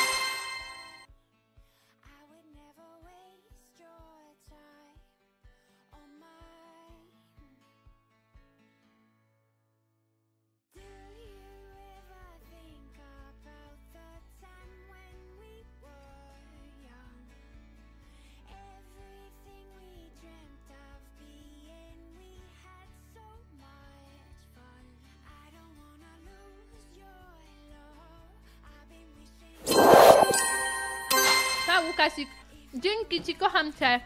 I would never waste your time or mine. Do you ever think about the time when we were young? Everything we dreamt of being, we had so much fun. I don't wanna lose your love. I've been wishing. Pa, Łukasik. Dzięki ci, kocham cię.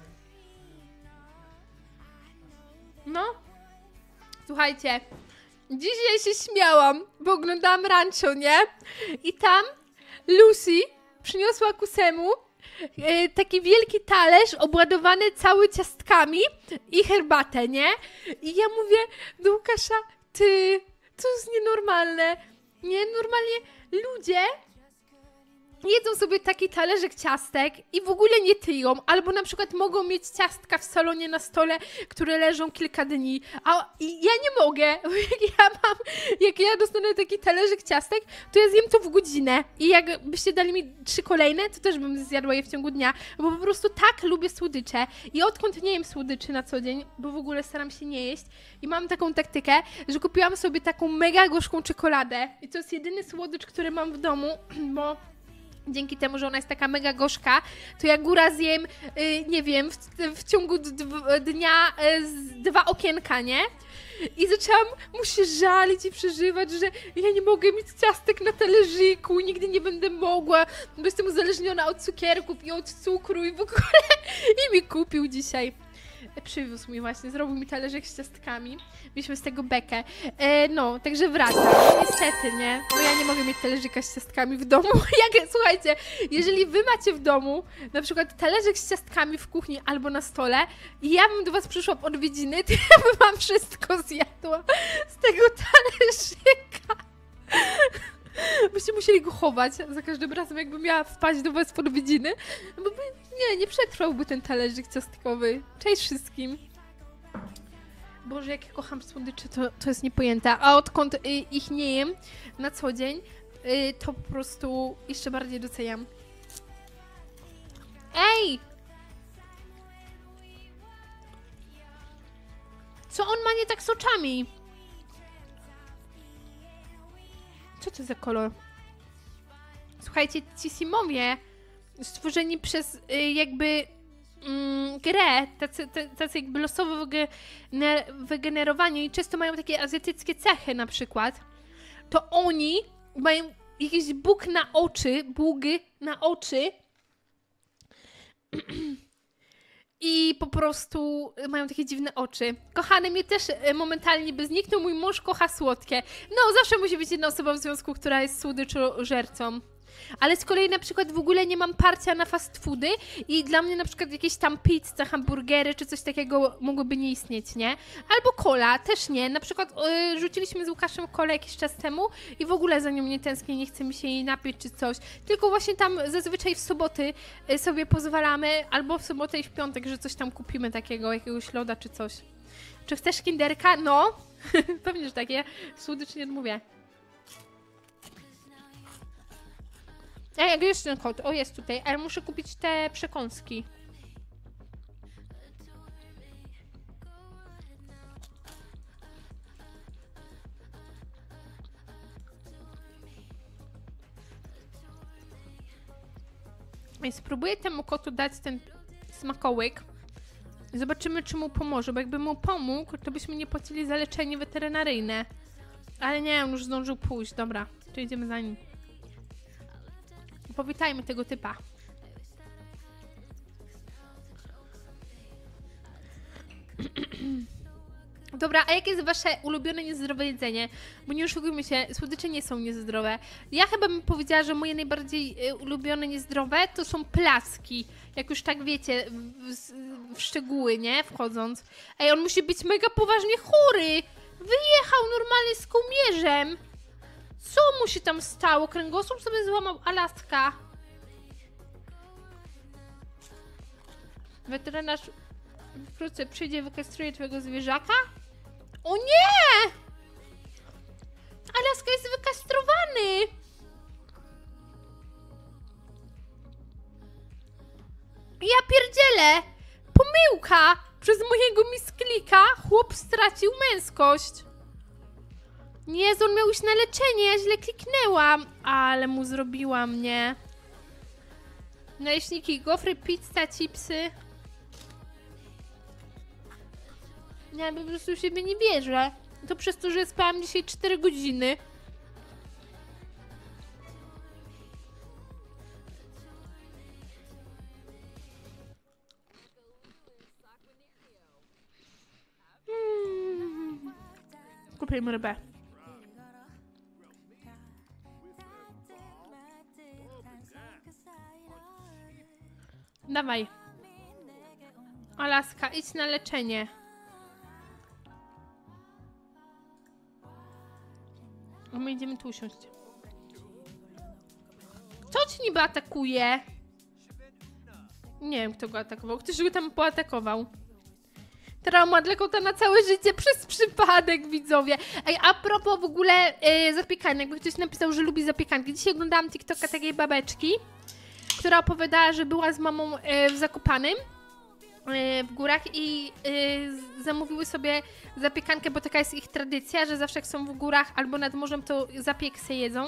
No. Słuchajcie. Dzisiaj się śmiałam, bo oglądałam Rancho, nie? I tam Lucy przyniosła Kusemu taki wielki talerz obładowany cały ciastkami i herbatę, nie? I ja mówię do Łukasza, ty, to jest nienormalne. Nie, normalnie ludzie jedzą sobie taki talerzyk ciastek i w ogóle nie tyją, albo na przykład mogą mieć ciastka w salonie na stole, które leżą kilka dni, i ja nie mogę, bo jak ja dostanę taki talerzyk ciastek, to ja zjem to w godzinę i jakbyście dali mi 3 kolejne, to też bym zjadła je w ciągu dnia, bo po prostu tak lubię słodycze i odkąd nie jem słodyczy na co dzień, bo w ogóle staram się nie jeść i mam taką taktykę, że kupiłam sobie taką mega gorzką czekoladę i to jest jedyny słodycz, który mam w domu, bo dzięki temu, że ona jest taka mega gorzka, to ja góra zjem, nie wiem, w ciągu dnia 2 okienka, nie? I zaczęłam mu się żalić i przeżywać, że ja nie mogę mieć ciastek na talerzyku, nigdy nie będę mogła, bo jestem uzależniona od cukierków i od cukru i w ogóle. I mi kupił dzisiaj. Przywiózł mi właśnie, zrobił mi talerzyk z ciastkami. Mieliśmy z tego bekę. No, także wracam. No, niestety, nie? No ja nie mogę mieć talerzyka z ciastkami w domu. Słuchajcie, jeżeli wy macie w domu na przykład talerzyk z ciastkami w kuchni albo na stole i ja bym do was przyszła w odwiedziny, to ja bym wam wszystko zjadła z tego talerzyka. Byście musieli go chować za każdym razem, jakbym miała wpaść do was w odwiedziny, bo nie przetrwałby ten talerzyk ciastkowy. Cześć wszystkim. Boże, jak ja kocham słodycze, to jest niepojęte. A odkąd ich nie jem na co dzień, to po prostu jeszcze bardziej doceniam. Ej! Co on ma nie tak z oczami? Co to za kolor? Słuchajcie, ci Simowie stworzeni przez jakby grę, tacy jakby losowo wygenerowani i często mają takie azjatyckie cechy na przykład, to oni mają jakiś bugi na oczy i po prostu mają takie dziwne oczy. Kochany, mnie też momentalnie by zniknął, mój mąż kocha słodkie. No, zawsze musi być jedna osoba w związku, która jest słodyczożercą. Ale z kolei na przykład w ogóle nie mam parcia na fast foody i dla mnie na przykład jakieś tam pizza, hamburgery czy coś takiego mogłyby nie istnieć, nie? Albo cola, też nie. Na przykład rzuciliśmy z Łukaszem kolę jakiś czas temu i w ogóle za nią nie tęsknię, nie chce mi się jej napić czy coś. Tylko właśnie tam zazwyczaj w soboty sobie pozwalamy, albo w sobotę i w piątek, że coś tam kupimy takiego, jakiegoś loda czy coś. Czy chcesz kinderka? No, pewnie, że takie. Słodycz nie odmówię. Ej, jak jest ten kot? O, jest tutaj, ale muszę kupić te przekąski. I spróbuję temu kotu dać ten smakołyk. Zobaczymy, czy mu pomoże, bo jakby mu pomógł, to byśmy nie płacili za leczenie weterynaryjne. Ale nie, on już zdążył pójść. Dobra, to idziemy za nim. Powitajmy tego typa. Dobra, a jakie jest wasze ulubione niezdrowe jedzenie? Bo nie oszukujmy się, słodycze nie są niezdrowe. Ja chyba bym powiedziała, że moje najbardziej ulubione niezdrowe to są placki. Jak już tak wiecie, w szczegóły, nie? Wchodząc. Ej, on musi być mega poważnie chory! Wyjechał normalnie z kołmierzem! Co mu się tam stało? Kręgosłup sobie złamał, Alaska. Weterynarz wkrótce przyjdzie i wykastruje twojego zwierzaka? O nie! Alaska jest wykastrowany! Ja pierdzielę! Pomyłka! Przez mojego misklika chłop stracił męskość. Jezu, on miał iść na leczenie, ja źle kliknęłam. Ale mu zrobiłam, nie? Naleśniki, gofry, pizza, chipsy. Ja po prostu siebie nie wierzę. To przez to, że spałam dzisiaj 4 godziny. Kupimy rybę. Dawaj. Alaska, idź na leczenie. A my idziemy tu usiąść. Kto ci niby atakuje? Nie wiem, kto go atakował. Ktoś go tam poatakował. Trauma dla kota na całe życie przez przypadek, widzowie. Ej, a propos w ogóle zapiekanek, jakby ktoś napisał, że lubi zapiekanki. Dzisiaj oglądałam TikToka takiej babeczki, która opowiadała, że była z mamą w Zakopanem w górach i zamówiły sobie zapiekankę, bo taka jest ich tradycja, że zawsze jak są w górach albo nad morzem, to zapieksy jedzą.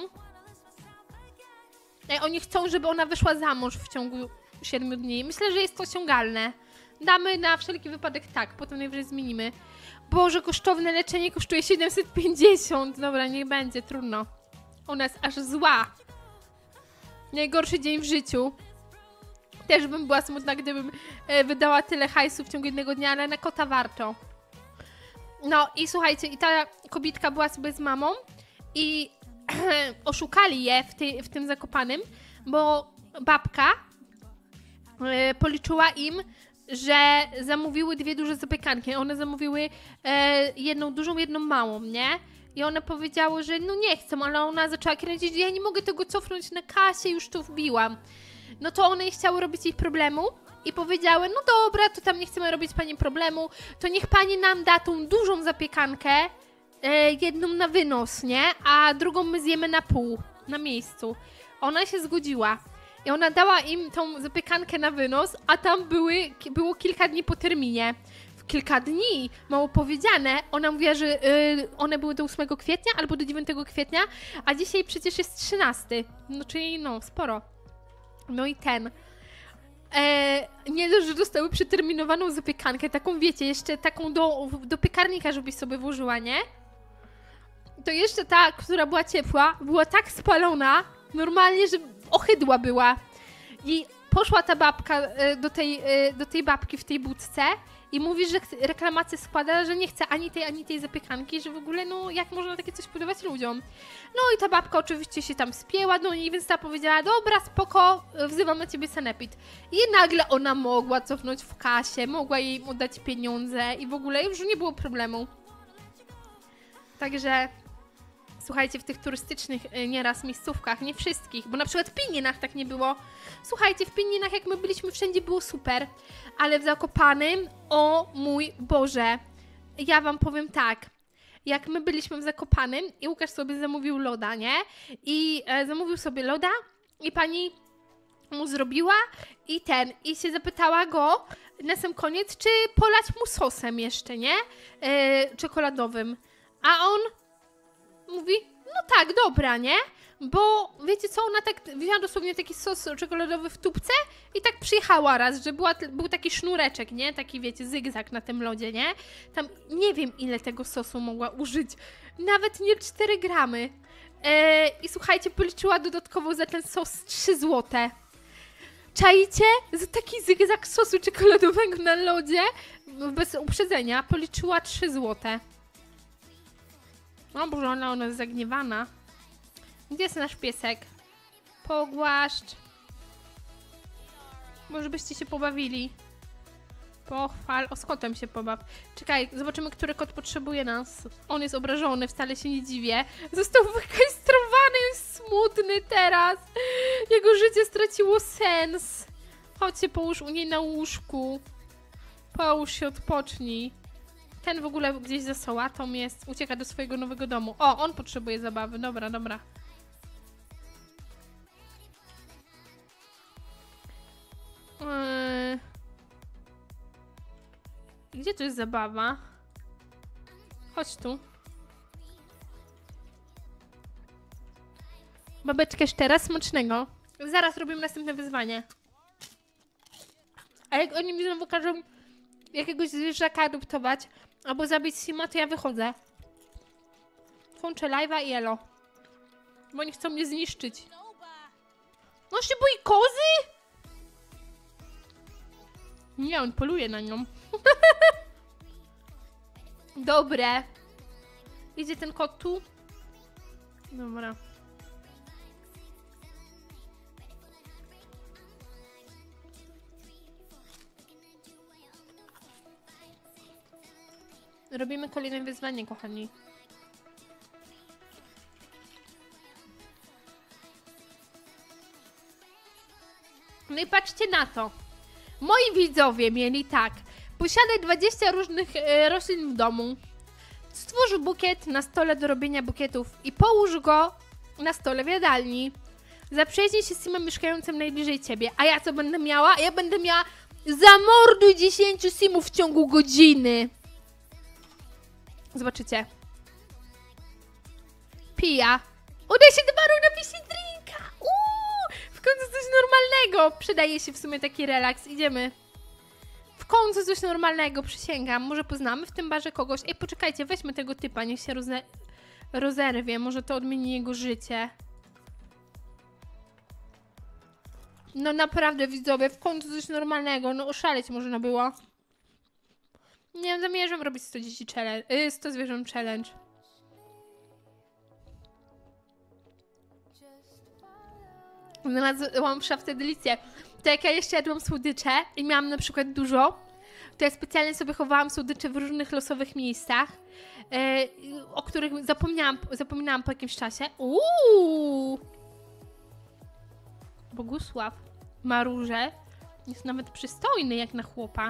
Oni chcą, żeby ona wyszła za mąż w ciągu 7 dni. Myślę, że jest to osiągalne. Damy na wszelki wypadek tak, potem najwyżej zmienimy. Boże, kosztowne leczenie kosztuje 750. Dobra, niech będzie, trudno. Ona jest aż zła. Najgorszy dzień w życiu. Też bym była smutna, gdybym wydała tyle hajsu w ciągu jednego dnia, ale na kota warto. No i słuchajcie, i ta kobitka była sobie z mamą i oszukali je w tym Zakopanem, bo babka policzyła im, że zamówiły 2 duże zapiekanki. One zamówiły jedną dużą, jedną małą, nie? I one powiedziały, że no nie chcą, ale ona zaczęła kręcić, ja nie mogę tego cofnąć na kasie, już to wbiłam. No to one nie chciały robić jej problemu i powiedziały, no dobra, to tam nie chcemy robić pani problemu, to niech pani nam da tą dużą zapiekankę, jedną na wynos, nie? A drugą my zjemy na pół, na miejscu. Ona się zgodziła. I ona dała im tą zapiekankę na wynos, a tam było kilka dni po terminie. W kilka dni, mało powiedziane, ona mówiła, że one były do 8 kwietnia albo do 9 kwietnia, a dzisiaj przecież jest 13. No czyli no, sporo. No i nie dość, że dostały przeterminowaną zapiekankę, taką wiecie, jeszcze taką do piekarnika, żebyś sobie włożyła, nie? To jeszcze ta, która była ciepła, była tak spalona, normalnie, że ohydła była. I poszła ta babka do tej babki w tej budce i mówi, że reklamację składa, że nie chce ani tej zapiekanki, że w ogóle, no jak można takie coś podawać ludziom. No i ta babka oczywiście się tam spięła do niej, więc ta powiedziała, dobra, spoko, wzywam na ciebie sanepid. I nagle ona mogła cofnąć w kasie, mogła jej oddać pieniądze i w ogóle już nie było problemu. Także słuchajcie, w tych turystycznych nieraz miejscówkach, nie wszystkich, bo na przykład w Pininach tak nie było. Słuchajcie, w Pininach jak my byliśmy wszędzie było super, ale w Zakopanem, o mój Boże, ja wam powiem tak, jak my byliśmy w Zakopanem i Łukasz sobie zamówił loda, nie? I zamówił sobie loda i pani mu zrobiła i się zapytała go na sam koniec, czy polać mu sosem jeszcze, nie? Czekoladowym. A on mówi, no tak, dobra, nie? Bo wiecie co, ona tak wzięła dosłownie taki sos czekoladowy w tubce i tak przyjechała raz, że był taki sznureczek, nie? Taki wiecie, zygzak na tym lodzie, nie? Tam nie wiem ile tego sosu mogła użyć, nawet nie 4 gramy. I słuchajcie, policzyła dodatkowo za ten sos 3 złote. Czajcie? Za taki zygzak sosu czekoladowego na lodzie bez uprzedzenia policzyła 3 złote. O Boże, ona jest zagniewana. Gdzie jest nasz piesek? Pogłaszcz. Może byście się pobawili. Pochwal. O, z kotem się pobaw. Czekaj, zobaczymy, który kot potrzebuje nas. On jest obrażony, wcale się nie dziwię. Został wykastrowany, jest smutny teraz. Jego życie straciło sens. Chodź się połóż u niej na łóżku. Połóż się, odpocznij. Ten w ogóle gdzieś za sałatą jest. Ucieka do swojego nowego domu. O, on potrzebuje zabawy. Dobra, dobra. Gdzie tu jest zabawa? Chodź tu. Babeczkę jeszcze raz smacznego. Zaraz robimy następne wyzwanie. A jak oni mi znowu każą jakiegoś zwierzaka adoptować albo zabić Sima, to ja wychodzę. Kończę live'a i elo. Bo oni chcą mnie zniszczyć. No się boi kozy? Nie, on poluje na nią. Dobre. Idzie ten kot tu? Dobra. Robimy kolejne wyzwanie, kochani. No i patrzcie na to. Moi widzowie mieli tak. Posiadaj 20 różnych roślin w domu. Stwórz bukiet na stole do robienia bukietów i połóż go na stole w jadalni. Zaprzyjaźnij się z Simem mieszkającym najbliżej ciebie. A ja co będę miała? Ja będę miała zamorduj 10 Simów w ciągu godziny. Zobaczycie. Pija. Udaj się do baru, napij się drinka. W końcu coś normalnego. Przydaje się w sumie taki relaks. Idziemy. W końcu coś normalnego, przysięgam. Może poznamy w tym barze kogoś. Ej, poczekajcie, weźmy tego typa, niech się rozerwie. Może to odmieni jego życie. No naprawdę, widzowie, w końcu coś normalnego. No oszaleć można było. Nie zamierzam robić 100 dzieci challenge, 100 zwierząt challenge. Znalazłam w szafce delicję. To jak ja jeszcze jadłam słodycze i miałam na przykład dużo, to ja specjalnie sobie chowałam słodycze w różnych losowych miejscach, o których zapominałam po jakimś czasie. Bogusław ma róże. Jest nawet przystojny jak na chłopa.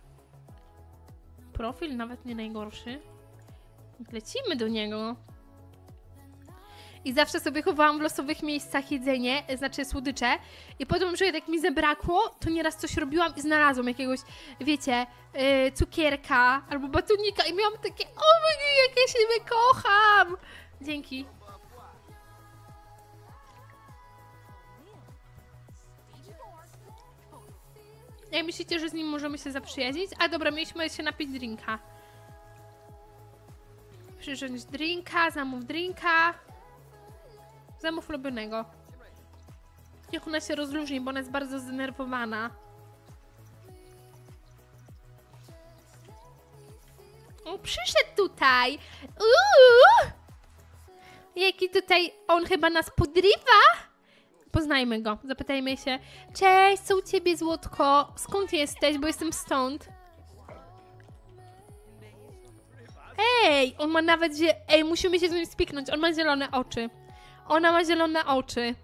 Profil nawet nie najgorszy. Lecimy do niego. I zawsze sobie chowałam w losowych miejscach jedzenie, znaczy słodycze. I potem, że jak mi zabrakło, to nieraz coś robiłam i znalazłam jakiegoś, wiecie, cukierka albo batonika. I miałam takie, o my nie, jak ja siebie kocham! Dzięki. Jak myślicie, że z nim możemy się zaprzyjaźnić? A dobra, mieliśmy się napić drinka. Przyjąć drinka, zamów drinka. Zamów ulubionego. Niech ona się rozluźni, bo ona jest bardzo zdenerwowana. O, przyszedł tutaj. Jaki tutaj on chyba nas podrywa? Poznajmy go, zapytajmy się. Cześć, co u ciebie, złotko? Skąd jesteś? Bo jestem stąd. Ej, on ma nawet... Ej, musimy się z nim spiknąć. On ma zielone oczy. Ona ma zielone oczy.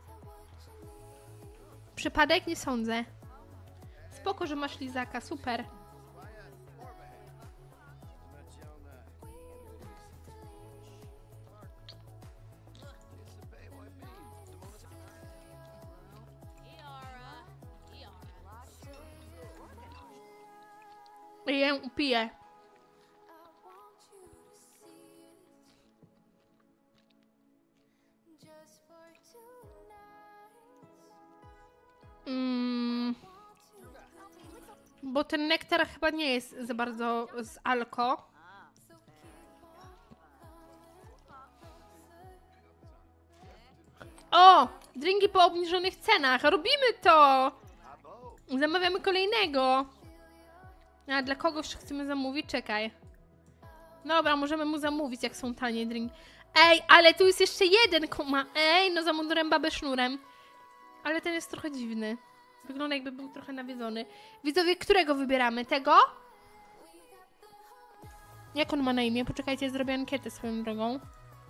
Przypadek? Nie sądzę. Spoko, że masz lizaka, super. Ja ją upiję. Bo ten nektar chyba nie jest za bardzo z alko. O! Drinki po obniżonych cenach. Robimy to! Zamawiamy kolejnego. A dla kogoś chcemy zamówić? Czekaj. Dobra, możemy mu zamówić, jak są tanie drink. Ej, ale tu jest jeszcze jeden kuma. Ej, no za mundurem babę sznurem. Ale ten jest trochę dziwny. Wygląda, jakby był trochę nawiedzony. Widzowie, którego wybieramy? Tego? Jak on ma na imię? Poczekajcie, zrobię ankietę swoją drogą.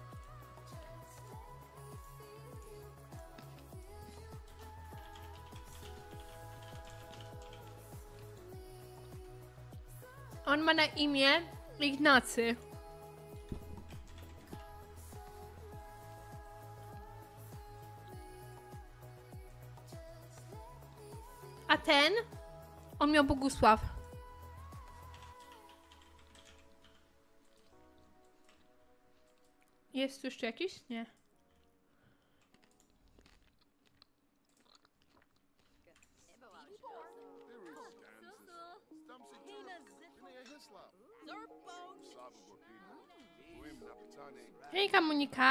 On ma na imię Ignacy. A ten? On miał Bogusław. Jest tu jeszcze jakiś? Nie. Hejka, Monika.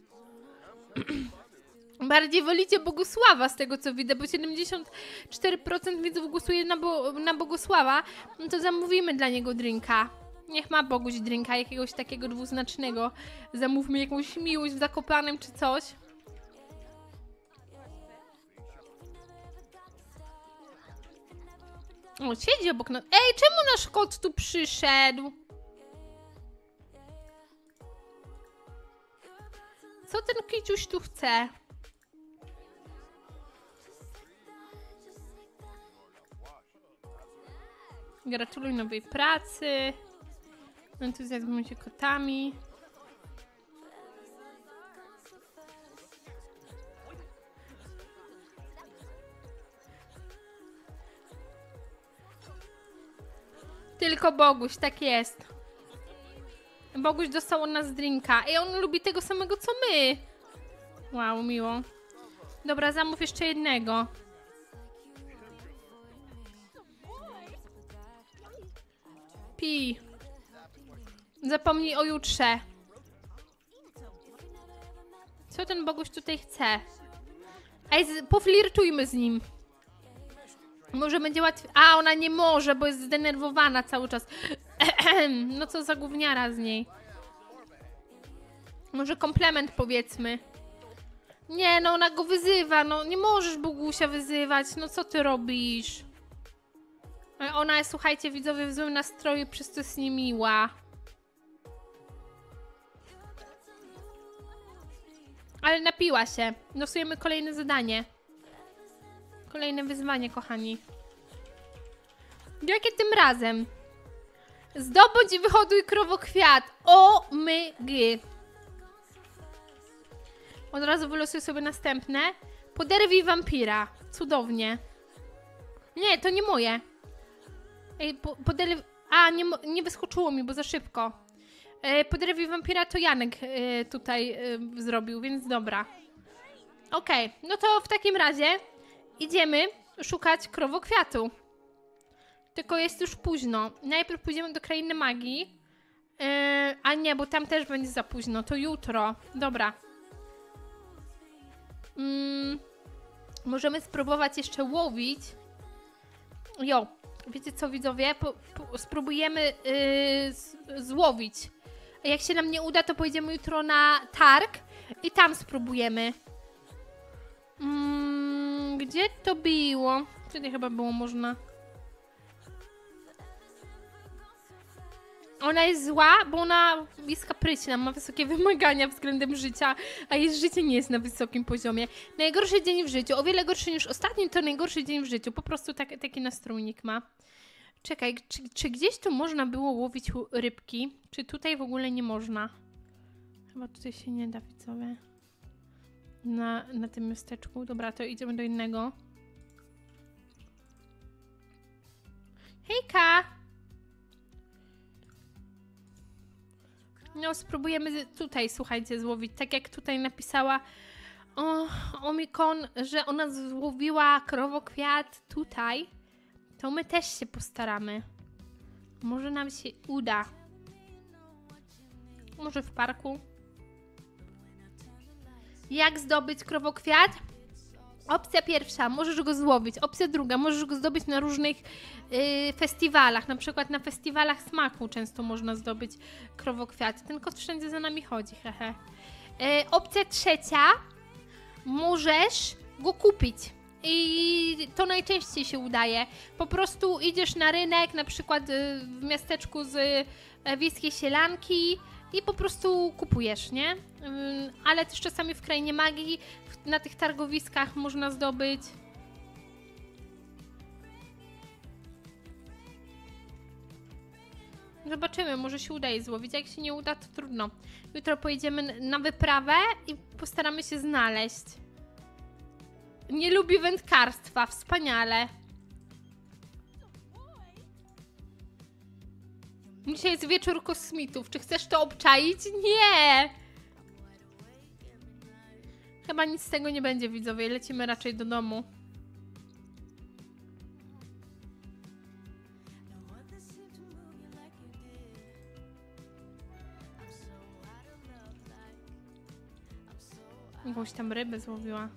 Bardziej wolicie Bogusława z tego co widzę, bo 74% widzów głosuje na Bogusława. No to zamówimy dla niego drinka. Niech ma Boguś drinka, jakiegoś takiego dwuznacznego. Zamówmy jakąś miłość w Zakopanem czy coś. O, siedzi obok nas. Ej, czemu nasz kot tu przyszedł? Co ten kiciuś tu chce? Gratuluję nowej pracy. Entuzjazmuję się kotami. Tylko Boguś, tak jest. Boguś dostał od nas drinka. I on lubi tego samego co my. Wow, miło. Dobra, zamów jeszcze jednego. Pij. Zapomnij o jutrze. Co ten Boguś tutaj chce? Ej, poflirtujmy z nim. Może będzie łatwiej. A, ona nie może, bo jest zdenerwowana cały czas. No co za gówniara z niej. Może komplement powiedzmy. Nie, no ona go wyzywa. No nie możesz Bogusia wyzywać. No co ty robisz? Ona jest, słuchajcie, widzowie, w złym nastroju, przez to jest niemiła. Ale napiła się. Losujemy kolejne zadanie. Kolejne wyzwanie, kochani. Jakie tym razem? Zdobądź i wyhoduj krowokwiat. O mygy. Od razu wylosuję sobie następne. Poderwij wampira. Cudownie. Nie, to nie moje. Ej, a, nie wyskoczyło mi, bo za szybko. Poderwij wampira to Janek tutaj zrobił, więc dobra. Okej, no to w takim razie idziemy szukać krowokwiatu. Tylko jest już późno. Najpierw pójdziemy do Krainy Magii. A nie, bo tam też będzie za późno. To jutro. Dobra. Możemy spróbować jeszcze łowić. Jo, wiecie co, widzowie? Spróbujemy złowić. A jak się nam nie uda, to pojedziemy jutro na targ i tam spróbujemy. Gdzie to było? Wtedy chyba było można. Ona jest zła, bo ona jest kapryśna, ma wysokie wymagania względem życia, a jej życie nie jest na wysokim poziomie. Najgorszy dzień w życiu, o wiele gorszy niż ostatni, to najgorszy dzień w życiu. Po prostu taki nastrójnik ma. Czekaj, czy gdzieś tu można było łowić rybki? Czy tutaj w ogóle nie można? Chyba tutaj się nie da, widzowie. Na tym miasteczku. Dobra, to idziemy do innego. Hejka! No, spróbujemy tutaj, słuchajcie, złowić. Tak jak tutaj napisała Omikon, że ona złowiła krowokwiat tutaj, to my też się postaramy. Może nam się uda. Może w parku. Jak zdobyć krowokwiat? Opcja pierwsza, możesz go złowić. Opcja druga, możesz go zdobyć na różnych festiwalach. Na przykład na festiwalach smaku często można zdobyć krowokwiaty. Ten kot wszędzie za nami chodzi, hehe. Opcja trzecia, możesz go kupić. I to najczęściej się udaje. Po prostu idziesz na rynek, na przykład w miasteczku z Wiejskiej Sielanki i po prostu kupujesz, nie? Ale też czasami w Krainie Magii, na tych targowiskach można zdobyć. Zobaczymy, może się uda je złowić. Jak się nie uda, to trudno. Jutro pojedziemy na wyprawę i postaramy się znaleźć. Nie lubi wędkarstwa, wspaniale. Dzisiaj jest wieczór kosmitów. Czy chcesz to obczaić? Nie! Chyba nic z tego nie będzie, widzowie. Lecimy raczej do domu. Jakąś tam rybę złowiła.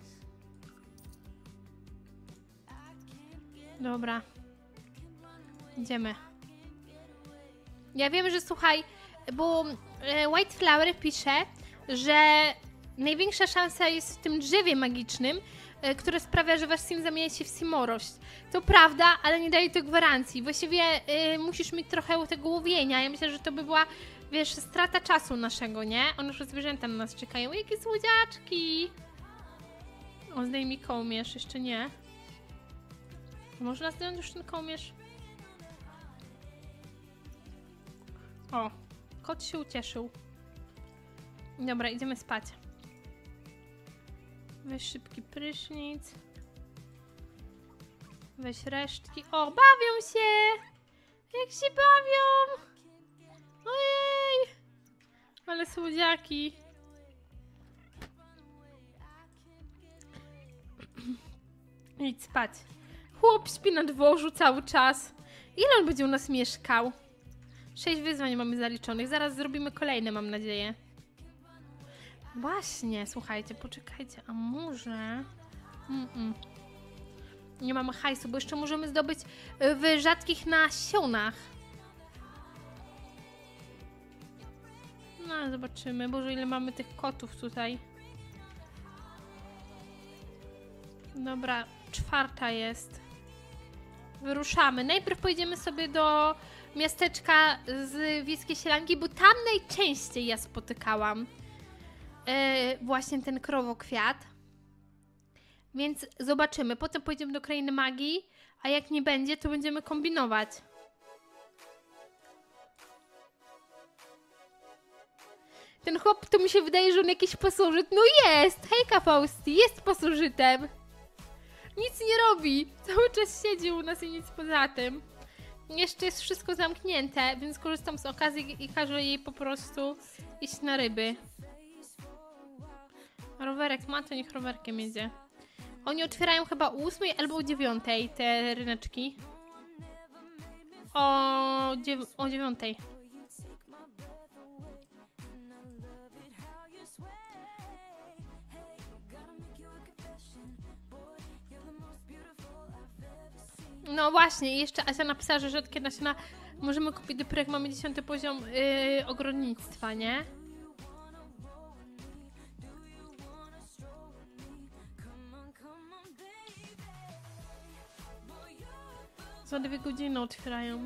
Dobra. Idziemy. Ja wiem, że słuchaj, bo White Flower pisze, że największa szansa jest w tym drzewie magicznym, które sprawia, że wasz sim zamienia się w simorość. To prawda, ale nie daje to gwarancji. Właściwie musisz mieć trochę tego łowienia. Ja myślę, że to by była, wiesz, strata czasu naszego, nie? One już zwierzęta na nas czekają. Jakie słodziaczki! O, zdejmij kołmierz. Jeszcze nie. Można zdjąć już ten kołmierz? O, kot się ucieszył. Dobra, idziemy spać. Weź szybki prysznic. Weź resztki. O, bawią się! Jak się bawią! Ojej! Ale słodziaki. Idź spać. Chłop śpi na dworzu cały czas. Ile on będzie u nas mieszkał? 6 wyzwań mamy zaliczonych. Zaraz zrobimy kolejne, mam nadzieję. Właśnie, słuchajcie, poczekajcie. A może... Nie mamy hajsu, bo jeszcze możemy zdobyć w rzadkich nasionach. No, zobaczymy. Boże, ile mamy tych kotów tutaj. Dobra, 4 jest. Wyruszamy. Najpierw pojedziemy sobie do miasteczka z Wiejskiej Sielanki, bo tam najczęściej ja spotykałam właśnie ten krowokwiat. Więc zobaczymy. Potem pojedziemy do Krainy Magii, a jak nie będzie, to będziemy kombinować. Ten chłop, to mi się wydaje, że on jakiś pasożyt. No jest! Hejka, Fausty, jest pasożytem. Nic nie robi. Cały czas siedzi u nas i nic poza tym. Jeszcze jest wszystko zamknięte, więc korzystam z okazji i każę jej po prostu iść na ryby. Rowerek ma, to niech rowerkiem jedzie. Oni otwierają chyba o 8 albo o 9 te ryneczki. O 9. No właśnie, jeszcze Asia napisała, że rzadkie nasiona możemy kupić dopiero jak mamy 10 poziom ogrodnictwa, nie? Za 2 godziny otwierają.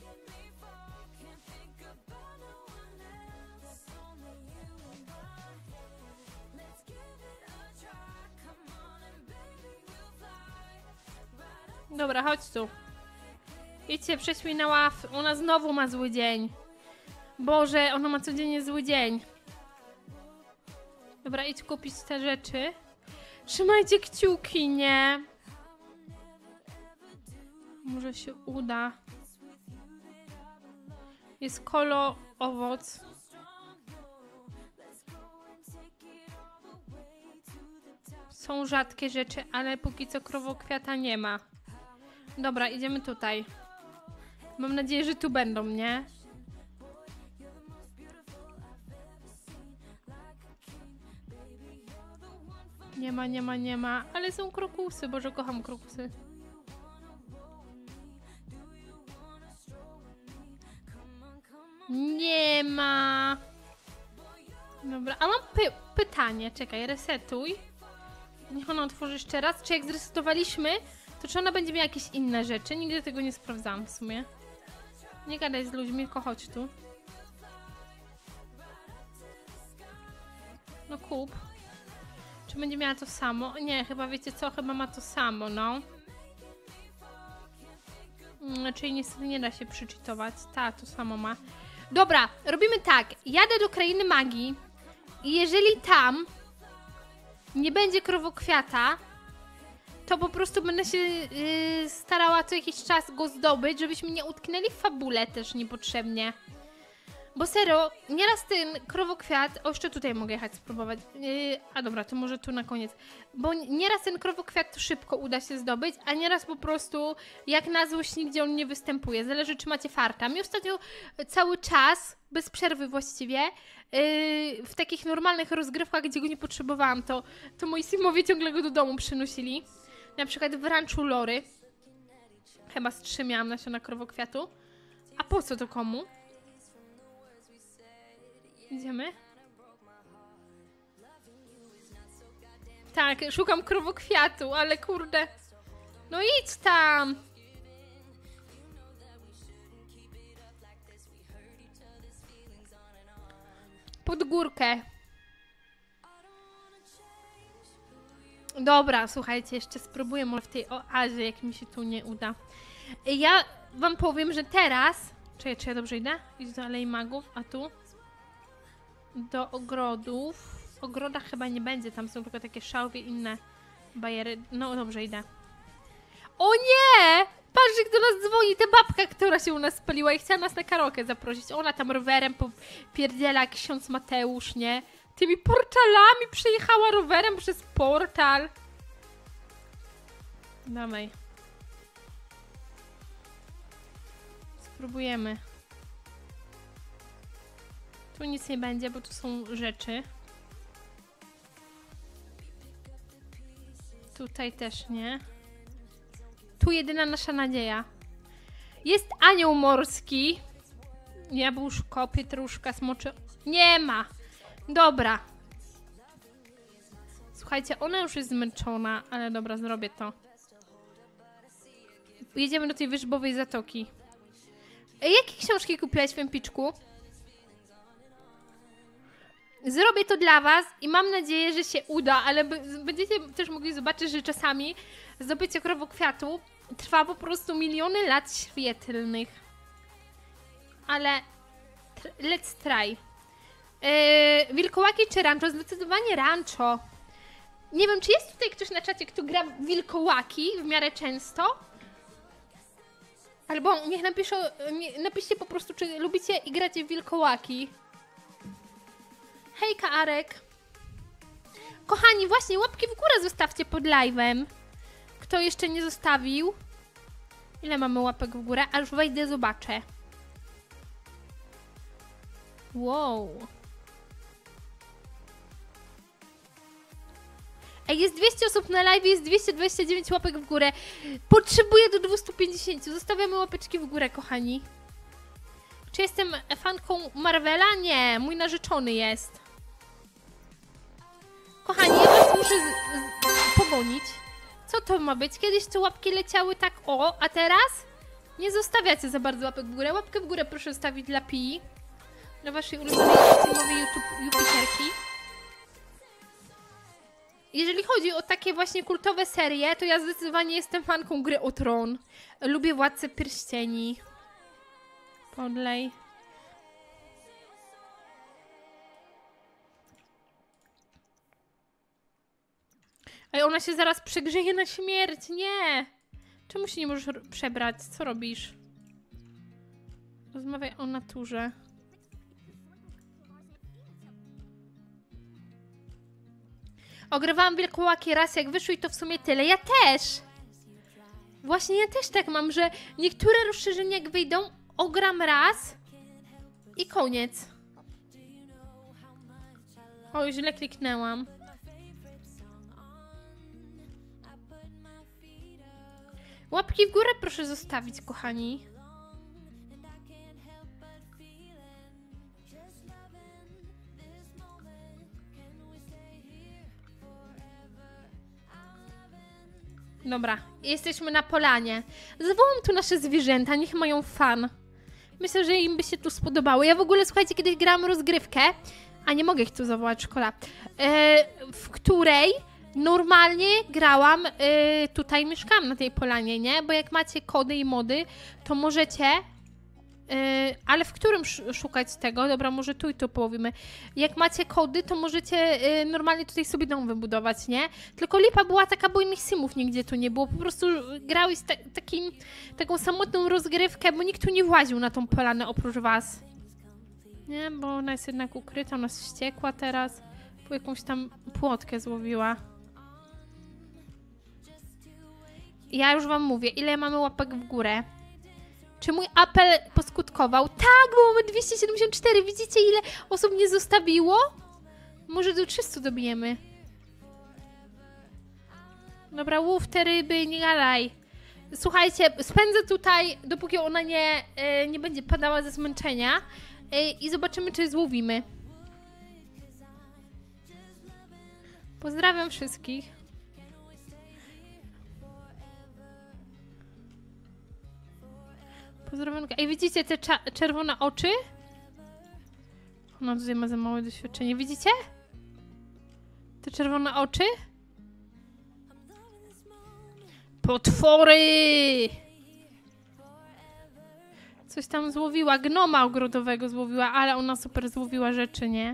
Dobra, chodź tu. Idźcie, przejdź mi na ław. Ona znowu ma zły dzień. Boże, ona ma codziennie zły dzień. Dobra, idź kupić te rzeczy. Trzymajcie kciuki, nie? Może się uda. Jest kolo owoc. Są rzadkie rzeczy, ale póki co krowokwiata nie ma. Dobra, idziemy tutaj. Mam nadzieję, że tu będą, nie? Nie ma. Ale są krokusy, Boże, kocham krokusy. Nie ma. Dobra, a mam pytanie. Czekaj, resetuj. Niech ona otworzy jeszcze raz. Czy jak zresetowaliśmy, to czy ona będzie miała jakieś inne rzeczy? Nigdy tego nie sprawdzałam w sumie. Nie gadaj z ludźmi, tylko chodź tu. No kup. Czy będzie miała to samo? Nie, chyba wiecie co? Chyba ma to samo, no. Czyli niestety nie da się przeczytować. Ta, to samo ma. Dobra, robimy tak. Jadę do krainy magii i jeżeli tam nie będzie krowokwiata, to po prostu będę się starała co jakiś czas go zdobyć, żebyśmy nie utknęli w fabule też niepotrzebnie. Bo serio, nieraz ten krowokwiat... O, jeszcze tutaj mogę jechać spróbować. A dobra, to może tu na koniec. Bo nieraz ten krowokwiat to szybko uda się zdobyć, a nieraz po prostu jak na złość nigdzie on nie występuje. Zależy, czy macie farta. Mi ostatnio cały czas, bez przerwy właściwie, w takich normalnych rozgrywkach, gdzie go nie potrzebowałam, to moi simowie ciągle go do domu przynosili. Na przykład w ranczu Lory. Chyba z 3 miałam nasiona krowokwiatu. A po co to komu? Idziemy? Tak, szukam krowokwiatu, ale kurde. No idź tam! Pod górkę. Dobra, słuchajcie, jeszcze spróbuję może w tej oazie, jak mi się tu nie uda. Ja wam powiem, że teraz... Czekaj, czy ja dobrze idę? Idź do Alei Magów, a tu? Do ogrodów. W ogrodach chyba nie będzie, tam są tylko takie szałwie, inne bajery. No dobrze, idę. O nie! Patrzcie, kto nas dzwoni, ta babka, która się u nas spaliła i chciała nas na karaoke zaprosić. Ona tam rowerem popierdziela jak ksiądz Mateusz, nie? Tymi portalami przejechała rowerem przez portal. Dawaj. Spróbujemy. Tu nic nie będzie, bo tu są rzeczy. Tutaj też nie. Tu jedyna nasza nadzieja. Jest anioł morski. Jabłuszko, pietruszka, smoczy... Nie ma! Dobra. Słuchajcie, ona już jest zmęczona, ale dobra, zrobię to. Jedziemy do tej Wyżbowej Zatoki. Jakie książki kupiłaś w Empiczku? Zrobię to dla was i mam nadzieję, że się uda, ale będziecie też mogli zobaczyć, że czasami zdobycie krowokwiatu trwa po prostu miliony lat świetlnych. Ale let's try. Wilkołaki czy rancho? Zdecydowanie rancho. Nie wiem, czy jest tutaj ktoś na czacie, kto gra w wilkołaki w miarę często? Albo niech napiszcie po prostu, czy lubicie i gracie w wilkołaki. Hejka, Arek. Kochani, właśnie łapki w górę zostawcie pod live'em. Kto jeszcze nie zostawił? Ile mamy łapek w górę? A już wejdę, zobaczę. Wow. Ej, jest 200 osób na live, jest 229 łapek w górę. Potrzebuję do 250. Zostawiamy łapeczki w górę, kochani. Czy jestem fanką Marvela? Nie, mój narzeczony jest. Kochani, ja was muszę pogonić. Co to ma być? Kiedyś te łapki leciały tak o, a teraz nie zostawiacie za bardzo łapek w górę. Łapkę w górę proszę zostawić dla Pi. Dla waszej ulubionej streamowej Jupiterki. Jeżeli chodzi o takie właśnie kultowe serie, to ja zdecydowanie jestem fanką Gry o Tron. Lubię Władcę Pierścieni. Podlej. Ej, ona się zaraz przegrzeje na śmierć. Nie! Czemu się nie możesz przebrać? Co robisz? Rozmawiaj o naturze. Ogrywałam wilkołaki raz jak wyszły i to w sumie tyle. Ja też! Właśnie ja też tak mam, że niektóre rozszerzenia jak wyjdą, ogram raz i koniec. O, źle kliknęłam. Łapki w górę proszę zostawić, kochani. Dobra, jesteśmy na polanie. Zawołam tu nasze zwierzęta, niech mają fan. Myślę, że im by się tu spodobało. Ja w ogóle, słuchajcie, kiedyś grałam rozgrywkę, a nie mogę ich tu zawołać, szkoda, w której normalnie grałam, tutaj mieszkam na tej polanie, nie? Bo jak macie kody i mody, to możecie... ale w którym szukać tego? Dobra, może tu i tu połowimy. Jak macie kody, to możecie normalnie tutaj sobie dom wybudować, nie? Tylko lipa była taka, bo innych simów nigdzie tu nie było. Po prostu grałeś taką samotną rozgrywkę, bo nikt tu nie właził na tą polanę oprócz was. Nie, bo ona jest jednak ukryta, ona jest wściekła teraz. Bo jakąś tam płotkę złowiła. Ja już wam mówię, ile mamy łapek w górę. Czy mój apel poskutkował? Tak, bo mamy 274. Widzicie, ile osób nie zostawiło? Może do 300 dobijemy. Dobra, łów te ryby, nie gadaj. Słuchajcie, spędzę tutaj, dopóki ona nie będzie padała ze zmęczenia. I zobaczymy, czy złowimy. Pozdrawiam wszystkich. Pozdrowionka. Ej, widzicie te czerwone oczy? Ona tutaj ma za małe doświadczenie. Widzicie? Te czerwone oczy? Potwory! Coś tam złowiła. Gnoma ogrodowego złowiła, ale ona super złowiła rzeczy, nie?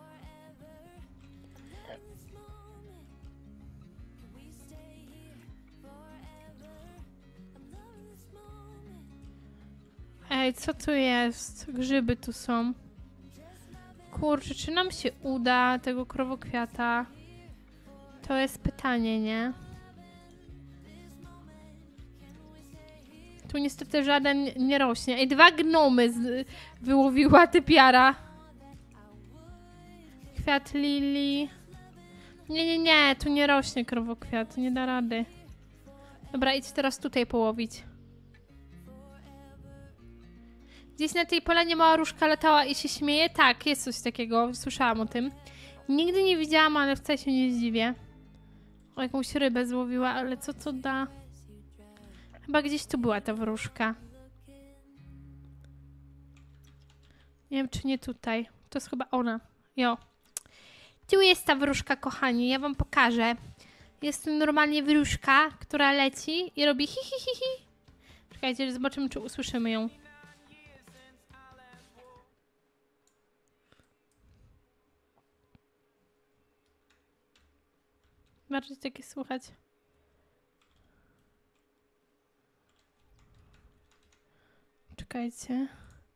Ej, co tu jest? Grzyby tu są. Kurczę, czy nam się uda tego krowokwiata? To jest pytanie, nie? Tu niestety żaden nie rośnie. Ej, 2 gnomy wyłowiła typiara. Kwiat lilii. Nie, tu nie rośnie krowokwiat, nie da rady. Dobra, idź teraz tutaj połowić. Gdzieś na tej polanie mała różka latała i się śmieje? Tak, jest coś takiego, słyszałam o tym. Nigdy nie widziałam, ale wcale się nie zdziwię. O, jakąś rybę złowiła, ale co to da? Chyba gdzieś tu była ta wróżka. Nie wiem, czy nie tutaj. To jest chyba ona. Jo. Tu jest ta wróżka, kochani. Ja wam pokażę. Jest tu normalnie wróżka, która leci i robi hi, hi, hi, hi. Czekajcie, zobaczymy, czy usłyszymy ją. Bardziej takie słuchać. Czekajcie.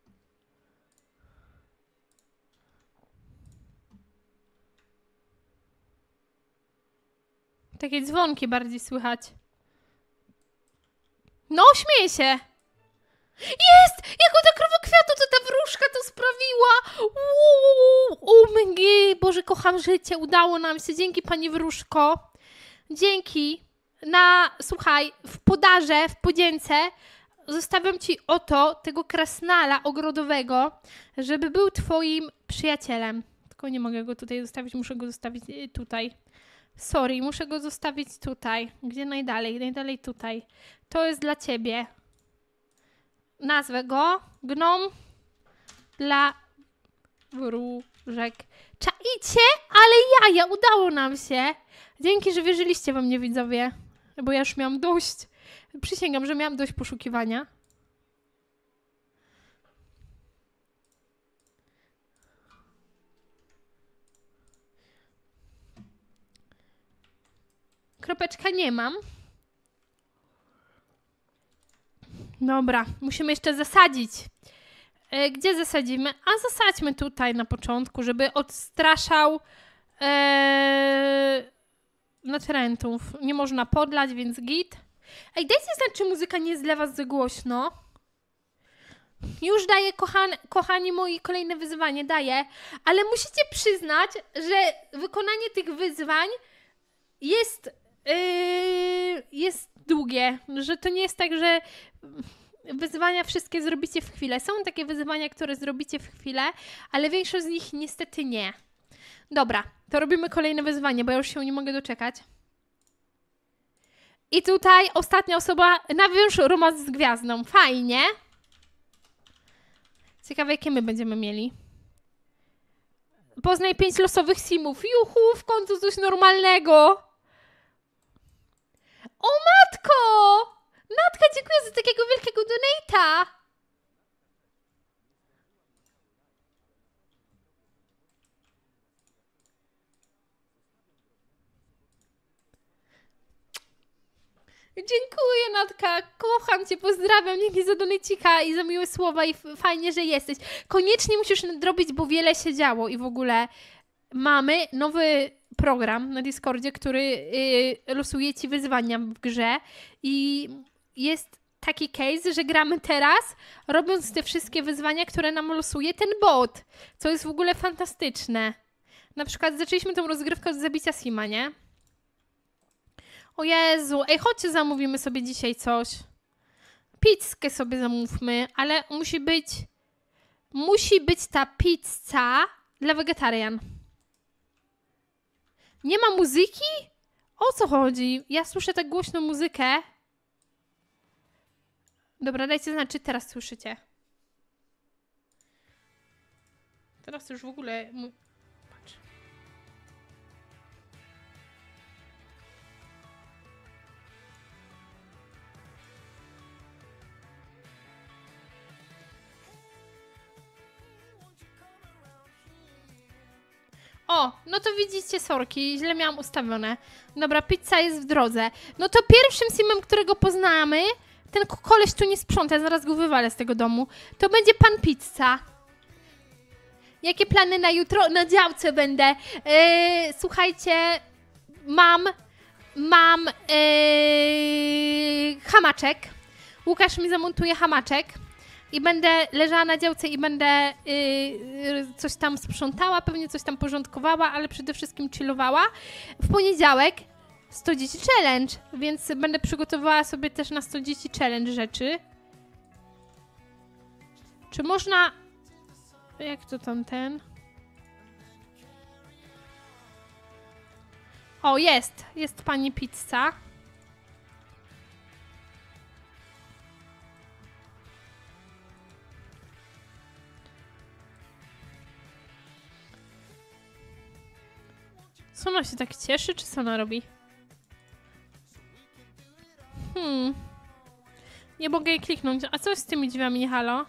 Takie dzwonki bardziej słychać. No, śmieje się! Jest! Jako ta krowokwiatu, to ta wróżka to sprawiła! OMG! Boże, kocham życie, udało nam się. Dzięki, pani wróżko. Dzięki. Słuchaj, w podarze, w podzięce zostawiam ci oto tego krasnala ogrodowego, żeby był twoim przyjacielem. Tylko nie mogę go tutaj zostawić, muszę go zostawić tutaj. Sorry, muszę go zostawić tutaj. Gdzie najdalej? Najdalej tutaj. To jest dla ciebie. Nazwę go Gnom dla wróżek. Czaicie? Ale jaja, udało nam się. Dzięki, że wierzyliście we mnie, widzowie. Bo ja już miałam dość. Przysięgam, że miałam dość poszukiwania. Kropeczka nie mam. Dobra, musimy jeszcze zasadzić. Gdzie zasadzimy? A zasadźmy tutaj na początku, żeby odstraszał natrętów. Nie można podlać, więc git. Ej, dajcie znać, czy muzyka nie jest dla was za głośno. Już daję, kochani moi, kolejne wyzwanie, daję. Ale musicie przyznać, że wykonanie tych wyzwań jest długie, że to nie jest tak, że wyzwania wszystkie zrobicie w chwilę. Są takie wyzwania, które zrobicie w chwilę, ale większość z nich niestety nie. Dobra, to robimy kolejne wyzwanie, bo ja już się nie mogę doczekać. I tutaj ostatnia osoba, nawiąż romans z gwiazdą. Fajnie. Ciekawe, jakie my będziemy mieli. Poznaj 5 losowych simów. Juhu, w końcu coś normalnego. O matko! Natka, dziękuję za takiego wielkiego donate'a. Dziękuję, Natka. Kocham cię, pozdrawiam. Dzięki za donecika i za miłe słowa i fajnie, że jesteś. Koniecznie musisz nadrobić, bo wiele się działo i w ogóle mamy nowy program na Discordzie, który losuje ci wyzwania w grze i jest taki case, że gramy teraz, robiąc te wszystkie wyzwania, które nam losuje ten bot, co jest w ogóle fantastyczne. Na przykład zaczęliśmy tą rozgrywkę od zabicia Sima, nie? O Jezu, ej, chodźcie, zamówimy sobie dzisiaj coś. Pizzkę sobie zamówmy, ale musi być ta pizza dla wegetarian. Nie ma muzyki? O co chodzi? Ja słyszę tak głośno muzykę. Dobra, dajcie znać, czy teraz słyszycie. Teraz już w ogóle... Patrz. O, no to widzicie, sorki, źle miałam ustawione. Dobra, pizza jest w drodze. No to pierwszym simem, którego poznamy, ten koleś tu nie sprząta, zaraz go wywalę z tego domu, to będzie pan Pizza. Jakie plany na jutro? Na działce będę. Słuchajcie, mam hamaczek. Łukasz mi zamontuje hamaczek. I będę leżała na działce i będę coś tam sprzątała, pewnie coś tam porządkowała, ale przede wszystkim chillowała. W poniedziałek 100 dzieci challenge, więc będę przygotowała sobie też na 100 dzieci challenge rzeczy. Czy można... Jak to tam ten? O, jest pani Pizza. Co ona się tak cieszy, czy co ona robi? Nie mogę jej kliknąć. A co z tymi drzwiami, halo?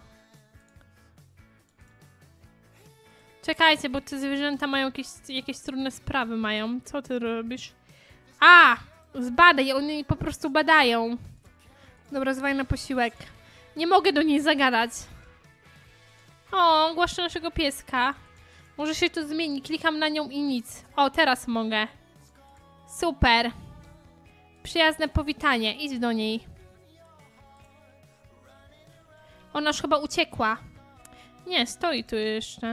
Czekajcie, bo te zwierzęta mają jakieś trudne sprawy mają. Co ty robisz? A! Zbadaj, oni po prostu badają. Dobra, zwaj na posiłek. Nie mogę do niej zagadać. O, głaszczę naszego pieska. Może się to zmieni. Klikam na nią i nic. O, teraz mogę. Super. Przyjazne powitanie. Idź do niej. Ona już chyba uciekła. Nie, stoi tu jeszcze.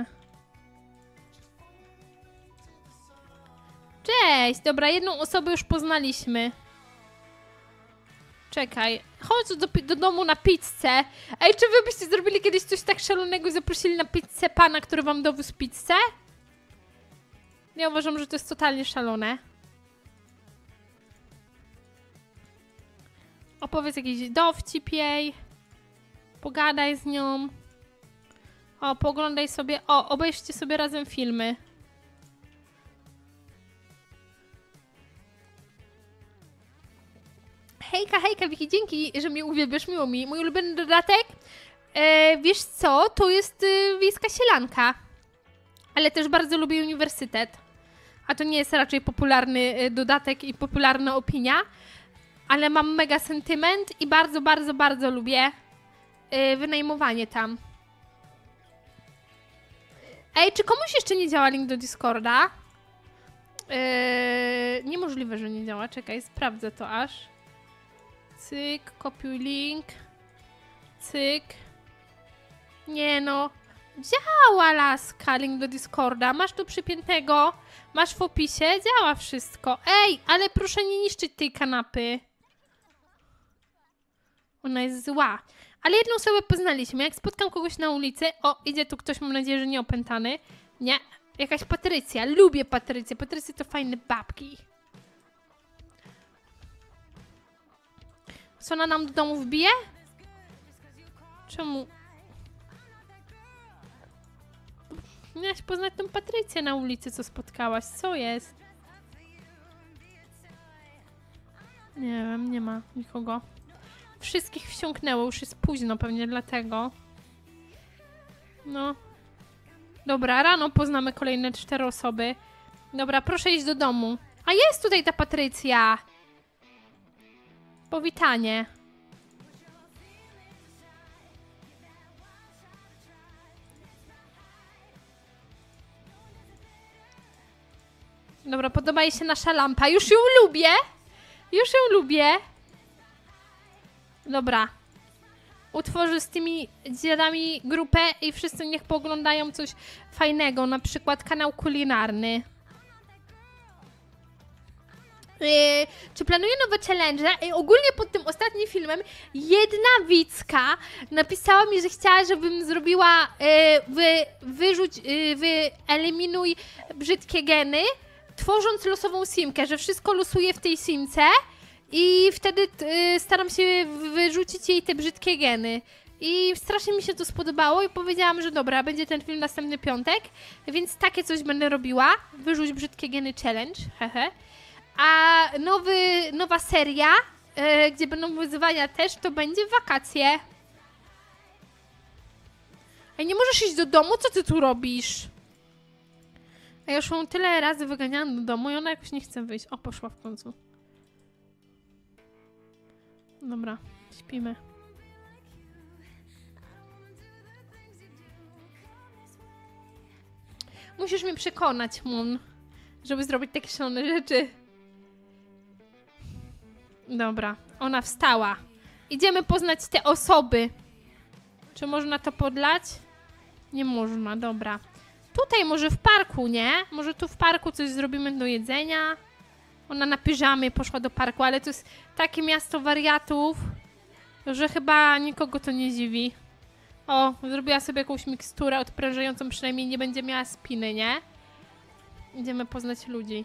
Cześć. Dobra, jedną osobę już poznaliśmy. Czekaj. Chodź do domu na pizzę. Ej, czy wy byście zrobili kiedyś coś tak szalonego i zaprosili na pizzę pana, który wam dowiózł pizzę? Ja uważam, że to jest totalnie szalone. Opowiedz jakiś dowcip jej. Pogadaj z nią. O, pooglądaj sobie. O, obejrzcie sobie razem filmy. Hejka, hejka, Wiki, dzięki, że mnie uwielbiasz, miło mi. Mój ulubiony dodatek, wiesz co, to jest Wiejska Sielanka. Ale też bardzo lubię Uniwersytet. A to nie jest raczej popularny dodatek i popularna opinia. Ale mam mega sentyment i bardzo, bardzo, bardzo lubię wynajmowanie tam. Ej, czy komuś jeszcze nie działa link do Discorda? Niemożliwe, że nie działa. Czekaj, sprawdzę to aż. Cyk, kopiuj link. Cyk. Nie no. Działa, laska, link do Discorda. Masz tu przypiętego. Masz w opisie. Działa wszystko. Ej, ale proszę nie niszczyć tej kanapy. Ona jest zła. Ale jedną osobę poznaliśmy. Jak spotkam kogoś na ulicy... O, idzie tu ktoś, mam nadzieję, że nie opętany. Nie. Jakaś Patrycja. Lubię Patrycję. Patrycje to fajne babki. Co ona nam do domu wbije? Czemu? Miałaś poznać tą Patrycję na ulicy, co spotkałaś. Co jest? Nie wiem, nie ma nikogo. Wszystkich wsiąknęło, już jest późno pewnie dlatego. No. Dobra, rano poznamy kolejne 4 osoby. Dobra, proszę iść do domu. A jest tutaj ta Patrycja! Powitanie. Dobra, podoba jej się nasza lampa. Już ją lubię! Już ją lubię! Dobra. Utworzę z tymi dziadami grupę i wszyscy niech pooglądają coś fajnego, na przykład kanał kulinarny. Czy planuję nowe challenge? Ogólnie pod tym ostatnim filmem jedna widzka napisała mi, że chciała, żebym zrobiła wyeliminuj brzydkie geny, tworząc losową simkę, że wszystko losuje w tej simce i wtedy staram się wyrzucić jej te brzydkie geny. I strasznie mi się to spodobało i powiedziałam, że dobra, będzie ten film następny piątek, więc takie coś będę robiła. Wyrzuć brzydkie geny challenge, hehe. A nowa seria, gdzie będą wyzwania też, to będzie wakacje. Ej, nie możesz iść do domu? Co ty tu robisz? A ja już ją tyle razy wyganiałam do domu i ona jakoś nie chce wyjść. O, poszła w końcu. Dobra, śpimy. Musisz mnie przekonać, Moon, żeby zrobić takie szalone rzeczy. Dobra, ona wstała. Idziemy poznać te osoby. Czy można to podlać? Nie można, dobra. Tutaj może w parku, nie? Może tu w parku coś zrobimy do jedzenia. Ona na piżamie poszła do parku, ale to jest takie miasto wariatów, że chyba nikogo to nie dziwi. O, zrobiła sobie jakąś miksturę odprężającą, przynajmniej nie będzie miała spiny, nie? Idziemy poznać ludzi.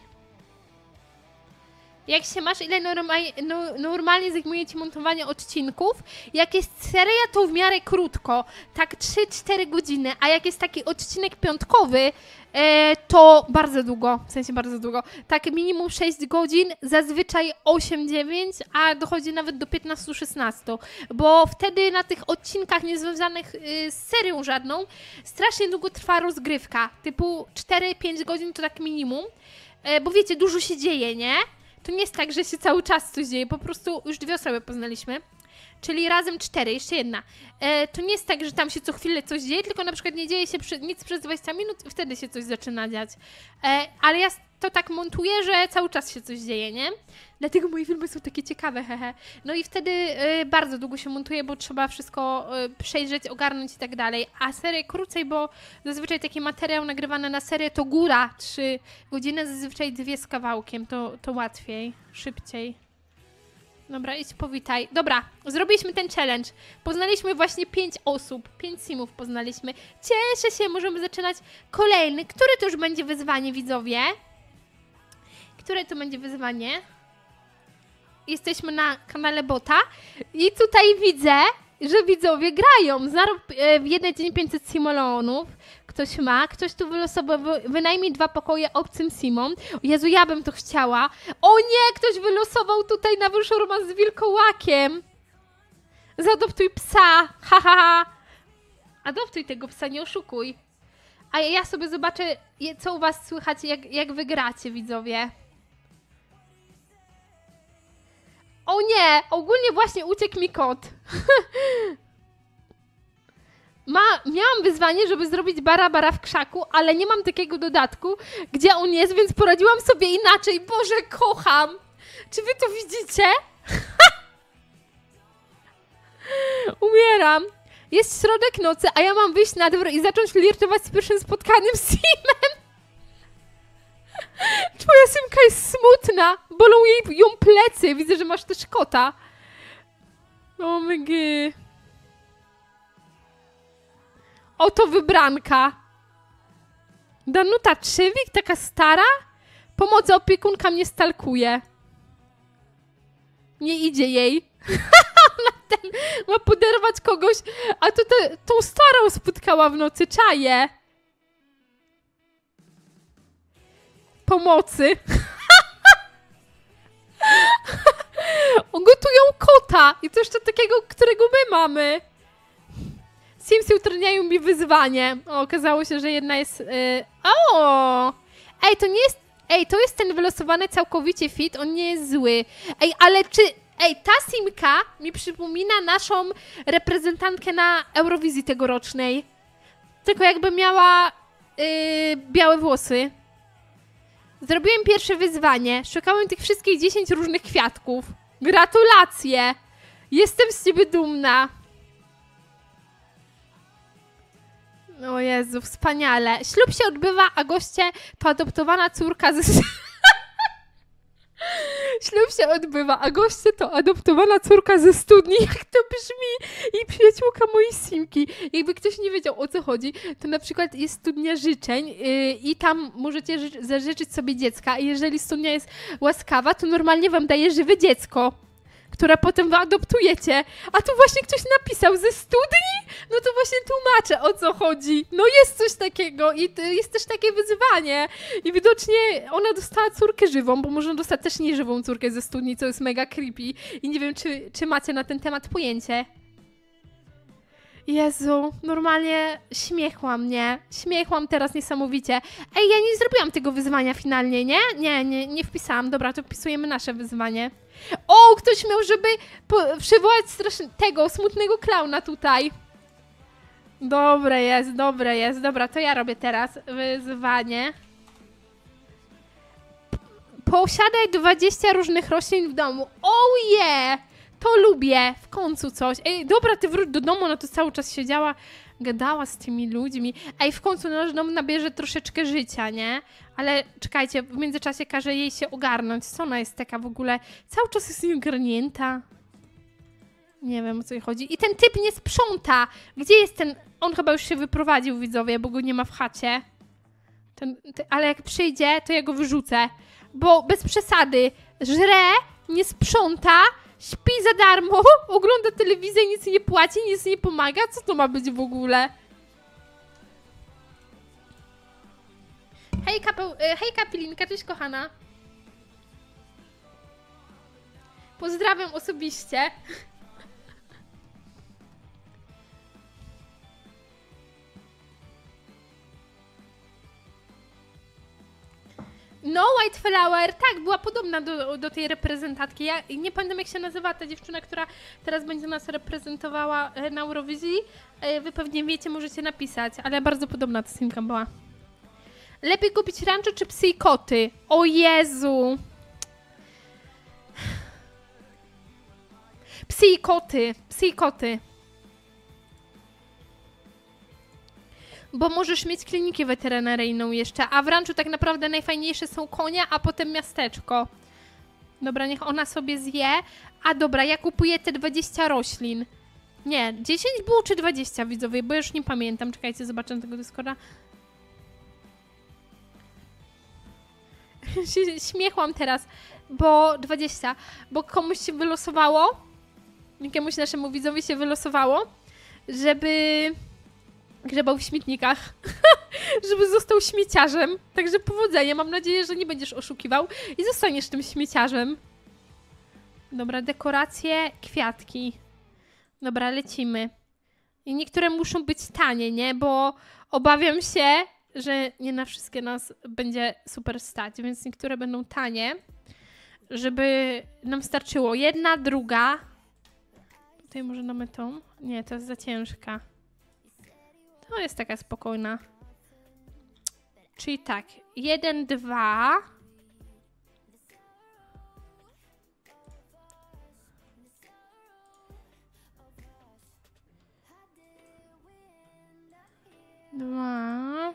Jak się masz? Ile normalnie zajmuje ci montowanie odcinków? Jak jest seria, to w miarę krótko. Tak 3-4 godziny. A jak jest taki odcinek piątkowy, to bardzo długo. W sensie bardzo długo. Tak minimum 6 godzin, zazwyczaj 8-9, a dochodzi nawet do 15-16. Bo wtedy na tych odcinkach niezwiązanych z serią żadną strasznie długo trwa rozgrywka. Typu 4-5 godzin to tak minimum. Bo wiecie, dużo się dzieje, nie? To nie jest tak, że się cały czas coś dzieje, po prostu już 2 osoby poznaliśmy, czyli razem 4, jeszcze jedna. To nie jest tak, że tam się co chwilę coś dzieje, tylko na przykład nie dzieje się nic przez 20 minut i wtedy się coś zaczyna dziać. Ale ja to tak montuję, że cały czas się coś dzieje, nie? Dlatego moje filmy są takie ciekawe, hehe. No i wtedy bardzo długo się montuje, bo trzeba wszystko przejrzeć, ogarnąć i tak dalej. A serię krócej, bo zazwyczaj taki materiał nagrywany na serię to góra 3 godziny, zazwyczaj 2 z kawałkiem, to łatwiej, szybciej. Dobra, idź powitaj. Dobra, zrobiliśmy ten challenge. Poznaliśmy właśnie 5 osób, 5 simów poznaliśmy. Cieszę się, możemy zaczynać kolejny. Który to już będzie wyzwanie, widzowie? Które to będzie wyzwanie? Jesteśmy na kanale Bota i tutaj widzę, że widzowie grają. Zarób w jeden dzień 500 simoleonów. Ktoś ma, ktoś tu wylosował wynajmij 2 pokoje obcym simom. O Jezu, ja bym to chciała. O nie, ktoś wylosował tutaj na wyższy romans z wilkołakiem. Zaadoptuj psa, ha, ha, ha. Adoptuj tego psa, nie oszukuj. A ja sobie zobaczę, co u was słychać, jak wygracie, widzowie. O nie! Ogólnie właśnie uciekł mi kot. Miałam wyzwanie, żeby zrobić bara w krzaku, ale nie mam takiego dodatku, gdzie on jest, więc poradziłam sobie inaczej. Boże, kocham! Czy wy to widzicie? Umieram. Jest środek nocy, a ja mam wyjść na dwór i zacząć flirtować z pierwszym spotkanym simem. Twoja simka jest smutna. Bolą ją plecy. Widzę, że masz też kota. O mygy. Oto wybranka. Danuta Trzywik, taka stara? Pomocy, opiekunka mnie stalkuje. Nie idzie jej. Ona ma poderwać kogoś, a to tą starą spotkała w nocy, czaje. Pomocy. Gotują kota i to jeszcze takiego, którego my mamy. Simsy utrudniają mi wyzwanie. O, okazało się, że jedna jest... O! Ej, to nie jest... Ej, to jest ten wylosowany całkowicie fit, on nie jest zły. Ej, ale czy... Ej, ta Simka mi przypomina naszą reprezentantkę na Eurowizji tegorocznej. Tylko jakby miała białe włosy. Zrobiłem pierwsze wyzwanie. Szukałem tych wszystkich 10 różnych kwiatków. Gratulacje! Jestem z ciebie dumna. O Jezu, wspaniale. Ślub się odbywa, a goście to adoptowana córka ze... Ślub się odbywa, a goście to adoptowana córka ze studni. Jak to brzmi? I przyjaciółka mojej Simki. Jakby ktoś nie wiedział, o co chodzi, to na przykład jest studnia życzeń i tam możecie zażyczyć sobie dziecka. I jeżeli studnia jest łaskawa, to normalnie wam daje żywe dziecko, które potem wy adoptujecie. A tu właśnie ktoś napisał ze studni? No to właśnie tłumaczę, o co chodzi. No jest coś takiego i jest też takie wyzwanie. I widocznie ona dostała córkę żywą, bo można dostać też nieżywą córkę ze studni, co jest mega creepy. I nie wiem, czy macie na ten temat pojęcie. Jezu, normalnie śmiechłam, nie? Śmiechłam teraz niesamowicie. Ej, ja nie zrobiłam tego wyzwania finalnie, nie? Nie wpisałam. Dobra, to wpisujemy nasze wyzwanie. O, ktoś miał, żeby przywołać tego smutnego klauna tutaj. Dobre jest, dobre jest. Dobra, to ja robię teraz wyzwanie. Posiadaj 20 różnych roślin w domu. Oh yeah! To lubię. W końcu coś. Ej, dobra, ty wróć do domu, ona tu cały czas siedziała, gadała z tymi ludźmi. Ej, w końcu nasz dom nabierze troszeczkę życia, nie? Ale czekajcie, w międzyczasie każe jej się ogarnąć. Co ona jest taka w ogóle? Cały czas jest nieogarnięta. Nie wiem, o co jej chodzi. I ten typ nie sprząta. Gdzie jest ten... On chyba już się wyprowadził, widzowie, bo go nie ma w chacie. Ale jak przyjdzie, to ja go wyrzucę. Bo bez przesady. Żre, nie sprząta, śpi za darmo, ogląda telewizję, nic nie płaci, nic nie pomaga. Co to ma być w ogóle? Hej Kapilinka, cześć kochana. Pozdrawiam osobiście. No, White Flower, tak, była podobna do tej reprezentantki. Ja nie pamiętam, jak się nazywa ta dziewczyna, która teraz będzie nas reprezentowała na Eurowizji. Wy pewnie wiecie, możecie napisać, ale bardzo podobna ta Simka była. Lepiej kupić rancho czy psy i koty? O Jezu! Psy i koty, psy i koty. Bo możesz mieć klinikę weterynaryjną jeszcze, a w ranczu tak naprawdę najfajniejsze są konie, a potem miasteczko. Dobra, niech ona sobie zje. A dobra, ja kupuję te 20 roślin. Nie, 10 było czy 20, widzowie, bo już nie pamiętam. Czekajcie, zobaczę tego Discorda. Śmiechłam teraz, bo 20, bo komuś się wylosowało, jakiemuś naszemu widzowi się wylosowało, żeby grzebał w śmietnikach, żeby został śmieciarzem. Także powodzenia, mam nadzieję, że nie będziesz oszukiwał i zostaniesz tym śmieciarzem. Dobra, dekoracje, kwiatki. Dobra, lecimy. I niektóre muszą być tanie, nie? Bo obawiam się, że nie na wszystkie nas będzie super stać, więc niektóre będą tanie, żeby nam starczyło. Jedna, druga. Tutaj może damy tą? Nie, to jest za ciężka. To jest taka spokojna. Czyli tak, 1, 2. Dwa.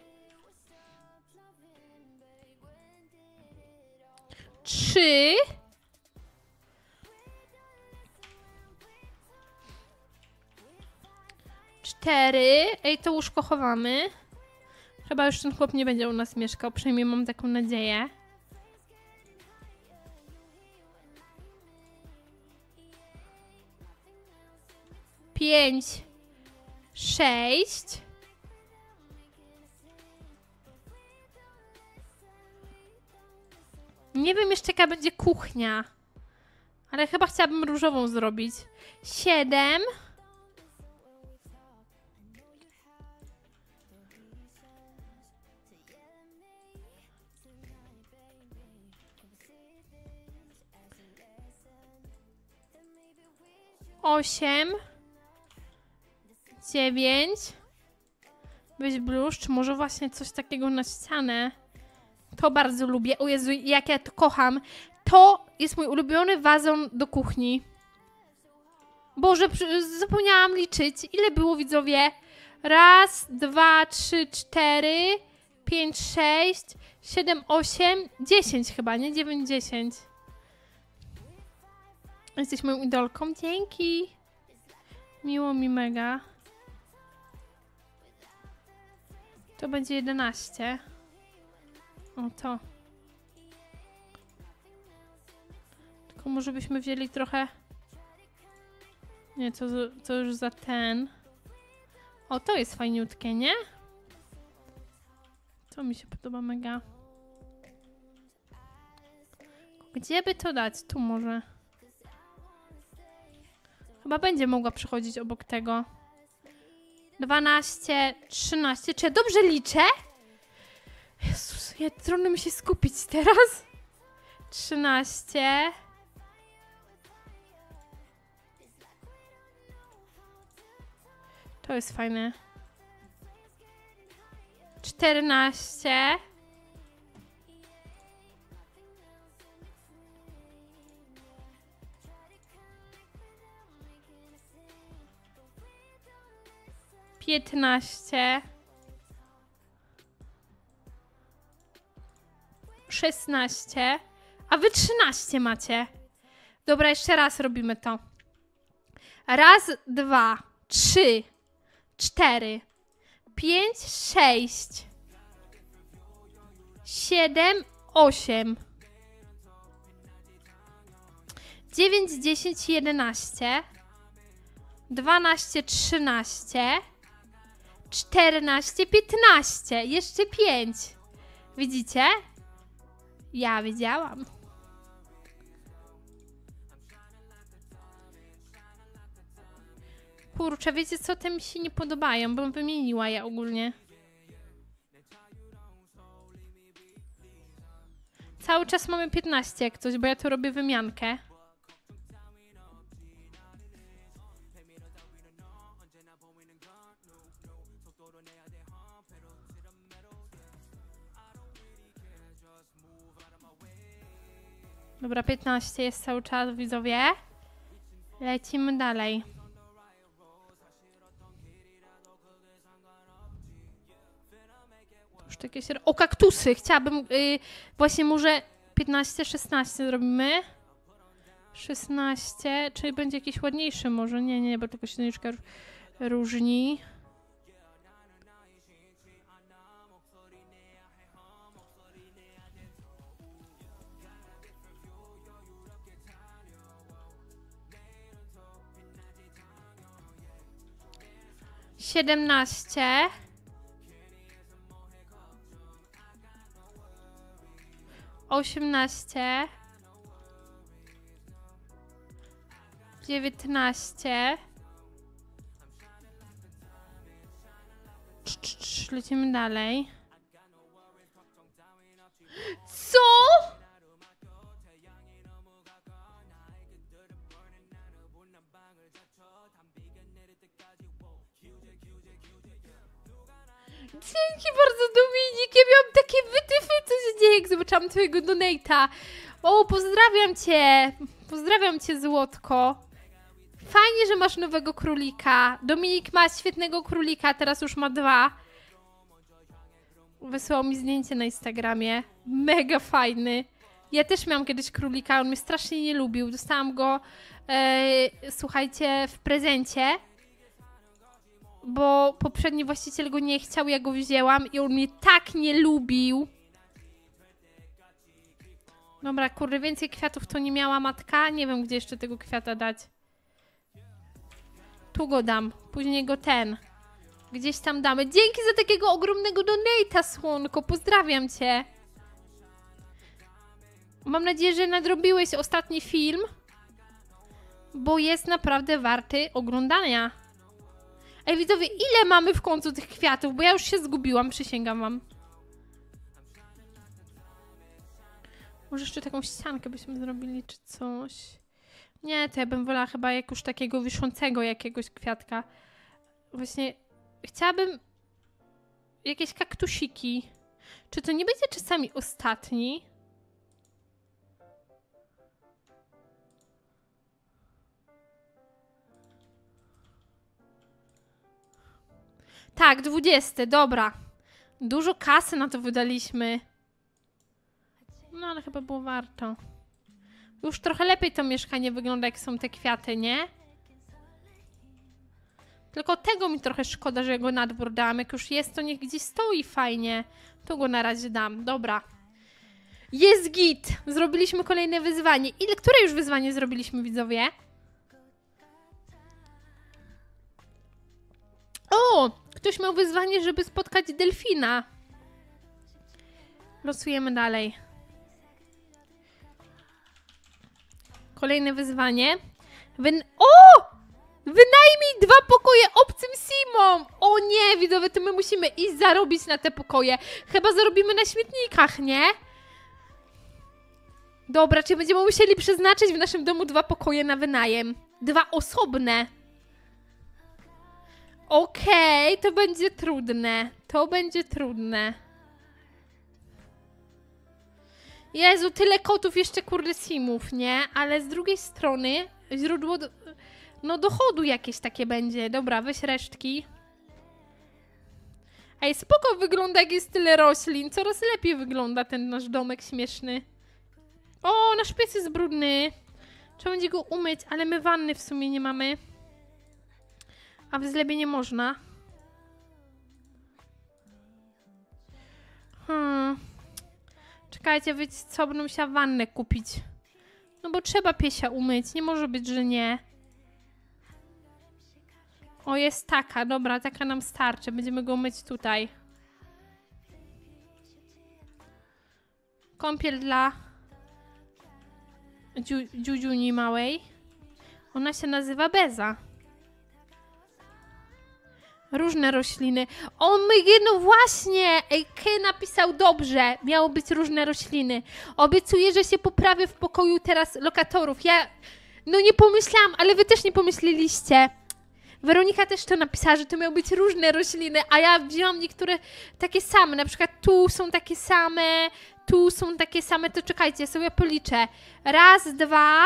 3. 4. Ej, to łóżko chowamy. Chyba już ten chłop nie będzie u nas mieszkał, przynajmniej mam taką nadzieję. Pięć, 6. Nie wiem jeszcze jaka będzie kuchnia. Ale chyba chciałabym różową zrobić. 7. Osiem. 9. Weź bluszcz, może właśnie coś takiego na ścianę. To bardzo lubię. O Jezu, jak ja to kocham. To jest mój ulubiony wazon do kuchni. Boże, zapomniałam liczyć. Ile było, widzowie? 1, 2, 3, 4, 5, 6, 7, 8, 10 chyba, nie? 9, 10. Jesteś moją idolką. Dzięki. Miło mi mega. To będzie 11. O, to. Tylko może byśmy wzięli trochę... Nie, to już za ten. O, to jest fajniutkie, nie? To mi się podoba mega. Gdzie by to dać? Tu może. Chyba będzie mogła przychodzić obok tego. 12, 13. Czy ja dobrze liczę? Jezus, trudno mi się skupić teraz. 13. To jest fajne. 14. 15. 16. A wy 13 macie. Dobra, jeszcze raz robimy to. 1, 2, 3, 4, 5, 6, 7, 8, 9, 10, 11, 12, 13, 14, 15. Jeszcze 5. Widzicie? Ja widziałam. Kurczę, wiecie co? Te mi się nie podobają, bym wymieniła je ogólnie. Cały czas mamy 15 jak coś, bo ja tu robię wymiankę. Dobra, 15 jest cały czas, widzowie. Lecimy dalej. Już takie się... O, kaktusy! Chciałabym... właśnie może 15, 16 zrobimy. 16, czyli będzie jakiś ładniejszy może. Nie, bo tylko się troszeczkę różni. Siedemnaście. 18. 19. Lecimy dalej. Co? Dzięki bardzo, Dominik. Ja miałam takie wytyfy, co się dzieje, jak zobaczyłam twojego donate'a. O, pozdrawiam cię. Pozdrawiam cię, złotko. Fajnie, że masz nowego królika. Dominik ma świetnego królika, teraz już ma 2. Wysłał mi zdjęcie na Instagramie. Mega fajny. Ja też miałam kiedyś królika, on mnie strasznie nie lubił. Dostałam go, słuchajcie, w prezencie. bo poprzedni właściciel go nie chciał, ja go wzięłam i on mnie tak nie lubił. Dobra, kurde, więcej kwiatów to nie miała matka. Nie wiem, gdzie jeszcze tego kwiata dać. Tu go dam, później go gdzieś tam damy. Dzięki za takiego ogromnego donate'a, słonko, pozdrawiam cię. Mam nadzieję, że nadrobiłeś ostatni film, bo jest naprawdę warty oglądania. Ej, widzowie, ile mamy w końcu tych kwiatów? Bo ja już się zgubiłam, przysięgam wam. Może jeszcze taką ściankę byśmy zrobili, czy coś. Nie, to ja bym wolała chyba jak już takiego wiszącego jakiegoś kwiatka. Właśnie chciałabym jakieś kaktusiki. Czy to nie będzie czasami ostatni? Tak, 20, dobra. Dużo kasy na to wydaliśmy. No, ale chyba było warto. Już trochę lepiej to mieszkanie wygląda, jak są te kwiaty, nie? Tylko tego mi trochę szkoda, że go na dwór dam. Jak już jest, to niech gdzieś stoi fajnie. Tu go na razie dam. Dobra. Jest git! Zrobiliśmy kolejne wyzwanie. Które już wyzwanie zrobiliśmy, widzowie? O! Ktoś miał wyzwanie, żeby spotkać delfina. Losujemy dalej. Kolejne wyzwanie. Wynajmij 2 pokoje obcym simom! O nie, widzowie, to my musimy iść zarobić na te pokoje. Chyba zarobimy na śmietnikach, nie? Dobra, czy będziemy musieli przeznaczyć w naszym domu 2 pokoje na wynajem? 2 osobne. Okej, to będzie trudne. To będzie trudne. Jezu, tyle kotów, jeszcze kurde simów, nie? Ale z drugiej strony źródło dochodu jakieś takie będzie. Dobra, weź resztki. Ej, spoko wygląda, jak jest tyle roślin. Coraz lepiej wygląda ten nasz domek śmieszny. O, nasz pies jest brudny. Trzeba będzie go umyć, ale my wanny w sumie nie mamy. A w zlewie nie można. Czekajcie, wiecie co? Będę musiała wannę kupić. No bo trzeba piesia umyć. Nie może być, że nie. O, jest taka. Dobra, taka nam starczy. Będziemy go myć tutaj. Kąpiel dla dziudziuni małej. Ona się nazywa Beza. Różne rośliny. O my, no właśnie! K napisał dobrze. Miało być różne rośliny. Obiecuję, że się poprawię w pokoju teraz lokatorów. Ja no nie pomyślałam, ale wy też nie pomyśleliście. Weronika też to napisała, że to miały być różne rośliny, a ja wzięłam niektóre takie same. Na przykład tu są takie same, tu są takie same. To czekajcie, ja sobie policzę. 1, 2,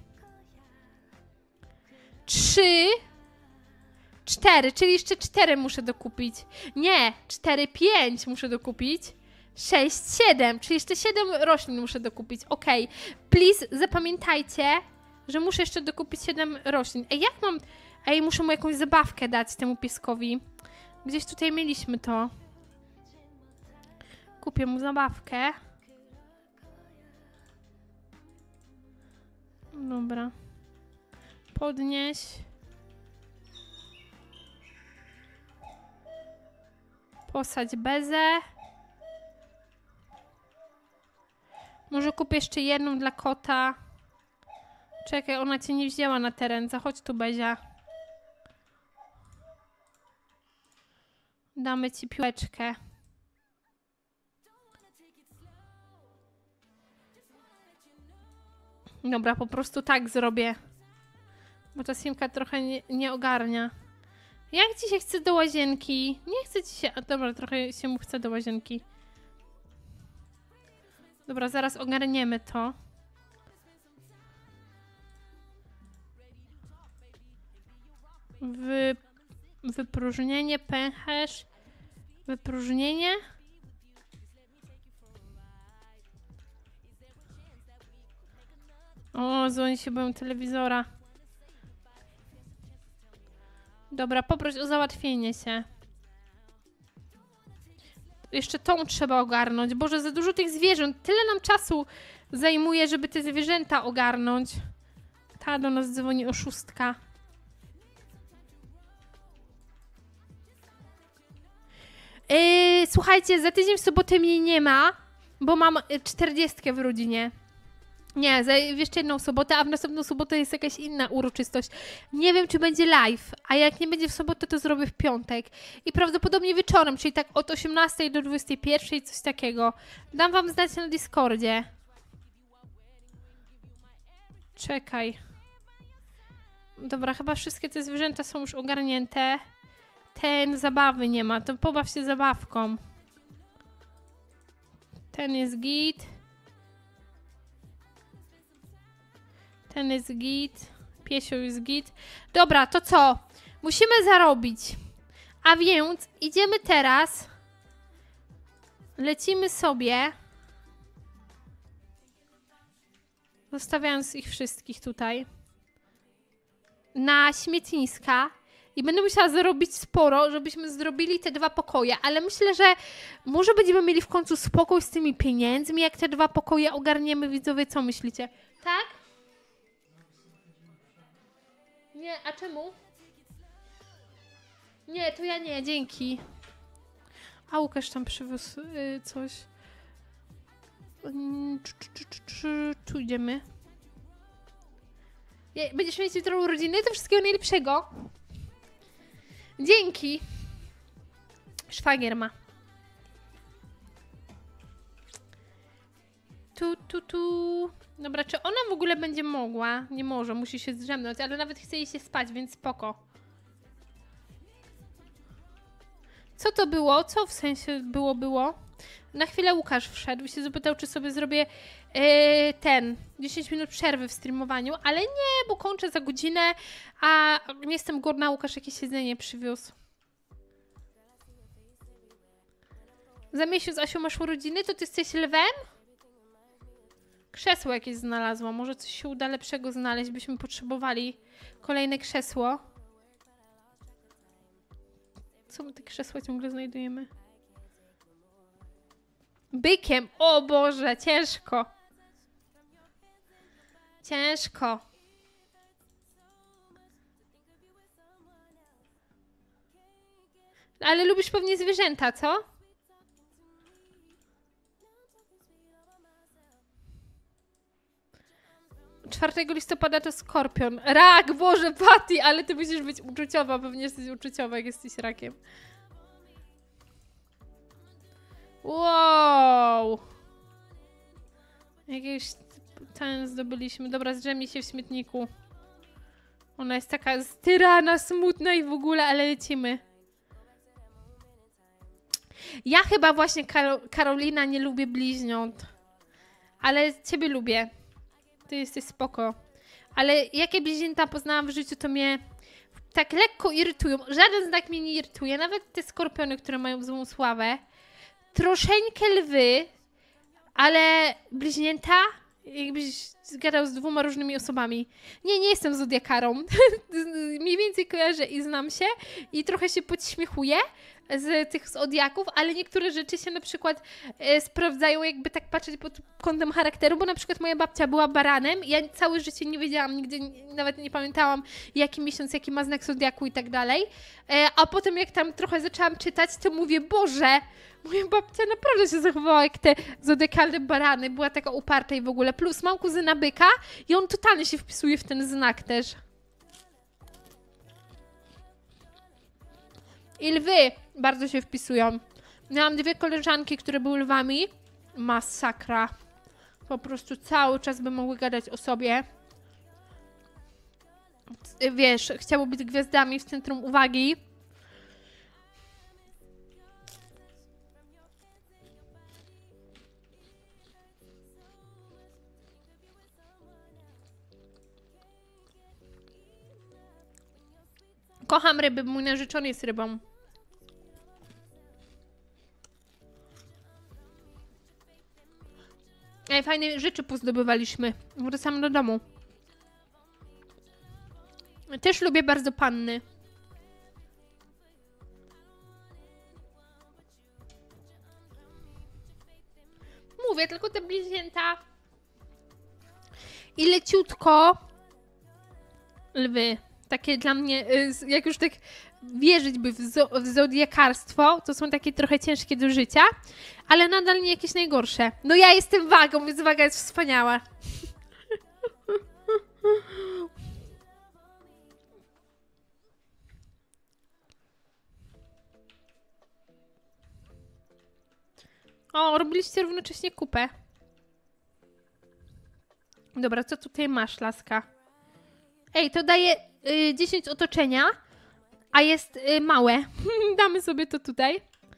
3, 4, czyli jeszcze 4 muszę dokupić. Nie, 4, 5 muszę dokupić. 6, 7, czyli jeszcze 7 roślin muszę dokupić. Ok, please zapamiętajcie, że muszę jeszcze dokupić 7 roślin. Ej, jak mam... Ej, muszę mu jakąś zabawkę dać temu pieskowi. Gdzieś tutaj mieliśmy to. Kupię mu zabawkę. Dobra. Podnieś. Posadź bezę. Może kupię jeszcze jedną dla kota. Czekaj, ona cię nie wzięła na te ręce. Chodź tu, Bezia. Damy ci piłeczkę. Dobra, po prostu tak zrobię. Bo ta Simka trochę nie ogarnia. Jak ci się chce do łazienki? Nie chce ci się... A dobra, trochę się mu chce do łazienki. Dobra, zaraz ogarniemy to. Wypróżnienie, pęcherz. Wypróżnienie. O, dzwoni się, byłem telewizora. Dobra, poproś o załatwienie się. Jeszcze tą trzeba ogarnąć. Boże, za dużo tych zwierząt. Tyle nam czasu zajmuje, żeby te zwierzęta ogarnąć. Ta do nas dzwoni oszustka. Słuchajcie, za tydzień w sobotę mnie nie ma, bo mam 40 w rodzinie. Nie, za jeszcze jedną sobotę, a w następną sobotę jest jakaś inna uroczystość. Nie wiem, czy będzie live, a jak nie będzie w sobotę, to zrobię w piątek. I prawdopodobnie wieczorem, czyli tak od 18 do 21, coś takiego. Dam wam znać na Discordzie. Czekaj. Dobra, chyba wszystkie te zwierzęta są już ogarnięte. Ten zabawy nie ma, to pobaw się zabawką. Ten jest git. Ten jest git. Piesio jest git. Dobra, to co? Musimy zarobić. A więc idziemy teraz. Lecimy sobie. Zostawiając ich wszystkich tutaj. Na śmietniska. I będę musiała zarobić sporo, żebyśmy zrobili te 2 pokoje. Ale myślę, że może będziemy mieli w końcu spokój z tymi pieniędzmi, jak te 2 pokoje ogarniemy, widzowie. Co myślicie? Tak? Nie, a czemu? Nie, to ja nie, dzięki. A Łukasz tam przywiózł coś. Tu idziemy. Będziesz mieć jutro urodziny? To wszystkiego najlepszego. Dzięki. Szwagier ma. Tu. Dobra, czy ona w ogóle będzie mogła? Nie może, musi się zdrzemnąć, ale nawet chce jej się spać, więc spoko. Co to było? Co w sensie było? Na chwilę Łukasz wszedł i się zapytał, czy sobie zrobię 10 minut przerwy w streamowaniu, ale nie, bo kończę za godzinę, a nie jestem głodna, Łukasz jakieś jedzenie przywiózł. Za miesiąc, Asiu, masz urodziny? To ty jesteś lwem? Krzesło jakieś znalazłam. Może coś się uda lepszego znaleźć. Byśmy potrzebowali kolejne krzesło. Co my te krzesła ciągle znajdujemy? Bykiem! O Boże, ciężko. Ciężko. Ale lubisz pewnie zwierzęta, co? Czwartego listopada to Skorpion. Rak, Boże, Patty, ale ty musisz być uczuciowa. Pewnie jesteś uczuciowa, jak jesteś rakiem. Wow. Jakieś ten zdobyliśmy. Dobra, zdrzemnij się w śmietniku. Ona jest taka styrana, smutna i w ogóle, ale lecimy. Ja chyba właśnie, Karolina, nie lubię bliźniąt. Ale ciebie lubię. Ty jesteś spoko. Ale jakie bliźnięta poznałam w życiu, to mnie tak lekko irytują. Żaden znak mnie nie irytuje. Nawet te skorpiony, które mają złą sławę. Troszeńkę lwy, ale bliźnięta, jakbyś zgadał z 2 różnymi osobami. Nie jestem zodiakarą. Mniej więcej kojarzę i znam się i trochę się podśmiechuję z tych zodiaków, ale niektóre rzeczy się na przykład sprawdzają, jakby tak patrzeć pod kątem charakteru, bo na przykład moja babcia była baranem i ja całe życie nie wiedziałam, nigdy nawet nie pamiętałam, jaki miesiąc, jaki ma znak zodiaku i tak dalej. A potem jak tam trochę zaczęłam czytać, to mówię, Boże, moja babcia naprawdę się zachowała jak te zodiakalne barany, była taka uparta i w ogóle. Plus mam kuzyna byka i on totalnie się wpisuje w ten znak też. I lwy bardzo się wpisują. Miałam 2 koleżanki, które były lwami. Masakra. Po prostu cały czas by mogły gadać o sobie. Wiesz, chciały być gwiazdami w centrum uwagi. Kocham ryby, mój narzeczony jest rybą. Ej, fajne rzeczy pozdobywaliśmy. Wracamy do domu. Też lubię bardzo panny. Mówię, tylko te bliźnięta i leciutko lwy. Takie dla mnie, jak już tak wierzyć by w zodiakarstwo, to są takie trochę ciężkie do życia, ale nadal nie jakieś najgorsze. No ja jestem wagą, więc waga jest wspaniała. O, robiliście równocześnie kupę. Dobra, co tutaj masz, laska? Ej, to daje 10 otoczenia, a jest małe. Damy sobie to tutaj.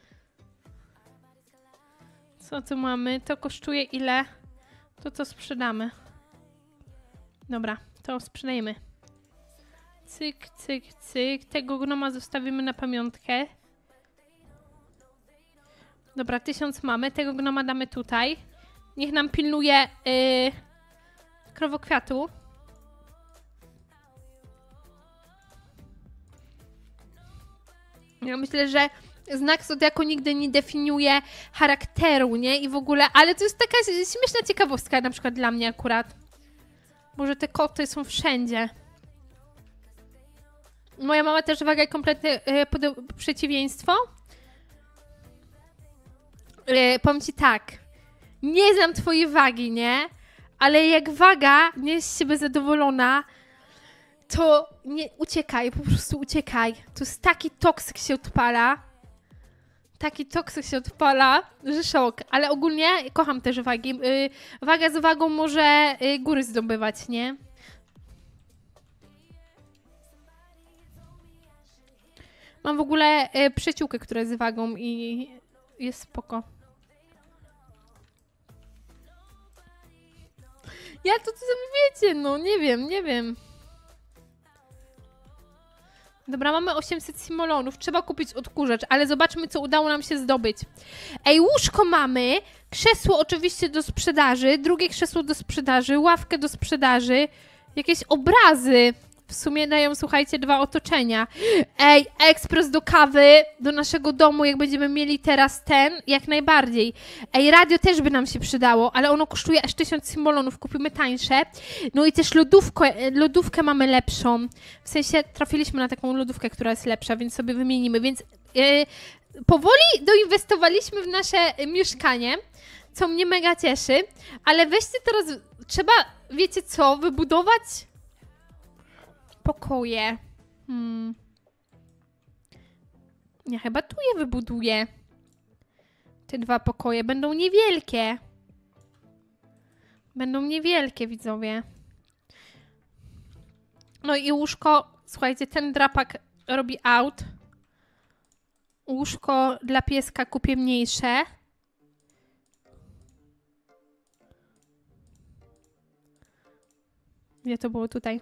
Co tu mamy? To kosztuje ile? To sprzedamy. Dobra, to sprzedajemy. Cyk, cyk, cyk. Tego gnoma zostawimy na pamiątkę. Dobra, 1000 mamy. Tego gnoma damy tutaj. Niech nam pilnuje krowokwiatu. Ja myślę, że znak zodiaku nigdy nie definiuje charakteru, nie? I w ogóle, ale to jest taka śmieszna ciekawostka na przykład dla mnie akurat. Może te koty są wszędzie. Moja mama też waga kompletne przeciwieństwo. Powiem ci tak. Nie znam twojej wagi, nie? Ale jak waga nie jest z siebie zadowolona, to nie uciekaj, po prostu uciekaj. To jest taki toksyk się odpala. Taki toksyk się odpala, że szok. Ale ogólnie kocham też wagi. Waga z wagą może góry zdobywać, nie? Mam w ogóle przyjaciółkę, która jest z wagą i jest spoko. Ja to co sobie wiecie, no nie wiem. Dobra, mamy 800 simolonów. Trzeba kupić odkurzacz, ale zobaczmy, co udało nam się zdobyć. Ej, łóżko mamy, krzesło oczywiście do sprzedaży, drugie krzesło do sprzedaży, ławkę do sprzedaży, jakieś obrazy. W sumie dają, słuchajcie, 2 otoczenia. Ej, ekspres do kawy, do naszego domu, jak będziemy mieli teraz ten, jak najbardziej. Ej, radio też by nam się przydało, ale ono kosztuje aż 1000 simolonów, kupimy tańsze. No i też lodówkę mamy lepszą. W sensie trafiliśmy na taką lodówkę, która jest lepsza, więc sobie wymienimy. Więc powoli doinwestowaliśmy w nasze mieszkanie, co mnie mega cieszy. Ale weźcie teraz, trzeba, wiecie co, wybudować pokoje. Ja chyba tu je wybuduję. Te 2 pokoje będą niewielkie. Będą niewielkie, widzowie. No i łóżko, słuchajcie, ten drapak robi out. Łóżko dla pieska kupię mniejsze. Gdzie to było? Tutaj.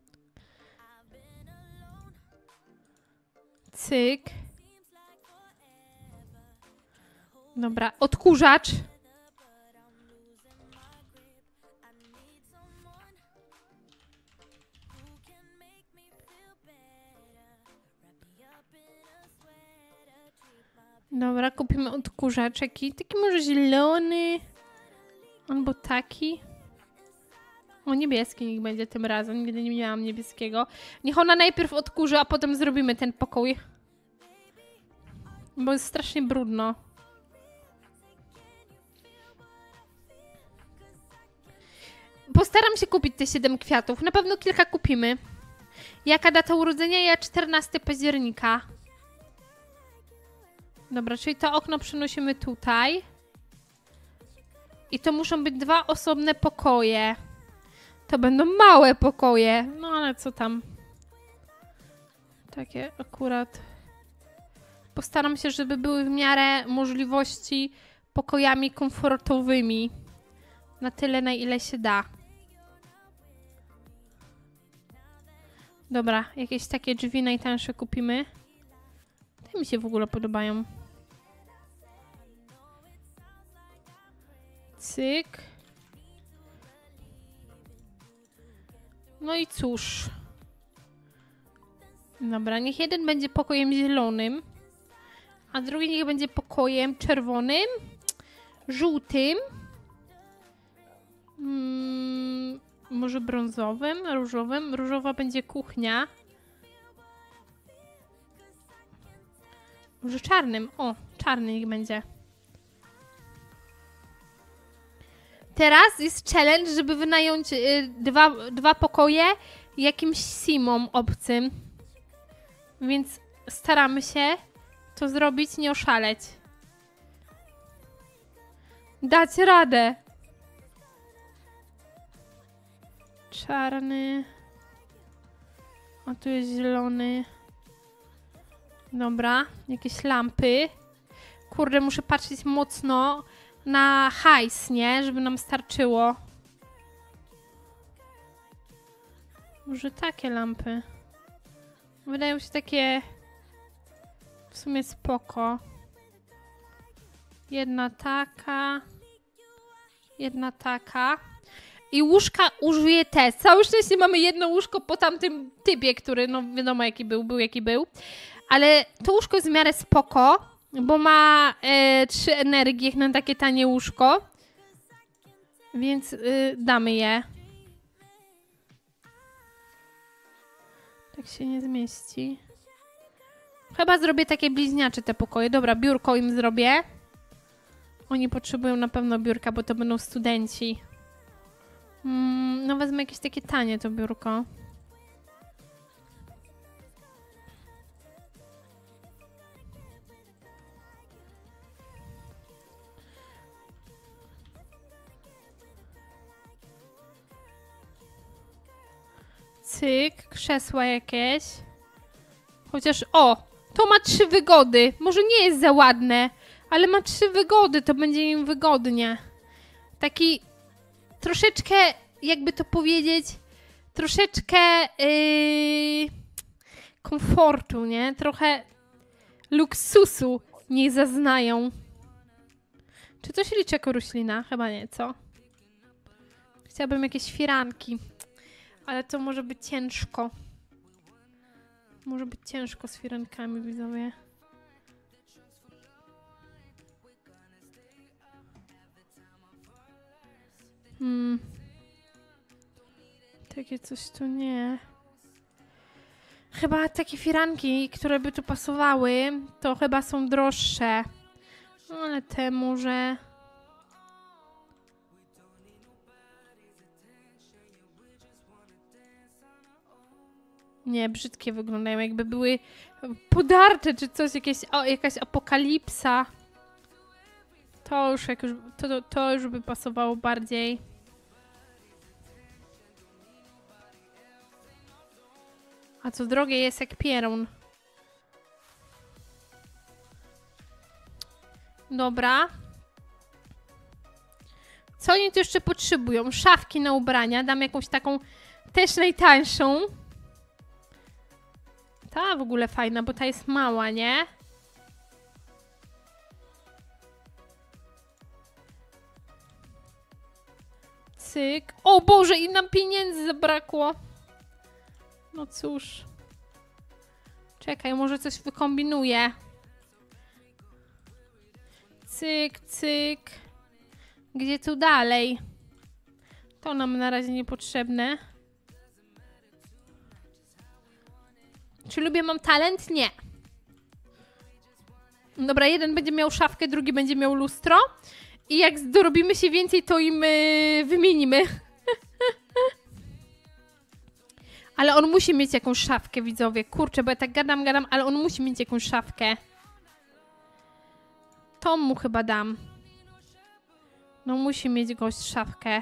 Cyk. Dobra, odkurzacz. Dobra, kupimy odkurzacz. Taki może zielony. Albo taki. O, niebieski niech będzie tym razem. Nigdy nie miałam niebieskiego. Niech ona najpierw odkurzy, a potem zrobimy ten pokój. Bo jest strasznie brudno. Postaram się kupić te 7 kwiatów. Na pewno kilka kupimy. Jaka data urodzenia? Ja 14 października. Dobra, czyli to okno przenosimy tutaj. I to muszą być 2 osobne pokoje. To będą małe pokoje. No ale co tam. Takie akurat. Postaram się, żeby były w miarę możliwości pokojami komfortowymi. Na tyle, na ile się da. Dobra, jakieś takie drzwi najtańsze kupimy. Te mi się w ogóle podobają. Cyk. No i cóż. Dobra, niech jeden będzie pokojem zielonym, a drugi niech będzie pokojem czerwonym, żółtym Może brązowym, różowym? Różowa będzie kuchnia. Może czarnym. O, czarny niech będzie. Teraz jest challenge, żeby wynająć dwa pokoje jakimś simom obcym. Więc staramy się to zrobić, nie oszaleć. Dać radę. Czarny. A tu jest zielony. Dobra, jakieś lampy. Kurde, muszę patrzeć mocno na hajs, nie? Żeby nam starczyło. Może takie lampy. Wydają się takie w sumie spoko. Jedna taka. Jedna taka. I łóżka użyję też. Całe szczęście mamy jedno łóżko po tamtym typie, który no wiadomo jaki był jaki był. Ale to łóżko jest w miarę spoko, bo ma 3 energie jak na takie tanie łóżko. Więc damy je. Tak się nie zmieści. Chyba zrobię takie bliźniacze te pokoje. Dobra, biurko im zrobię. Oni potrzebują na pewno biurka, bo to będą studenci. No wezmę jakieś takie tanie to biurko. Cyk, krzesła jakieś. Chociaż, o, to ma 3 wygody. Może nie jest za ładne, ale ma 3 wygody, to będzie im wygodnie. Taki troszeczkę, jakby to powiedzieć, troszeczkę komfortu, nie? Trochę luksusu niech zaznają. Czy to się liczy jako roślina? Chyba nie, co? Chciałabym jakieś firanki. Ale to może być ciężko. Może być ciężko z firankami, widzowie. Takie coś tu nie. Chyba takie firanki, które by tu pasowały, to chyba są droższe. No, ale te może... Nie, brzydkie wyglądają, jakby były podarte czy coś, jakaś apokalipsa. To już, to już by pasowało bardziej. A co drogie jest jak pierun. Dobra. Co oni tu jeszcze potrzebują? Szafki na ubrania. Dam jakąś taką też najtańszą. Ta w ogóle fajna, bo ta jest mała, nie? Cyk. O Boże, i nam pieniędzy zabrakło. No cóż. Czekaj, może coś wykombinuję. Cyk, cyk. Gdzie tu dalej? To nam na razie niepotrzebne. Czy lubię mam talent? Nie. Dobra, jeden będzie miał szafkę, drugi będzie miał lustro. I jak dorobimy się więcej, to im wymienimy. Ale on musi mieć jakąś szafkę, widzowie. Kurczę, bo ja tak gadam, ale on musi mieć jakąś szafkę. Tom mu chyba dam. No musi mieć gość szafkę.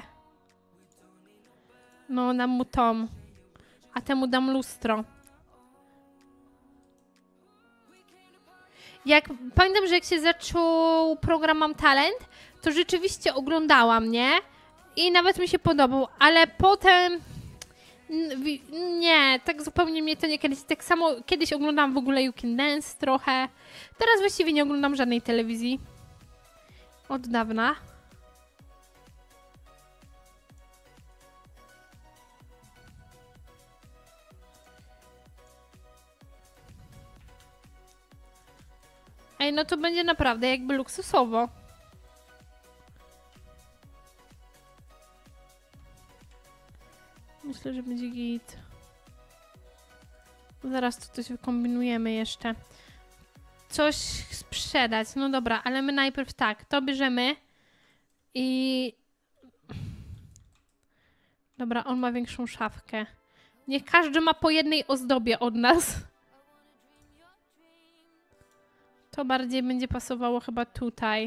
No dam mu Tom. A temu dam lustro. Pamiętam, że jak się zaczął program Mam Talent, to rzeczywiście oglądałam, nie? I nawet mi się podobał, ale potem... Nie, tak zupełnie mnie to nie kiedyś. Tak samo kiedyś oglądałam w ogóle You Can Dance trochę. Teraz właściwie nie oglądam żadnej telewizji. Od dawna. Ej, no to będzie naprawdę jakby luksusowo. Myślę, że będzie git. Zaraz tu coś wykombinujemy jeszcze. Coś sprzedać. No dobra, ale my najpierw tak, to bierzemy i... Dobra, on ma większą szafkę. Niech każdy ma po jednej ozdobie od nas. To bardziej będzie pasowało chyba tutaj.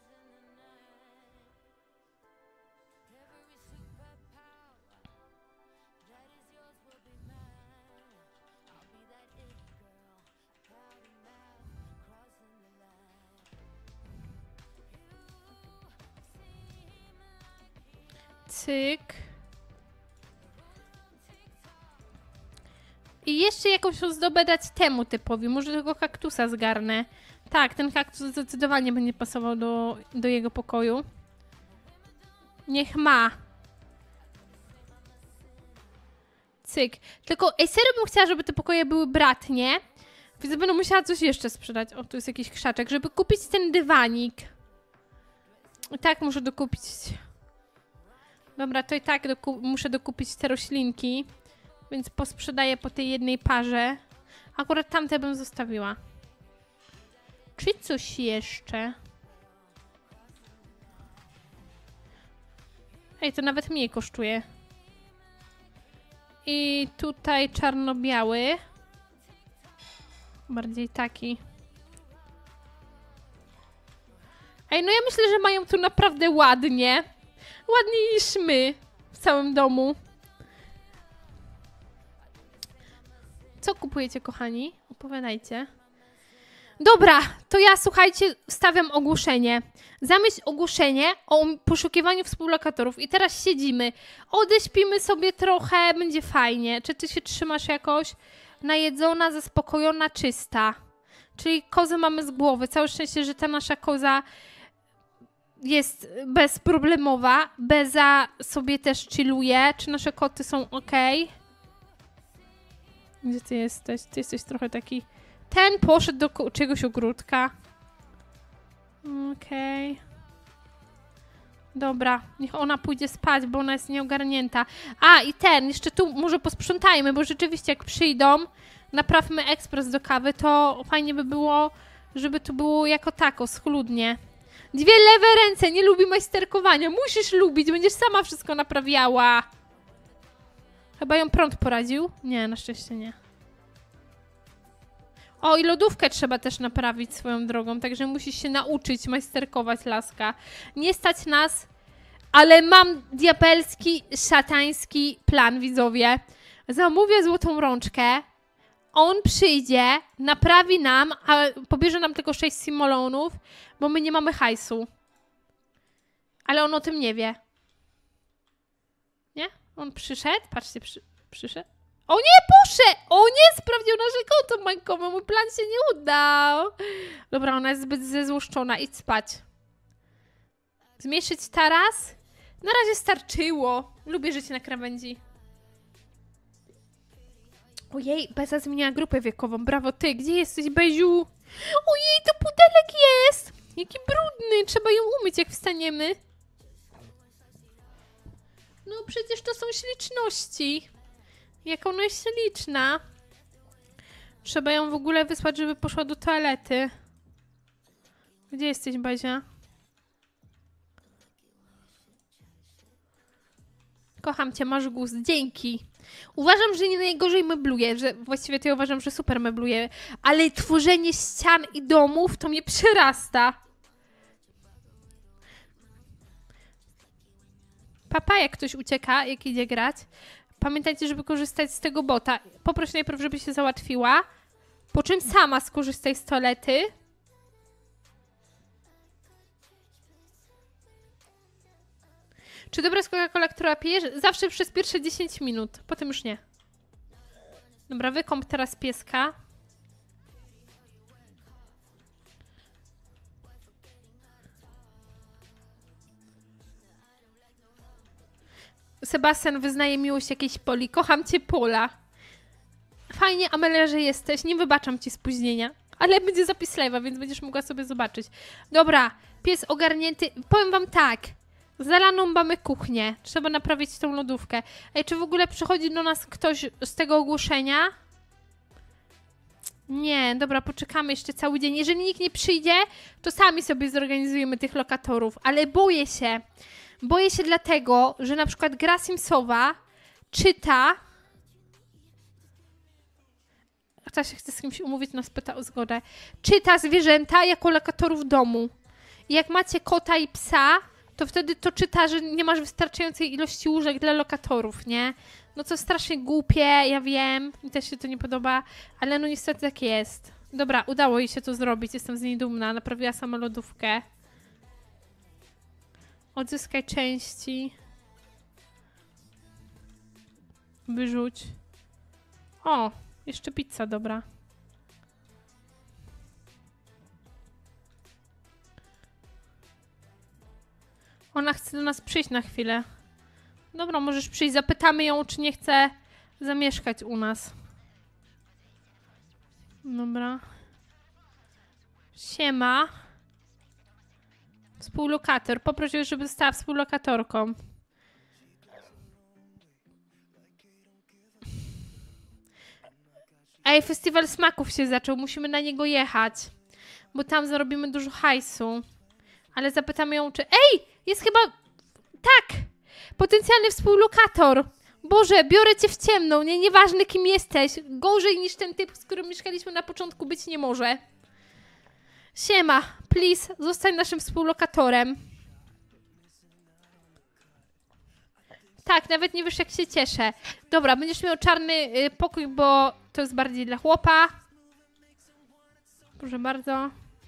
Cyk. I jeszcze jakąś ozdobę dać temu typowi. Może tego kaktusa zgarnę. Tak, ten kaktus zdecydowanie będzie pasował do jego pokoju. Niech ma. Cyk. Tylko, serio bym chciała, żeby te pokoje były bratnie. Więc będę musiała coś jeszcze sprzedać. O, tu jest jakiś krzaczek. Żeby kupić ten dywanik. I tak muszę dokupić... Dobra, to i tak muszę dokupić te roślinki. Więc posprzedaję po tej jednej parze. Akurat tamte bym zostawiła. Czy coś jeszcze? Ej, to nawet mniej kosztuje. I tutaj czarno-biały. Bardziej taki. Ej, no ja myślę, że mają tu naprawdę ładnie. Ładniej niż my w całym domu. Co kupujecie, kochani? Opowiadajcie. Dobra, to ja, słuchajcie, wstawiam ogłoszenie. Zamieść ogłoszenie o poszukiwaniu współlokatorów. I teraz siedzimy. Odeśpimy sobie trochę, będzie fajnie. Czy ty się trzymasz jakoś? Najedzona, zaspokojona, czysta. Czyli kozę mamy z głowy. Całe szczęście, że ta nasza koza jest bezproblemowa. Beza sobie też chilluje. Czy nasze koty są ok? Gdzie ty jesteś? Ty jesteś trochę taki... Ten poszedł do czegoś ogródka. Okej. Dobra, niech ona pójdzie spać, bo ona jest nieogarnięta. A, i ten, jeszcze tu może posprzątajmy, bo rzeczywiście jak przyjdą, naprawmy ekspres do kawy, to fajnie by było, żeby tu było jako tako, schludnie. 2 lewe ręce, nie lubi majsterkowania. Musisz lubić, będziesz sama wszystko naprawiała. Chyba ją prąd poradził? Nie, na szczęście nie. O, i lodówkę trzeba też naprawić swoją drogą, także musisz się nauczyć majsterkować, laska. Nie stać nas, ale mam diabelski, szatański plan, widzowie. Zamówię złotą rączkę, on przyjdzie, naprawi nam, a pobierze nam tylko 6 simolonów, bo my nie mamy hajsu. Ale on o tym nie wie. Nie? On przyszedł, patrzcie, przyszedł. O nie, poszedł! O nie, sprawdził nasze konto bankowe, mój plan się nie udał. Dobra, ona jest zbyt zezłoszczona, idź spać. Zmniejszyć taras? Na razie starczyło. Lubię życie na krawędzi. Ojej, Beza zmieniła grupę wiekową, brawo ty, gdzie jesteś, Beziu? Ojej, to pudelek jest! Jaki brudny, trzeba ją umyć jak wstaniemy. No przecież to są śliczności. Jak ona jest liczna. Trzeba ją w ogóle wysłać, żeby poszła do toalety. Gdzie jesteś, Bazia? Kocham cię, masz gust. Dzięki. Uważam, że nie najgorzej mebluję. Że właściwie to ja uważam, że super mebluję. Ale tworzenie ścian i domów to mnie przerasta. Papa, jak ktoś ucieka, jak idzie grać, pamiętajcie, żeby korzystać z tego bota. Poproś najpierw, żeby się załatwiła, po czym sama skorzystaj z toalety. Czy dobra jest Coca-Cola, która pijesz? Zawsze przez pierwsze 10 minut, potem już nie. Dobra, wykąp teraz pieska. Sebastian wyznaje miłość jakiejś Poli. Kocham cię, Pola. Fajnie, Amelia, że jesteś. Nie wybaczam ci spóźnienia. Ale będzie zapis live'a, więc będziesz mogła sobie zobaczyć. Dobra, pies ogarnięty. Powiem wam tak. zalaną mamy kuchnię. Trzeba naprawić tą lodówkę. Ej, czy w ogóle przychodzi do nas ktoś z tego ogłoszenia? Nie, dobra, poczekamy jeszcze cały dzień. Jeżeli nikt nie przyjdzie, to sami sobie zorganizujemy tych lokatorów. Ale boję się. Boję się dlatego, że na przykład gra Simsowa czyta... Ktoś się chce z kimś umówić, nas pyta o zgodę. Czyta zwierzęta jako lokatorów domu. I jak macie kota i psa, to wtedy to czyta, że nie masz wystarczającej ilości łóżek dla lokatorów, nie? No co strasznie głupie, ja wiem, mi też się to nie podoba, ale no niestety tak jest. Dobra, udało jej się to zrobić, jestem z niej dumna, naprawiła sama lodówkę. Odzyskaj części. Wyrzuć. O, jeszcze pizza, dobra. Ona chce do nas przyjść na chwilę. Dobra, możesz przyjść. Zapytamy ją, czy nie chce zamieszkać u nas. Dobra. Siema. Współlokator. Poprosił, żeby została współlokatorką. Ej, festiwal smaków się zaczął. Musimy na niego jechać. Bo tam zarobimy dużo hajsu. Ale zapytamy ją, czy... Ej! Jest chyba... Tak! Potencjalny współlokator. Boże, biorę cię w ciemną, nie? Nieważne kim jesteś. Gorzej niż ten typ, z którym mieszkaliśmy na początku, być nie może. Siema, please, zostań naszym współlokatorem. Tak, nawet nie wiesz, jak się cieszę. Dobra, będziesz miał czarny pokój, bo to jest bardziej dla chłopa. Proszę bardzo.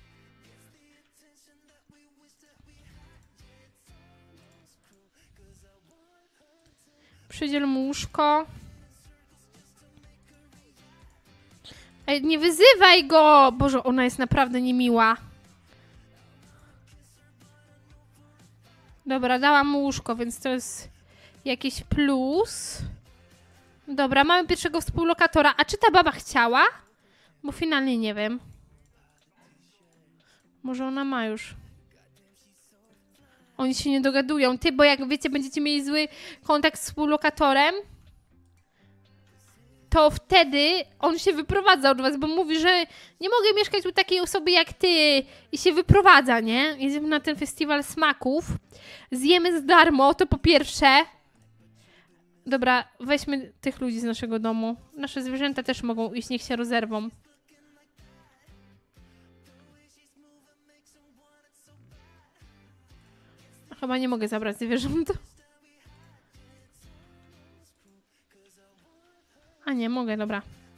Przydziel mu łóżko. Ej, nie wyzywaj go! Boże, ona jest naprawdę niemiła. Dobra, dałam mu łóżko, więc to jest jakiś plus. Dobra, mamy pierwszego współlokatora. A czy ta baba chciała? Bo finalnie nie wiem. Może ona ma już. Oni się nie dogadują. Ty, bo jak wiecie, będziecie mieli zły kontakt z współlokatorem, to wtedy on się wyprowadza od was, bo mówi, że nie mogę mieszkać u takiej osoby jak ty i się wyprowadza, nie? Jedziemy na ten festiwal smaków. Zjemy za darmo, to po pierwsze. Dobra, weźmy tych ludzi z naszego domu. Nasze zwierzęta też mogą iść, niech się rozerwą. Chyba nie mogę zabrać zwierząt. A nie, mogę, dobra.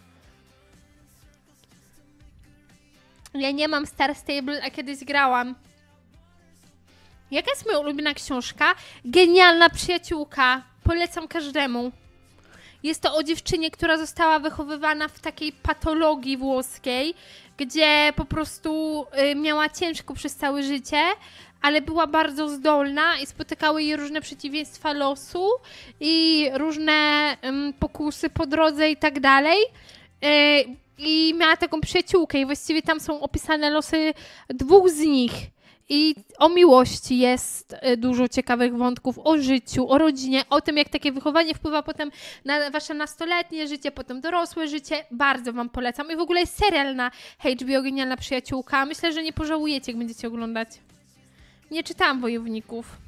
Ja nie mam Star Stable, a kiedyś grałam. Jaka jest moja ulubiona książka? Genialna przyjaciółka. Polecam każdemu. Jest to o dziewczynie, która została wychowywana w takiej patologii włoskiej, gdzie po prostu miała ciężko przez całe życie, ale była bardzo zdolna i spotykały jej różne przeciwieństwa losu i różne pokusy po drodze i tak dalej. I miała taką przyjaciółkę i właściwie tam są opisane losy dwóch z nich. I o miłości jest dużo ciekawych wątków, o życiu, o rodzinie, o tym, jak takie wychowanie wpływa potem na wasze nastoletnie życie, potem dorosłe życie. Bardzo wam polecam. I w ogóle jest serial na HBO Genialna Przyjaciółka. Myślę, że nie pożałujecie, jak będziecie oglądać. Nie czytałam Wojowników.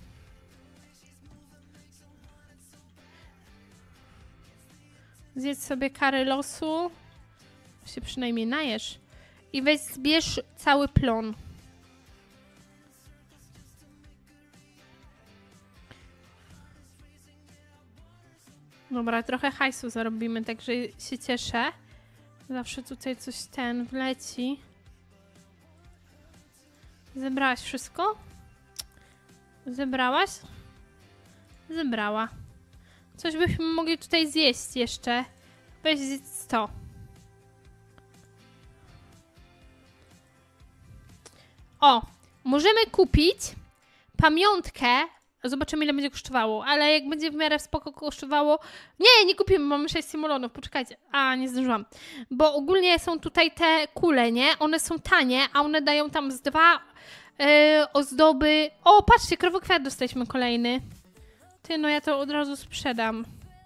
Zjedz sobie karę losu. Się przynajmniej najesz. I weź zbierz cały plon. Dobra, trochę hajsu zarobimy, także się cieszę. Zawsze tutaj coś wleci. Zebrałaś wszystko? Zebrałaś? Zebrała. Coś byśmy mogli tutaj zjeść jeszcze. Weź zjedz to. O, możemy kupić pamiątkę. Zobaczymy, ile będzie kosztowało, ale jak będzie w miarę spoko kosztowało... Nie kupimy, mamy 6 simulonów, poczekajcie. A, nie zdążyłam. Bo ogólnie są tutaj te kule, nie? One są tanie, a one dają tam z 2 ozdoby. O, patrzcie, krowokwiat dostaliśmy kolejny. Ty, no ja to od razu sprzedam.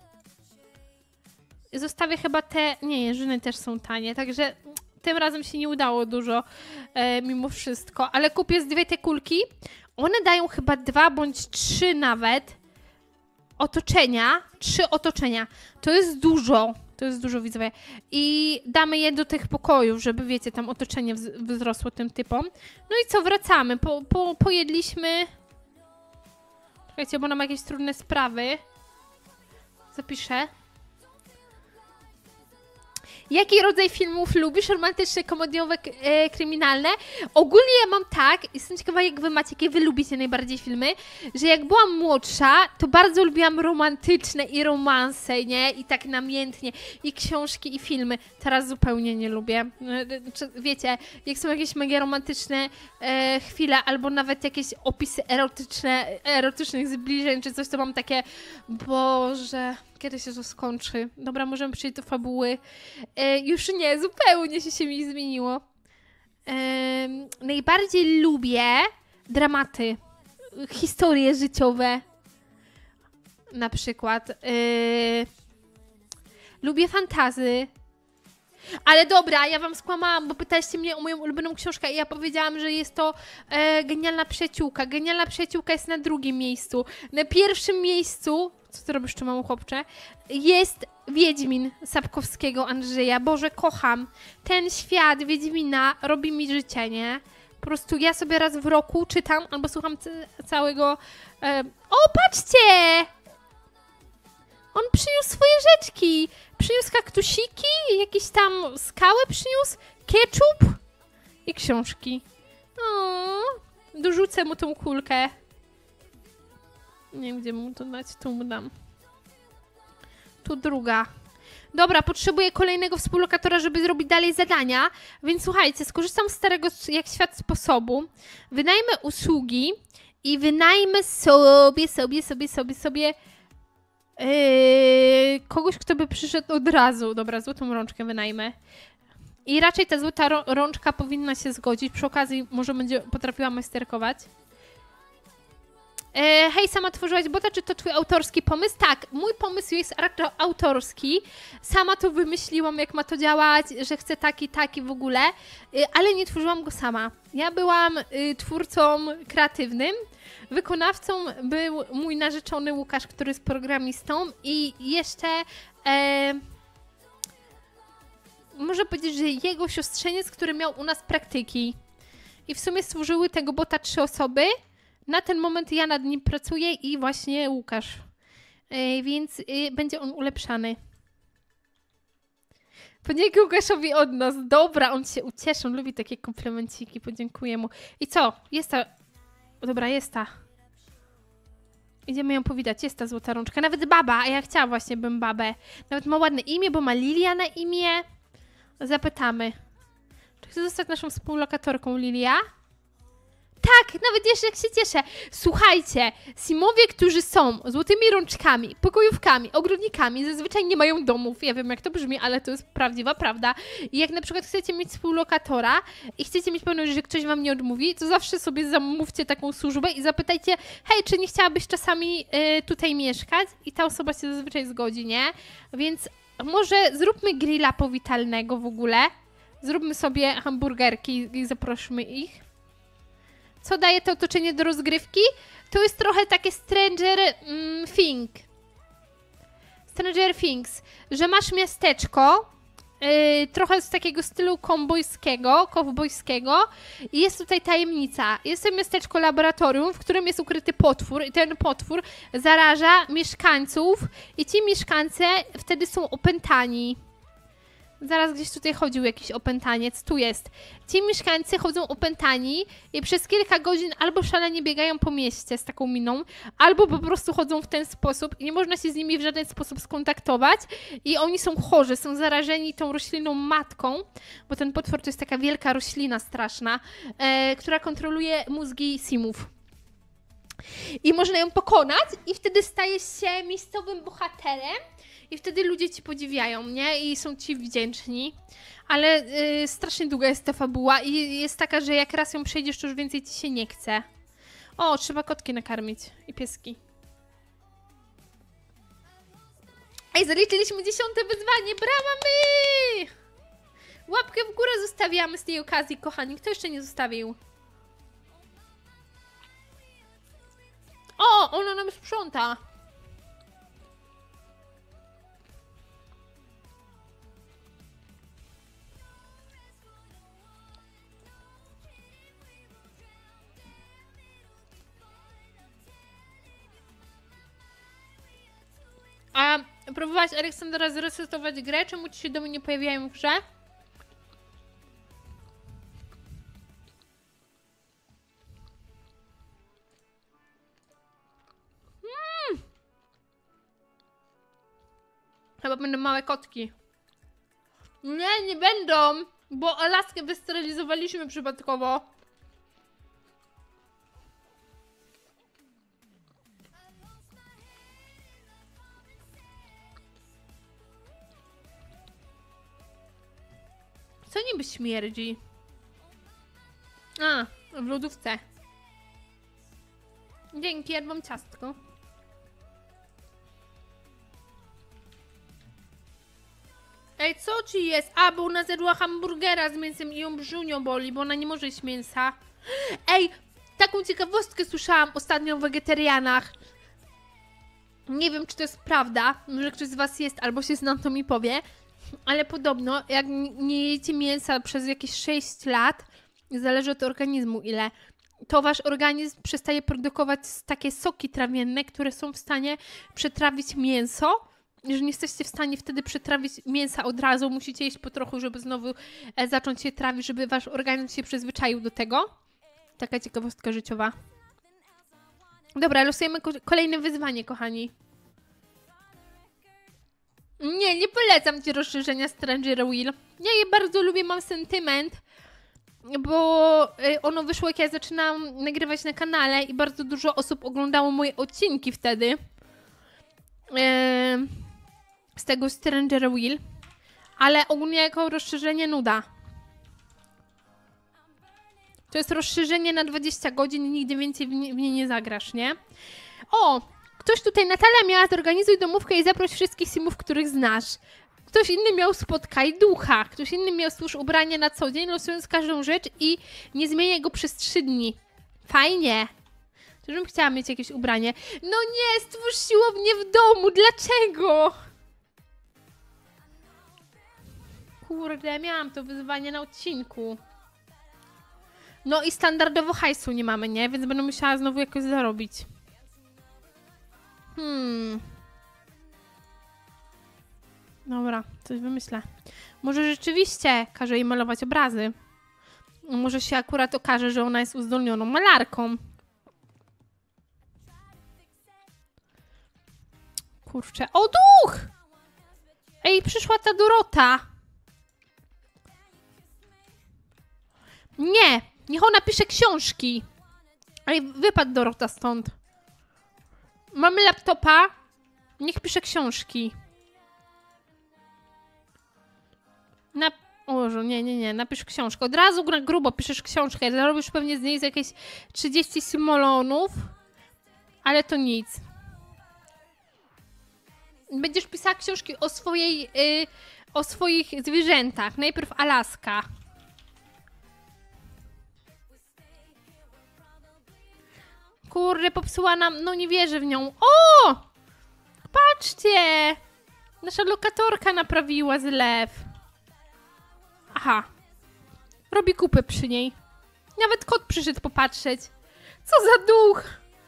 Zostawię chyba te... Nie, jeżyny też są tanie, także tym razem się nie udało dużo mimo wszystko. Ale kupię z 2 te kulki. One dają chyba 2 bądź 3 nawet otoczenia. 3 otoczenia. To jest dużo. To jest dużo, widzowie. I damy je do tych pokojów, żeby, wiecie, tam otoczenie wzrosło tym typom. No i co, wracamy. Pojedliśmy. Czekajcie, bo mam jakieś trudne sprawy. Zapiszę. Jaki rodzaj filmów lubisz? Romantyczne, komediowe, kryminalne? Ogólnie ja mam tak, jestem ciekawa jak wy macie, jakie wy lubicie najbardziej filmy, że jak byłam młodsza, to bardzo lubiłam romantyczne i romanse, nie? I tak namiętnie, i książki, i filmy. Teraz zupełnie nie lubię. Wiecie, jak są jakieś mega romantyczne chwile, albo nawet jakieś opisy erotycznych zbliżeń, czy coś, to mam takie, Boże... Kiedy się to skończy? Dobra, możemy przejść do fabuły. Już nie, zupełnie się mi zmieniło. Najbardziej lubię dramaty. Historie życiowe. Na przykład. Lubię fantazy. Ale dobra, ja wam skłamałam, bo pytaliście mnie o moją ulubioną książkę i ja powiedziałam, że jest to Genialna Przyjaciółka. Genialna Przyjaciółka jest na 2. miejscu. Na 1. miejscu, co ty robisz, czy mały chłopcze, jest Wiedźmin Sapkowskiego Andrzeja. Boże, kocham. Ten świat Wiedźmina robi mi życie, nie? Po prostu ja sobie raz w roku czytam albo słucham całego... O, patrzcie! On przyniósł swoje rzeczki. Przyniósł kaktusiki, jakieś tam skały przyniósł, ketchup i książki. O, dorzucę mu tą kulkę. Nie wiem, gdzie mu to dać, tu mu dam. Tu druga. Dobra, potrzebuję kolejnego współlokatora, żeby zrobić dalej zadania, więc słuchajcie, skorzystam z starego jak świat sposobu, wynajmę usługi i wynajmę sobie kogoś, kto by przyszedł od razu. Dobra, złotą rączkę wynajmę. I raczej ta złota rączka powinna się zgodzić. Przy okazji może będzie potrafiła majsterkować. Hej, sama tworzyłaś bota, czy to twój autorski pomysł? Tak, mój pomysł jest autorski. Sama to wymyśliłam, jak ma to działać, że chcę taki w ogóle, ale nie tworzyłam go sama. Ja byłam twórcą kreatywnym. Wykonawcą był mój narzeczony Łukasz, który jest programistą i jeszcze można powiedzieć, że jego siostrzeniec, który miał u nas praktyki. I w sumie stworzyły tego bota 3 osoby. Na ten moment ja nad nim pracuję i właśnie Łukasz. Więc będzie on ulepszany. Podziękuję Łukaszowi od nas. Dobra, on się ucieszy, on lubi takie komplemenciki. Podziękuję mu. I co? Jest ta... Dobra, jest ta. Idziemy ją powitać. Jest ta złota rączka. Nawet baba, a ja chciałam właśnie, bym babę. Nawet ma ładne imię, bo ma Lilia na imię. Zapytamy. Czy chce zostać naszą współlokatorką, Lilia? Tak, nawet jeszcze jak się cieszę. Słuchajcie, simowie, którzy są złotymi rączkami, pokojówkami, ogrodnikami, zazwyczaj nie mają domów. Ja wiem, jak to brzmi, ale to jest prawdziwa prawda. I jak na przykład chcecie mieć współlokatora i chcecie mieć pewność, że ktoś wam nie odmówi, to zawsze sobie zamówcie taką służbę i zapytajcie, hej, czy nie chciałabyś czasami tutaj mieszkać? I ta osoba się zazwyczaj zgodzi, nie? Więc może zróbmy grilla powitalnego w ogóle. Zróbmy sobie hamburgerki i zaprośmy ich. Co daje to otoczenie do rozgrywki? To jest trochę takie Stranger Things, że masz miasteczko, trochę z takiego stylu kowbojskiego i jest tutaj tajemnica. Jest to miasteczko laboratorium, w którym jest ukryty potwór i ten potwór zaraża mieszkańców i ci mieszkańcy wtedy są opętani. Zaraz gdzieś tutaj chodził jakiś opętaniec. Tu jest. Ci mieszkańcy chodzą opętani i przez kilka godzin albo szalenie biegają po mieście z taką miną, albo po prostu chodzą w ten sposób i nie można się z nimi w żaden sposób skontaktować i oni są chorzy, są zarażeni tą rośliną matką, bo ten potwór to jest taka wielka roślina straszna, która kontroluje mózgi simów. I można ją pokonać i wtedy stajesz się miejscowym bohaterem i wtedy ludzie ci podziwiają, nie? I są ci wdzięczni. Ale strasznie długa jest ta fabuła i jest taka, że jak raz ją przejdziesz, to już więcej ci się nie chce. O, trzeba kotki nakarmić i pieski. Ej, zaliczyliśmy 10. wyzwanie, brawa my! Łapkę w górę zostawiamy z tej okazji, kochani. Kto jeszcze nie zostawił? O, ona nam sprząta. A próbowałaś, Aleksandra, zresetować grę? Czemu ci się domy nie pojawiają w grze? Chyba będą małe kotki. Nie, nie będą, bo Alaskę wysterylizowaliśmy przypadkowo. Co niby śmierdzi? A, w lodówce. Dzięki, jadłam ciastko. Ej, co ci jest? A, bo ona zjadła hamburgera z mięsem i ją brzuchio boli, bo ona nie może jeść mięsa. Ej, taką ciekawostkę słyszałam ostatnio o wegetarianach. Nie wiem, czy to jest prawda, może ktoś z was jest, albo się znam, to mi powie. Ale podobno, jak nie jecie mięsa przez jakieś 6 lat, zależy od organizmu ile, to wasz organizm przestaje produkować takie soki trawienne, które są w stanie przetrawić mięso. Że nie jesteście w stanie wtedy przetrawić mięsa od razu, musicie jeść po trochu, żeby znowu zacząć się trawić, żeby wasz organizm się przyzwyczaił do tego. Taka ciekawostka życiowa. Dobra, losujemy kolejne wyzwanie, kochani. Nie polecam ci rozszerzenia Stranger Will. Ja je bardzo lubię, mam sentyment, bo ono wyszło, jak ja zaczynałam nagrywać na kanale i bardzo dużo osób oglądało moje odcinki wtedy. Z tego Stranger Will. Ale ogólnie jako rozszerzenie nuda. To jest rozszerzenie na 20 godzin i nigdy więcej w nie nie zagrasz, nie? O! Ktoś tutaj, Natalia miała zorganizuj domówkę i zaproś wszystkich simów, których znasz. Ktoś inny miał spotkaj ducha. Ktoś inny miał stwórz ubranie na co dzień, losując każdą rzecz i nie zmieniaj go przez 3 dni. Fajnie. To bym chciała mieć jakieś ubranie. No nie, stwórz siłownię w domu. Dlaczego? Kurde, miałam to wyzwanie na odcinku. No i standardowo hajsu nie mamy, nie? Więc będę musiała znowu jakoś zarobić. Dobra, coś wymyślę. Może rzeczywiście każę jej malować obrazy. Może się akurat okaże, że ona jest uzdolnioną malarką. Kurczę. O, duch! Ej, przyszła ta Dorota. Nie, niech ona pisze książki. Ej, wypadł Dorota stąd. Mamy laptopa. Niech pisze książki. O, nie, napisz książkę. Od razu na grubo piszesz książkę. Zarobisz pewnie z niej z jakieś 30 simoleonów. Ale to nic. Będziesz pisała książki o swoich zwierzętach. Najpierw Alaska. Kurde, popsuła nam... No nie wierzę w nią. O! Patrzcie! Nasza lokatorka naprawiła zlew. Aha. Robi kupę przy niej. Nawet kot przyszedł popatrzeć. Co za duch!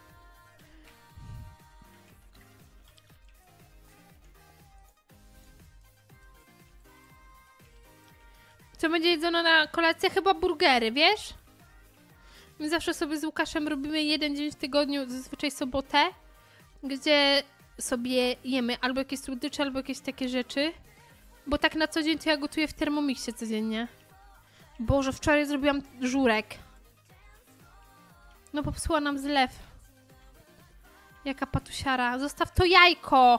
Co będzie jedzone na kolację? Chyba burgery, wiesz? My zawsze sobie z Łukaszem robimy jeden dzień w tygodniu, zazwyczaj sobotę, gdzie sobie jemy albo jakieś słodycze, albo jakieś takie rzeczy. Bo tak na co dzień to ja gotuję w Thermomixie codziennie. Boże, wczoraj zrobiłam żurek. No popsuła nam zlew. Jaka patusiara. Zostaw to jajko!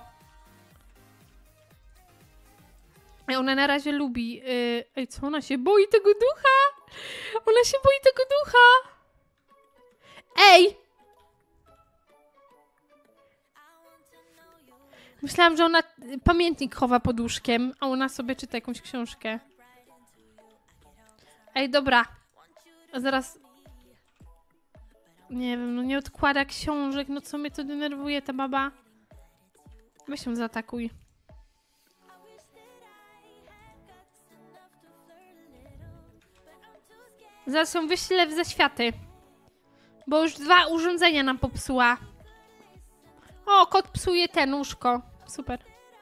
Ej, ona na razie lubi. Ej, co? Ona się boi tego ducha? Ona się boi tego ducha! Ej! Myślałam, że ona pamiętnik chowa pod łóżkiem, a ona sobie czyta jakąś książkę. Ej, dobra. Zaraz... Nie wiem, no nie odkłada książek, no co mnie to denerwuje, ta baba. Weź ją zaatakuj. Zaraz ją wyślę w zaświaty. Bo już 2 urządzenia nam popsuła. O, kot psuje ten łóżko. Super.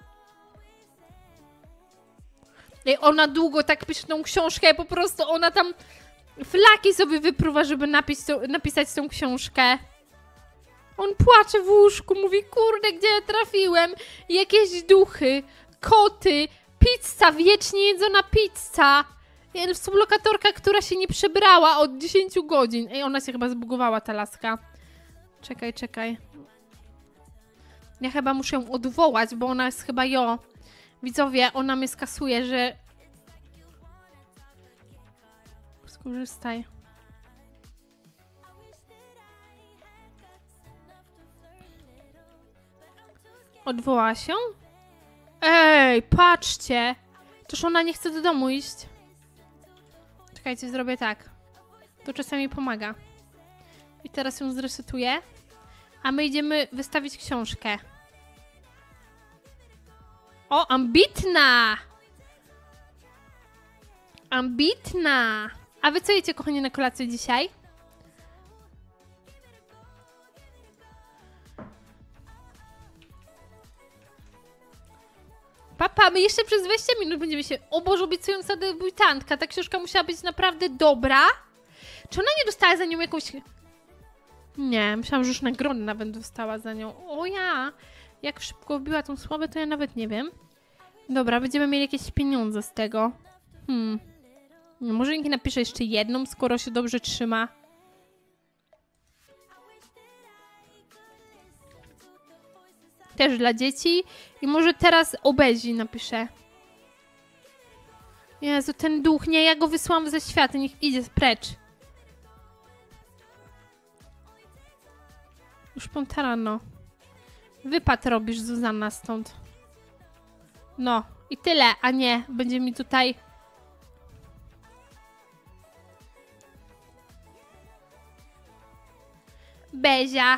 Ej, ona długo tak pisze tą książkę, po prostu ona tam flaki sobie wypruwa, żeby napisać tą książkę. On płacze w łóżku, mówi, kurde, gdzie ja trafiłem? Jakieś duchy, koty, pizza, wiecznie jedzona pizza. Sublokatorka, która się nie przebrała od 10 godzin. Ej, ona się chyba zbugowała, ta laska. Czekaj, czekaj. Ja chyba muszę ją odwołać, bo ona jest chyba Widzowie, ona mnie skasuje, że... Skorzystaj. Odwołała się? Ej, patrzcie! Toż ona nie chce do domu iść. Czekajcie, zrobię tak. To czasami pomaga. I teraz ją zresetuję. A my idziemy wystawić książkę. O, ambitna! Ambitna! A wy co jecie, kochani, na kolację dzisiaj? Papa, my jeszcze przez 20 minut będziemy się... O Boże, obiecująca debiutantka. Ta książka musiała być naprawdę dobra. Czy ona nie dostała za nią jakąś... Nie, myślałam, że już nagrodę nawet dostała za nią. O ja! Jak szybko wbiła tą sławę, to ja nawet nie wiem. Dobra, będziemy mieli jakieś pieniądze z tego. Może nikt napisze jeszcze jedną, skoro się dobrze trzyma. Też dla dzieci. I może teraz obezi napiszę. Jezu, ten duch, nie, ja go wysłałam ze świata, niech idzie precz. Już pontarano. Wypad robisz, Zuzanna, stąd. No, i tyle, a nie, będzie mi tutaj... Bezia.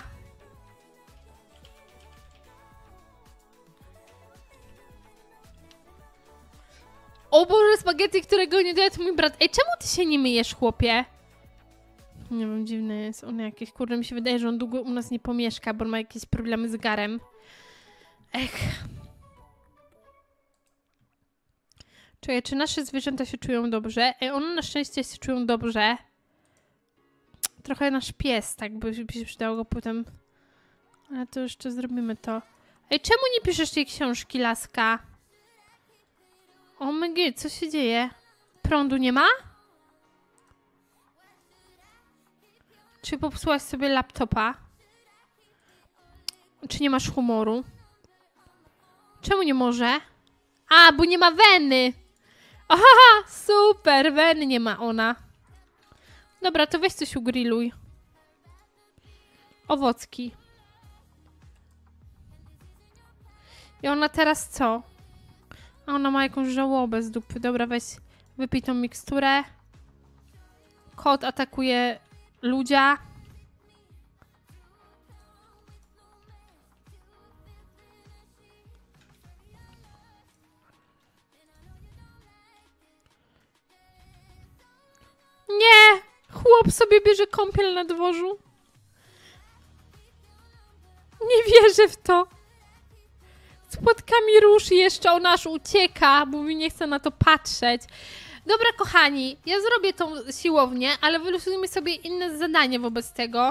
O Boże, spaghetti, którego nie daje to mój brat. Ej, czemu ty się nie myjesz, chłopie? Nie wiem, dziwny jest on jakieś. Kurde, mi się wydaje, że on długo u nas nie pomieszka, bo on ma jakieś problemy z garem. Ech. Czekaj, czy nasze zwierzęta się czują dobrze? Ej, one na szczęście się czują dobrze. Trochę nasz pies, tak by się przydało go potem. Ale to jeszcze zrobimy to. Ej, czemu nie piszesz tej książki, laska? O my co się dzieje? Prądu nie ma? Czy popsułaś sobie laptopa? Czy nie masz humoru? Czemu nie może? A, bo nie ma weny! Aha, super! Weny nie ma ona. Dobra, to weź coś ugrilluj. Owocki. I ona teraz co? A ona ma jakąś żałobę z dupy. Dobra, weź, wypij tą miksturę. Kot atakuje ludzia. Nie! Chłop sobie bierze kąpiel na dworzu. Nie wierzę w to. Z płatkami róż jeszcze ona aż ucieka, bo mi nie chce na to patrzeć. Dobra, kochani, ja zrobię tą siłownię, ale wylosujmy sobie inne zadanie wobec tego.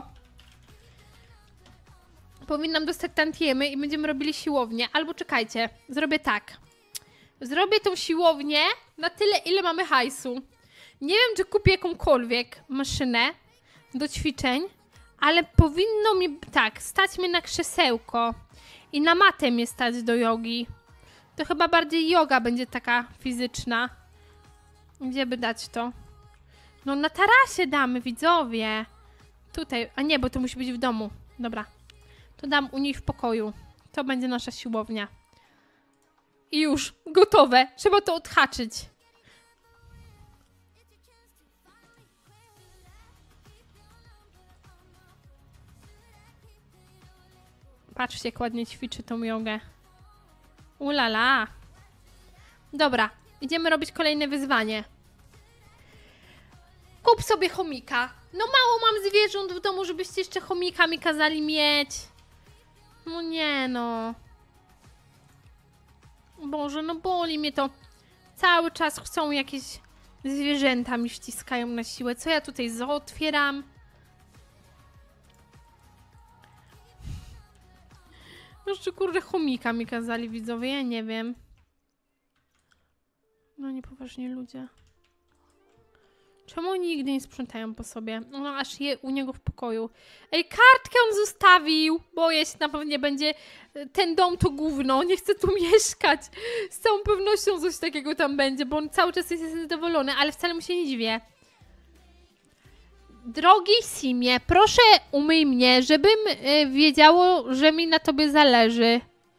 Powinnam dostać tantiemy i będziemy robili siłownię. Albo czekajcie, zrobię tak. Zrobię tą siłownię na tyle, ile mamy hajsu. Nie wiem, czy kupię jakąkolwiek maszynę do ćwiczeń, Ale powinno mi, tak, stać mnie na krzesełko i na matę mnie stać do jogi. To chyba bardziej joga będzie taka fizyczna. Gdzie by dać to? No na tarasie damy, widzowie. Tutaj, a nie, bo to musi być w domu. Dobra, to dam u niej w pokoju. To będzie nasza siłownia. I już, gotowe. Trzeba to odhaczyć. Patrzcie, jak ładnie ćwiczy tą jogę. Ulala. Dobra, idziemy robić kolejne wyzwanie. Kup sobie chomika. No mało mam zwierząt w domu, żebyście jeszcze chomika mi kazali mieć. No nie no. Boże, no boli mnie to. Cały czas chcą jakieś zwierzęta mi wciskają na siłę. Co ja tutaj otwieram? Jeszcze kurde chomika mi kazali widzowie, ja nie wiem. No niepoważnie ludzie. Czemu oni nigdy nie sprzątają po sobie? No aż je u niego w pokoju. Ej, kartkę on zostawił! Boję się, na pewno będzie ten dom to gówno, nie chcę tu mieszkać. Z całą pewnością coś takiego tam będzie, bo on cały czas jest zadowolony, ale wcale mu się nie dziwię. Drogi Simie, proszę umyj mnie, żebym wiedziało, że mi na tobie zależy.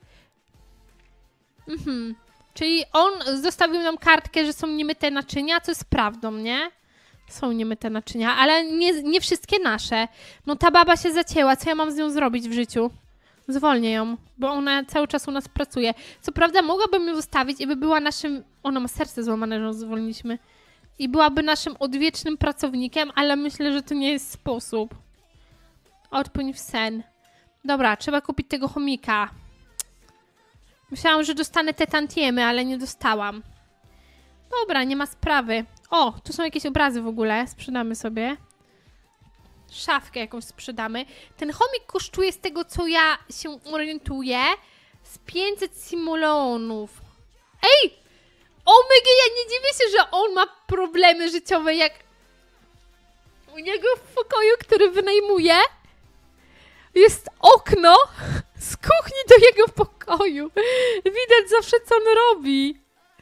Czyli on zostawił nam kartkę, że są niemyte naczynia, co jest prawdą, nie? Są niemyte naczynia, ale nie wszystkie nasze. No ta baba się zacięła, co ja mam z nią zrobić w życiu? Zwolnię ją, bo ona cały czas u nas pracuje. Co prawda mogłabym ją zostawić i by była naszym... Ona ma serce złamane, że ją zwolniliśmy. I byłaby naszym odwiecznym pracownikiem, ale myślę, że to nie jest sposób. Odpłyń w sen. Dobra, trzeba kupić tego chomika. Myślałam, że dostanę te tantiemy, ale nie dostałam. Dobra, nie ma sprawy. O, tu są jakieś obrazy w ogóle. Sprzedamy sobie. Szafkę jakąś sprzedamy. Ten chomik kosztuje z tego, co ja się orientuję, z 500 simoleonów. Ej! Omega, ja nie dziwię się, że on ma problemy życiowe, jak u niego w pokoju, który wynajmuje, jest okno z kuchni do jego pokoju. Widać zawsze, co on robi.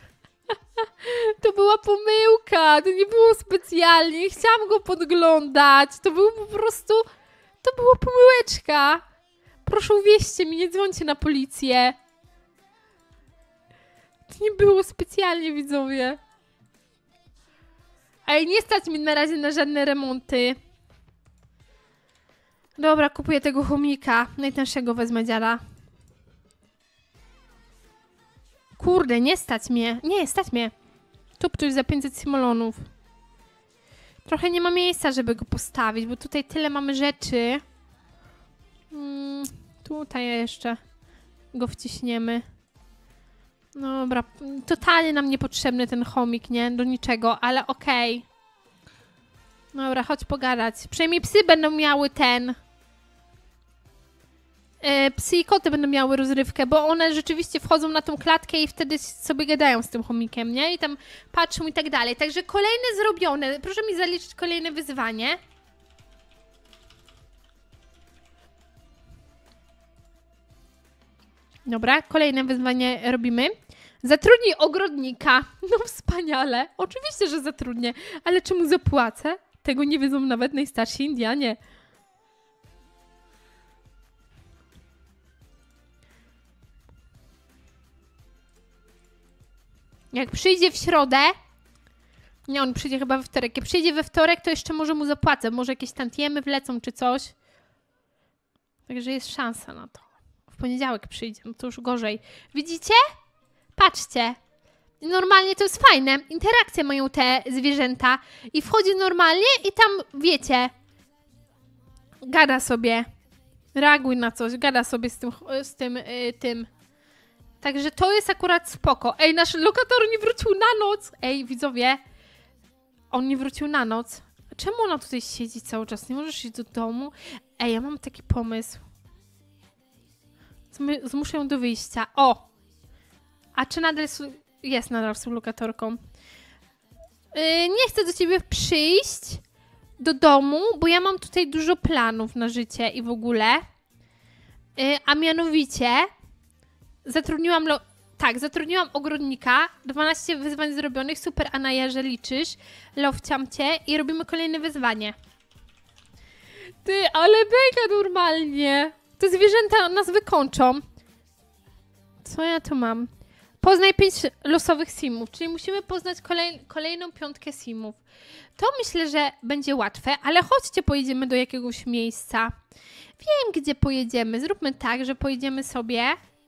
To była pomyłka, to nie było specjalnie, chciałam go podglądać, to był po prostu, to była pomyłeczka. Proszę uwierzcie mi, nie dzwońcie na policję. To nie było specjalnie, widzowie. Ale nie stać mi na razie na żadne remonty. Dobra, kupuję tego chomika. Najtańszego wezmę, dziada. Kurde, nie stać mnie. Nie, stać mnie. Tuptuś za 500 simolonów. Trochę nie ma miejsca, żeby go postawić, bo tutaj tyle mamy rzeczy. Tutaj jeszcze go wciśniemy. Dobra, totalnie nam niepotrzebny ten chomik, nie? Do niczego, ale okej. Dobra, chodź pogadać. Przynajmniej psy będą miały ten... Psy i koty będą miały rozrywkę, bo one rzeczywiście wchodzą na tą klatkę i wtedy sobie gadają z tym chomikiem, nie? I tam patrzą i tak dalej. Także kolejne zrobione. Proszę mi zaliczyć kolejne wyzwanie. Dobra, kolejne wyzwanie robimy. Zatrudnij ogrodnika. No wspaniale. Oczywiście, że zatrudnię. Ale czy mu zapłacę? Tego nie wiedzą nawet najstarsi Indianie. Jak przyjdzie w środę... Nie, on przyjdzie chyba we wtorek. Jak przyjdzie we wtorek, to jeszcze może mu zapłacę. Może jakieś tantiemy wlecą czy coś. Także jest szansa na to. W poniedziałek przyjdzie, no to już gorzej. Widzicie? Patrzcie. Normalnie to jest fajne. Interakcje mają te zwierzęta. I wchodzi normalnie i tam, wiecie, gada sobie. Reaguj na coś, gada sobie z tym. Także to jest akurat spoko. Ej, nasz lokator nie wrócił na noc. Ej, widzowie. On nie wrócił na noc. Czemu ona tutaj siedzi cały czas? Nie możesz iść do domu? Ej, ja mam taki pomysł. Zmuszę ją do wyjścia. O! A czy nadal jest nadal współlokatorką? Nie chcę do ciebie przyjść, do domu, bo ja mam tutaj dużo planów na życie i w ogóle. A mianowicie zatrudniłam ogrodnika, 12 wyzwań zrobionych, super Anaja, że liczysz, lowciam cię i robimy kolejne wyzwanie. Ty, ale beka normalnie. Te zwierzęta nas wykończą. Co ja tu mam? Poznaj 5 losowych simów, czyli musimy poznać kolejną 5 simów. To myślę, że będzie łatwe, ale chodźcie, pojedziemy do jakiegoś miejsca. Wiem, gdzie pojedziemy. Zróbmy tak, że pojedziemy sobie...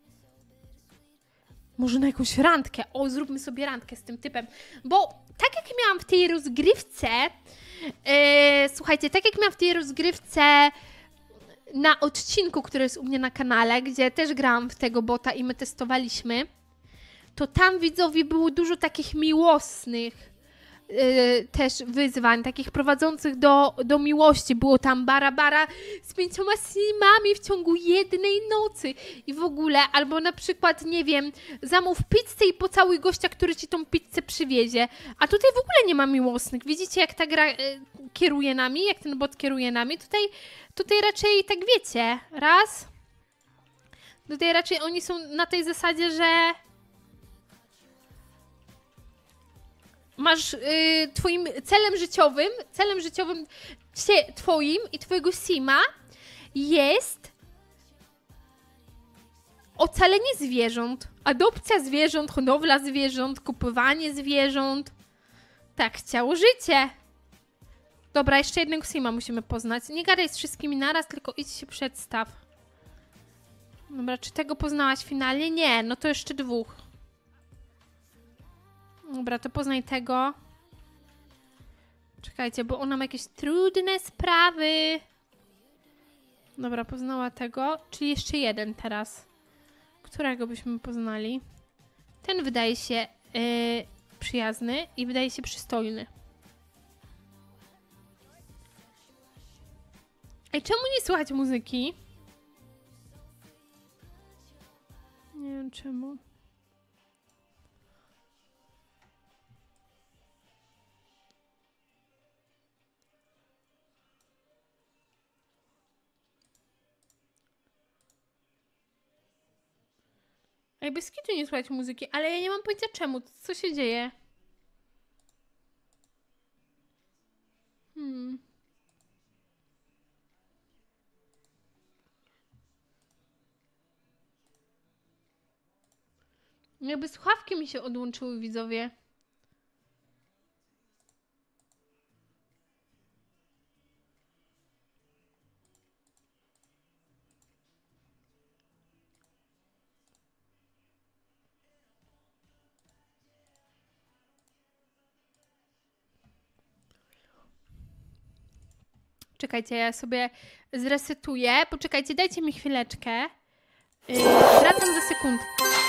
Może na jakąś randkę. O, zróbmy sobie randkę z tym typem. Bo tak jak miałam w tej rozgrywce... słuchajcie, tak jak miałam w tej rozgrywce na odcinku, który jest u mnie na kanale, gdzie też grałam w tego bota i my testowaliśmy, to tam, widzowie, było dużo takich miłosnych też wyzwań, takich prowadzących do miłości. Było tam bara z 5 simami w ciągu jednej nocy i w ogóle, albo na przykład, nie wiem, zamów pizzę i pocałuj gościa, który ci tą pizzę przywiezie. A tutaj w ogóle nie ma miłosnych. Widzicie, jak ta gra kieruje nami, jak ten bot kieruje nami? Tutaj raczej, tak wiecie, raz. Tutaj raczej oni są na tej zasadzie, że masz twoim celem życiowym twoim i twojego sima jest ocalenie zwierząt, adopcja zwierząt, hodowla zwierząt, kupowanie zwierząt. Tak chciało życie. Dobra, jeszcze jednego sima musimy poznać. Nie gadaj z wszystkimi naraz, tylko idź się przedstaw. Dobra, czy tego poznałaś finalnie? Nie, no to jeszcze 2. Dobra, to poznaj tego. Czekajcie, bo ona ma jakieś trudne sprawy. Dobra, poznała tego. Czyli jeszcze 1 teraz. Którego byśmy poznali? Ten wydaje się przyjazny i wydaje się przystojny. Ej, czemu nie słychać muzyki? Nie wiem czemu. Ej, bez kitu nie słychać muzyki, ale ja nie mam pojęcia czemu. Co się dzieje? Jakby słuchawki mi się odłączyły, widzowie. Czekajcie, ja sobie zresetuję. Poczekajcie, dajcie mi chwileczkę. Wracam za sekundkę.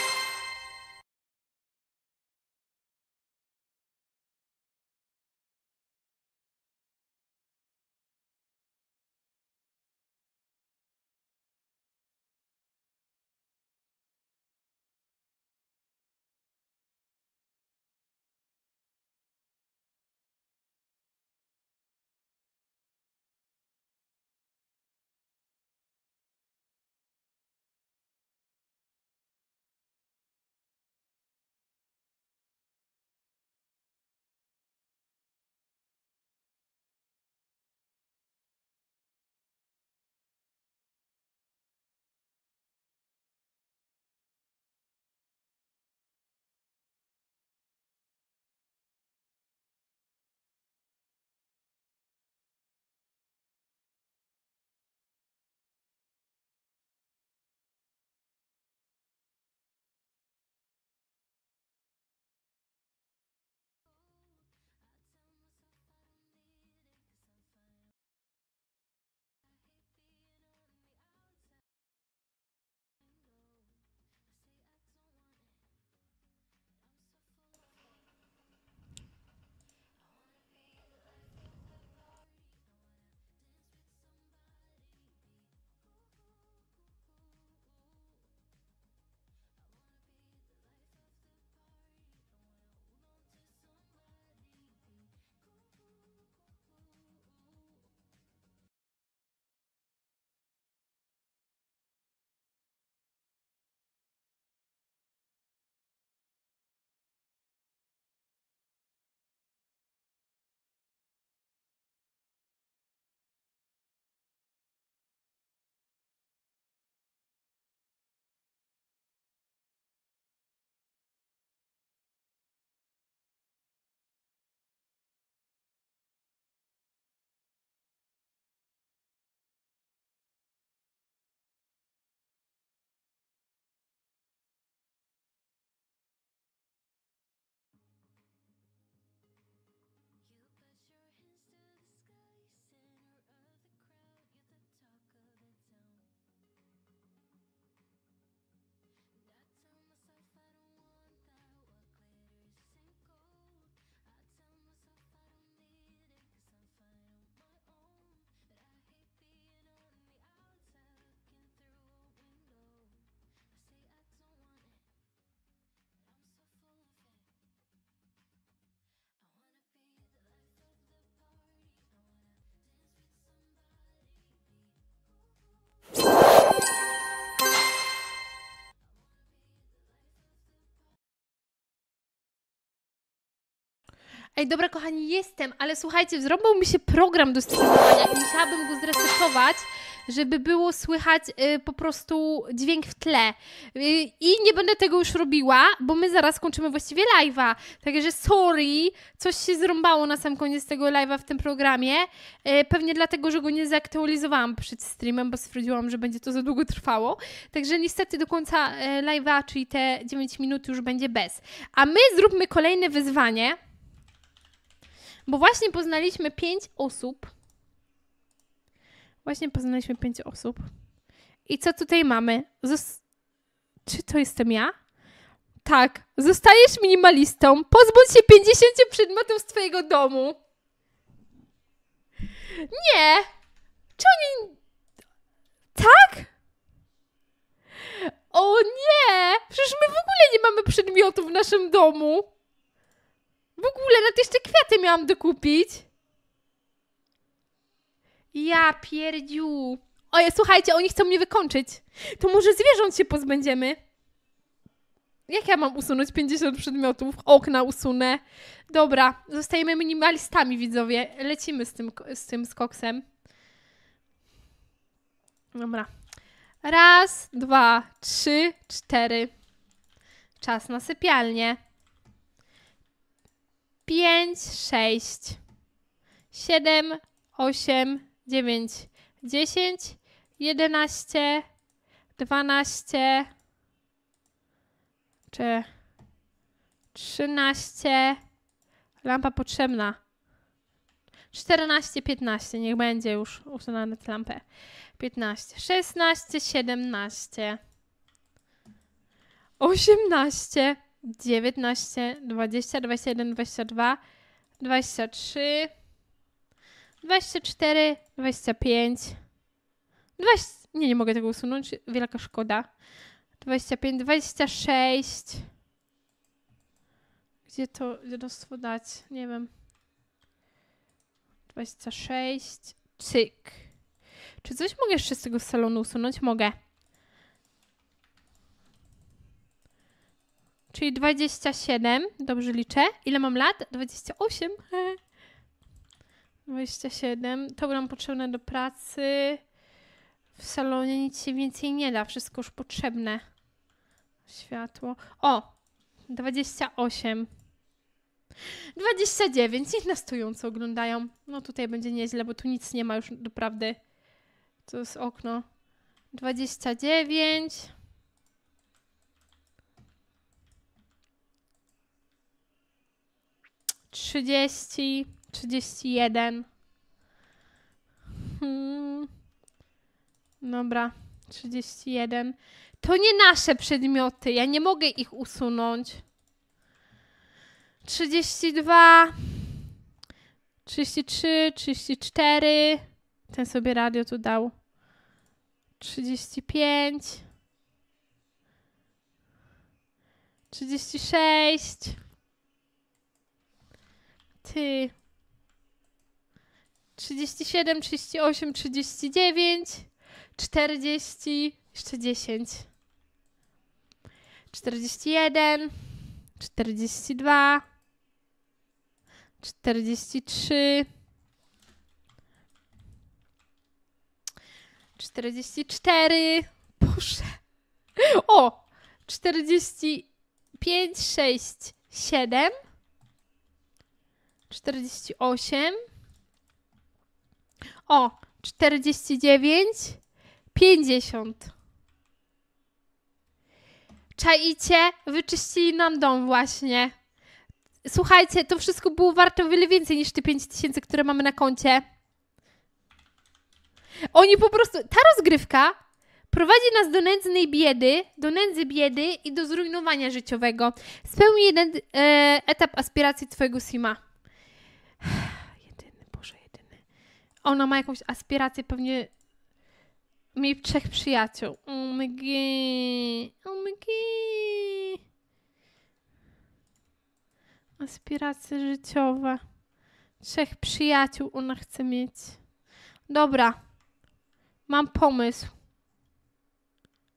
Ej, dobra, kochani, jestem, ale słuchajcie, zrobił mi się program do streamowania i musiałabym go zresetować, żeby było słychać po prostu dźwięk w tle. I nie będę tego już robiła, bo my zaraz kończymy właściwie live'a. Także sorry, coś się zrąbało na sam koniec tego live'a w tym programie. Pewnie dlatego, że go nie zaktualizowałam przed streamem, bo stwierdziłam, że będzie to za długo trwało. Także niestety do końca live'a, czyli te 9 minut już będzie bez. A my zróbmy kolejne wyzwanie, bo właśnie poznaliśmy 5 osób. I co tutaj mamy? Czy to jestem ja? Tak. Zostajesz minimalistą. Pozbądź się 50 przedmiotów z twojego domu. Nie. Czy oni... Tak? O nie. Przecież my w ogóle nie mamy przedmiotów w naszym domu. W ogóle nawet jeszcze kwiaty miałam dokupić. Ja pierdziu. Oj, słuchajcie, oni chcą mnie wykończyć. To może zwierząt się pozbędziemy? Jak ja mam usunąć 50 przedmiotów? Okna usunę. Dobra, zostajemy minimalistami, widzowie. Lecimy z tym skoksem. Dobra. 1, 2, 3, 4. Czas na sypialnię. 5, 6, 7, 8, 9, 10, 11, 12, 13, lampa potrzebna, 14, 15, niech będzie już usunąć lampę, 15, 16, 17, 18, 19, 20, 21, 22, 23, 24, 25, 20, nie mogę tego usunąć, wielka szkoda, 25, 26, gdzie to dziadostwo dać, nie wiem, 26, cyk. Czy coś mogę jeszcze z tego salonu usunąć? Mogę. Czyli 27, dobrze liczę. Ile mam lat? 28. 27. To nam potrzebne do pracy. W salonie nic się więcej nie da. Wszystko już potrzebne. Światło. O! 28. 29. Niech na stojąco oglądają. No tutaj będzie nieźle, bo tu nic nie ma już doprawdy. To jest okno. 29. 30, 31. Dobra, 31. To nie nasze przedmioty. Ja nie mogę ich usunąć. 32, 33, 34. Ten sobie radio tu dał. 35. 36. Ty. 37, 38, 39, 40, jeszcze 10. 41, 42, 43, 44, Boże. O! 45, 6, 7, 48, o! 49, 50. Czaicie? Wyczyścili nam dom właśnie. Słuchajcie, to wszystko było warte o wiele więcej niż te 5000, które mamy na koncie. Oni po prostu... Ta rozgrywka prowadzi nas do nędznej biedy, do nędzy biedy i do zrujnowania życiowego. Spełnij jeden etap aspiracji twojego sima. Jedyny, Boże, jedyny. Ona ma jakąś aspirację, pewnie miej 3 przyjaciół. OMG. OMG. Aspiracje życiowe. 3 przyjaciół ona chce mieć. Dobra. Mam pomysł.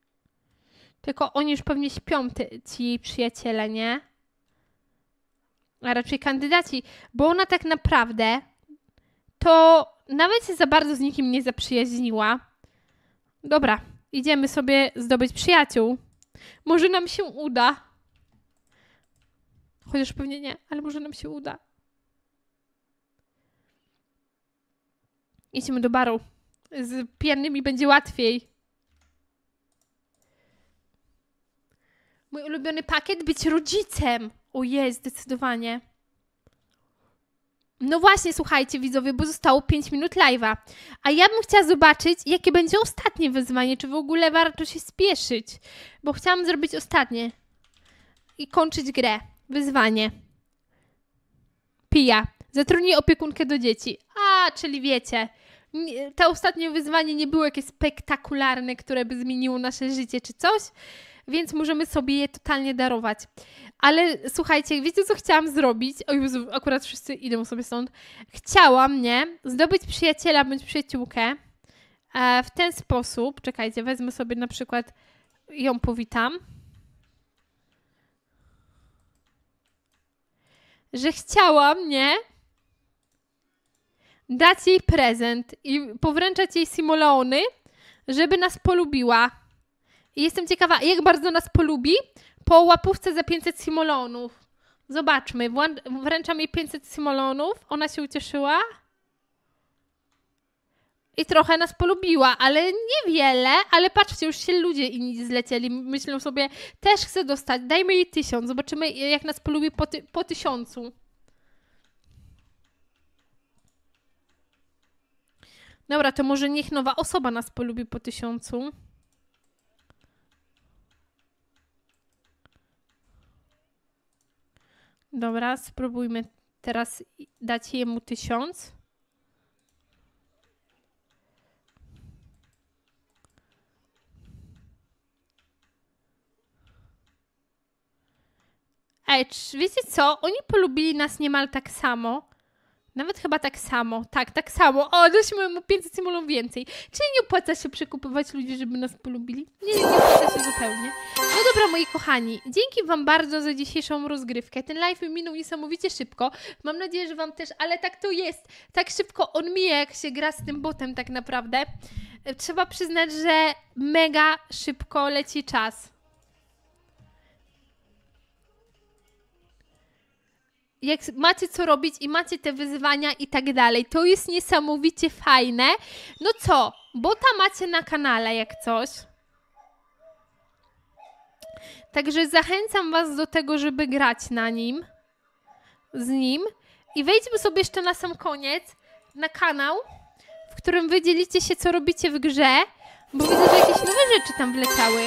Tylko oni już pewnie śpią, ci jej przyjaciele, nie? a raczej kandydaci, bo ona tak naprawdę to nawet się za bardzo z nikim nie zaprzyjaźniła. Dobra, idziemy sobie zdobyć przyjaciół. Może nam się uda. Chociaż pewnie nie, ale może nam się uda. Idźmy do baru. Z pijanymi będzie łatwiej. Mój ulubiony pakiet? Być rodzicem. O jest, zdecydowanie. No właśnie, słuchajcie widzowie, bo zostało 5 minut live'a. A ja bym chciała zobaczyć, jakie będzie ostatnie wyzwanie. Czy w ogóle warto się spieszyć. Bo chciałam zrobić ostatnie. I kończyć grę. Wyzwanie. Pija. Zatrudnij opiekunkę do dzieci. A, czyli wiecie. To ostatnie wyzwanie nie było jakieś spektakularne, które by zmieniło nasze życie czy coś. Więc możemy sobie je totalnie darować. Ale słuchajcie, wiecie co chciałam zrobić? O Jezu, akurat wszyscy idą sobie stąd. Chciałam, nie? Zdobyć przyjaciela bądź przyjaciółkę w ten sposób. Czekajcie, wezmę sobie na przykład, ją powitam. Że chciałam, nie? Dać jej prezent i powręczać jej simoleony, żeby nas polubiła. I jestem ciekawa, jak bardzo nas polubi po łapówce za 500 simoleonów. Zobaczmy. Wręczam jej 500 simoleonów. Ona się ucieszyła. I trochę nas polubiła, ale niewiele. Ale patrzcie, już się ludzie inni zlecieli. Myślą sobie, też chcę dostać. Dajmy jej 1000. Zobaczymy, jak nas polubi po 1000. Dobra, to może niech nowa osoba nas polubi po 1000. Dobra, spróbujmy teraz dać jemu 1000. Ej, wiecie co? Oni polubili nas niemal tak samo. Nawet chyba tak samo. Tak samo. O, daliśmy mu 500 symbolów więcej. Czyli nie opłaca się przekupywać ludzi, żeby nas polubili? Nie opłaca się zupełnie. No dobra, moi kochani. Dzięki wam bardzo za dzisiejszą rozgrywkę. Ten live minął niesamowicie szybko. Mam nadzieję, że wam też, ale tak to jest. Tak szybko on mija, jak się gra z tym botem tak naprawdę. Trzeba przyznać, że mega szybko leci czas. Jak macie co robić i macie te wyzwania i tak dalej. To jest niesamowicie fajne. No co? Bota macie na kanale jak coś. Także zachęcam was do tego, żeby grać na nim. Z nim. I wejdźmy sobie jeszcze na sam koniec na kanał, w którym wy dzielicie się, co robicie w grze. Bo widzę, że jakieś nowe rzeczy tam wleciały.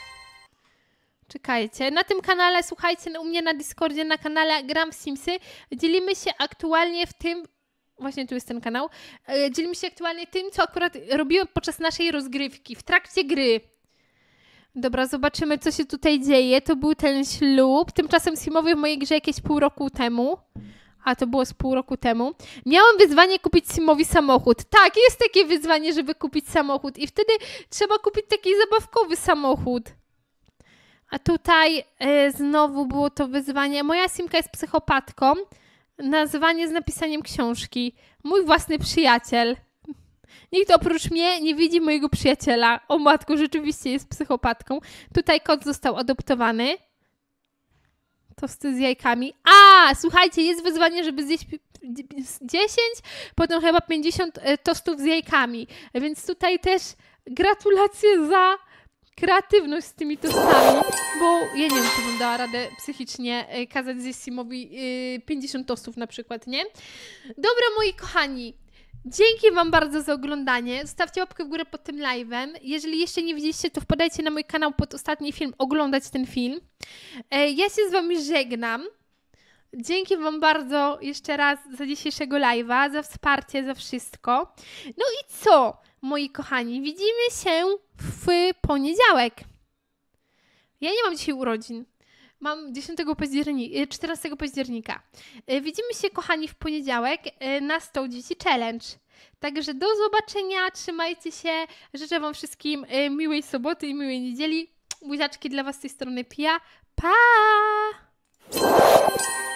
Czekajcie, na tym kanale, słuchajcie, u mnie na Discordzie, na kanale Gram w Simsy, dzielimy się aktualnie w tym, właśnie tu jest ten kanał, dzielimy się aktualnie tym, co akurat robiłem podczas naszej rozgrywki, w trakcie gry. Dobra, zobaczymy, co się tutaj dzieje. To był ten ślub, tymczasem simowy w mojej grze jakieś pół roku temu. A, to było z pół roku temu. Miałam wyzwanie kupić Simowi samochód. Tak, jest takie wyzwanie, żeby kupić samochód i wtedy trzeba kupić taki zabawkowy samochód. A tutaj znowu było to wyzwanie. Moja Simka jest psychopatką. Nazwanie z napisaniem książki. Mój własny przyjaciel. Nikt oprócz mnie nie widzi mojego przyjaciela. O matko, rzeczywiście jest psychopatką. Tutaj kot został adoptowany. Tosty z jajkami. A, słuchajcie, jest wyzwanie, żeby zjeść 10, potem chyba 50 tostów z jajkami. Więc tutaj też gratulacje za kreatywność z tymi tostami, bo ja nie wiem, czy bym dała radę psychicznie kazać zjeść Simowi 50 tostów na przykład, nie? Dobra, moi kochani, dzięki wam bardzo za oglądanie. Zostawcie łapkę w górę pod tym live'em. Jeżeli jeszcze nie widzieliście, to wpadajcie na mój kanał pod ostatni film, oglądać ten film. Ja się z wami żegnam. Dzięki wam bardzo jeszcze raz za dzisiejszego live'a, za wsparcie, za wszystko. No i co, moi kochani? Widzimy się w poniedziałek. Ja nie mam dzisiaj urodzin. Mam 14 października. Widzimy się, kochani, w poniedziałek na 100 Dzieci Challenge. Także do zobaczenia, trzymajcie się. Życzę wam wszystkim miłej soboty i miłej niedzieli. Buziaczki dla was z tej strony Pia. Pa!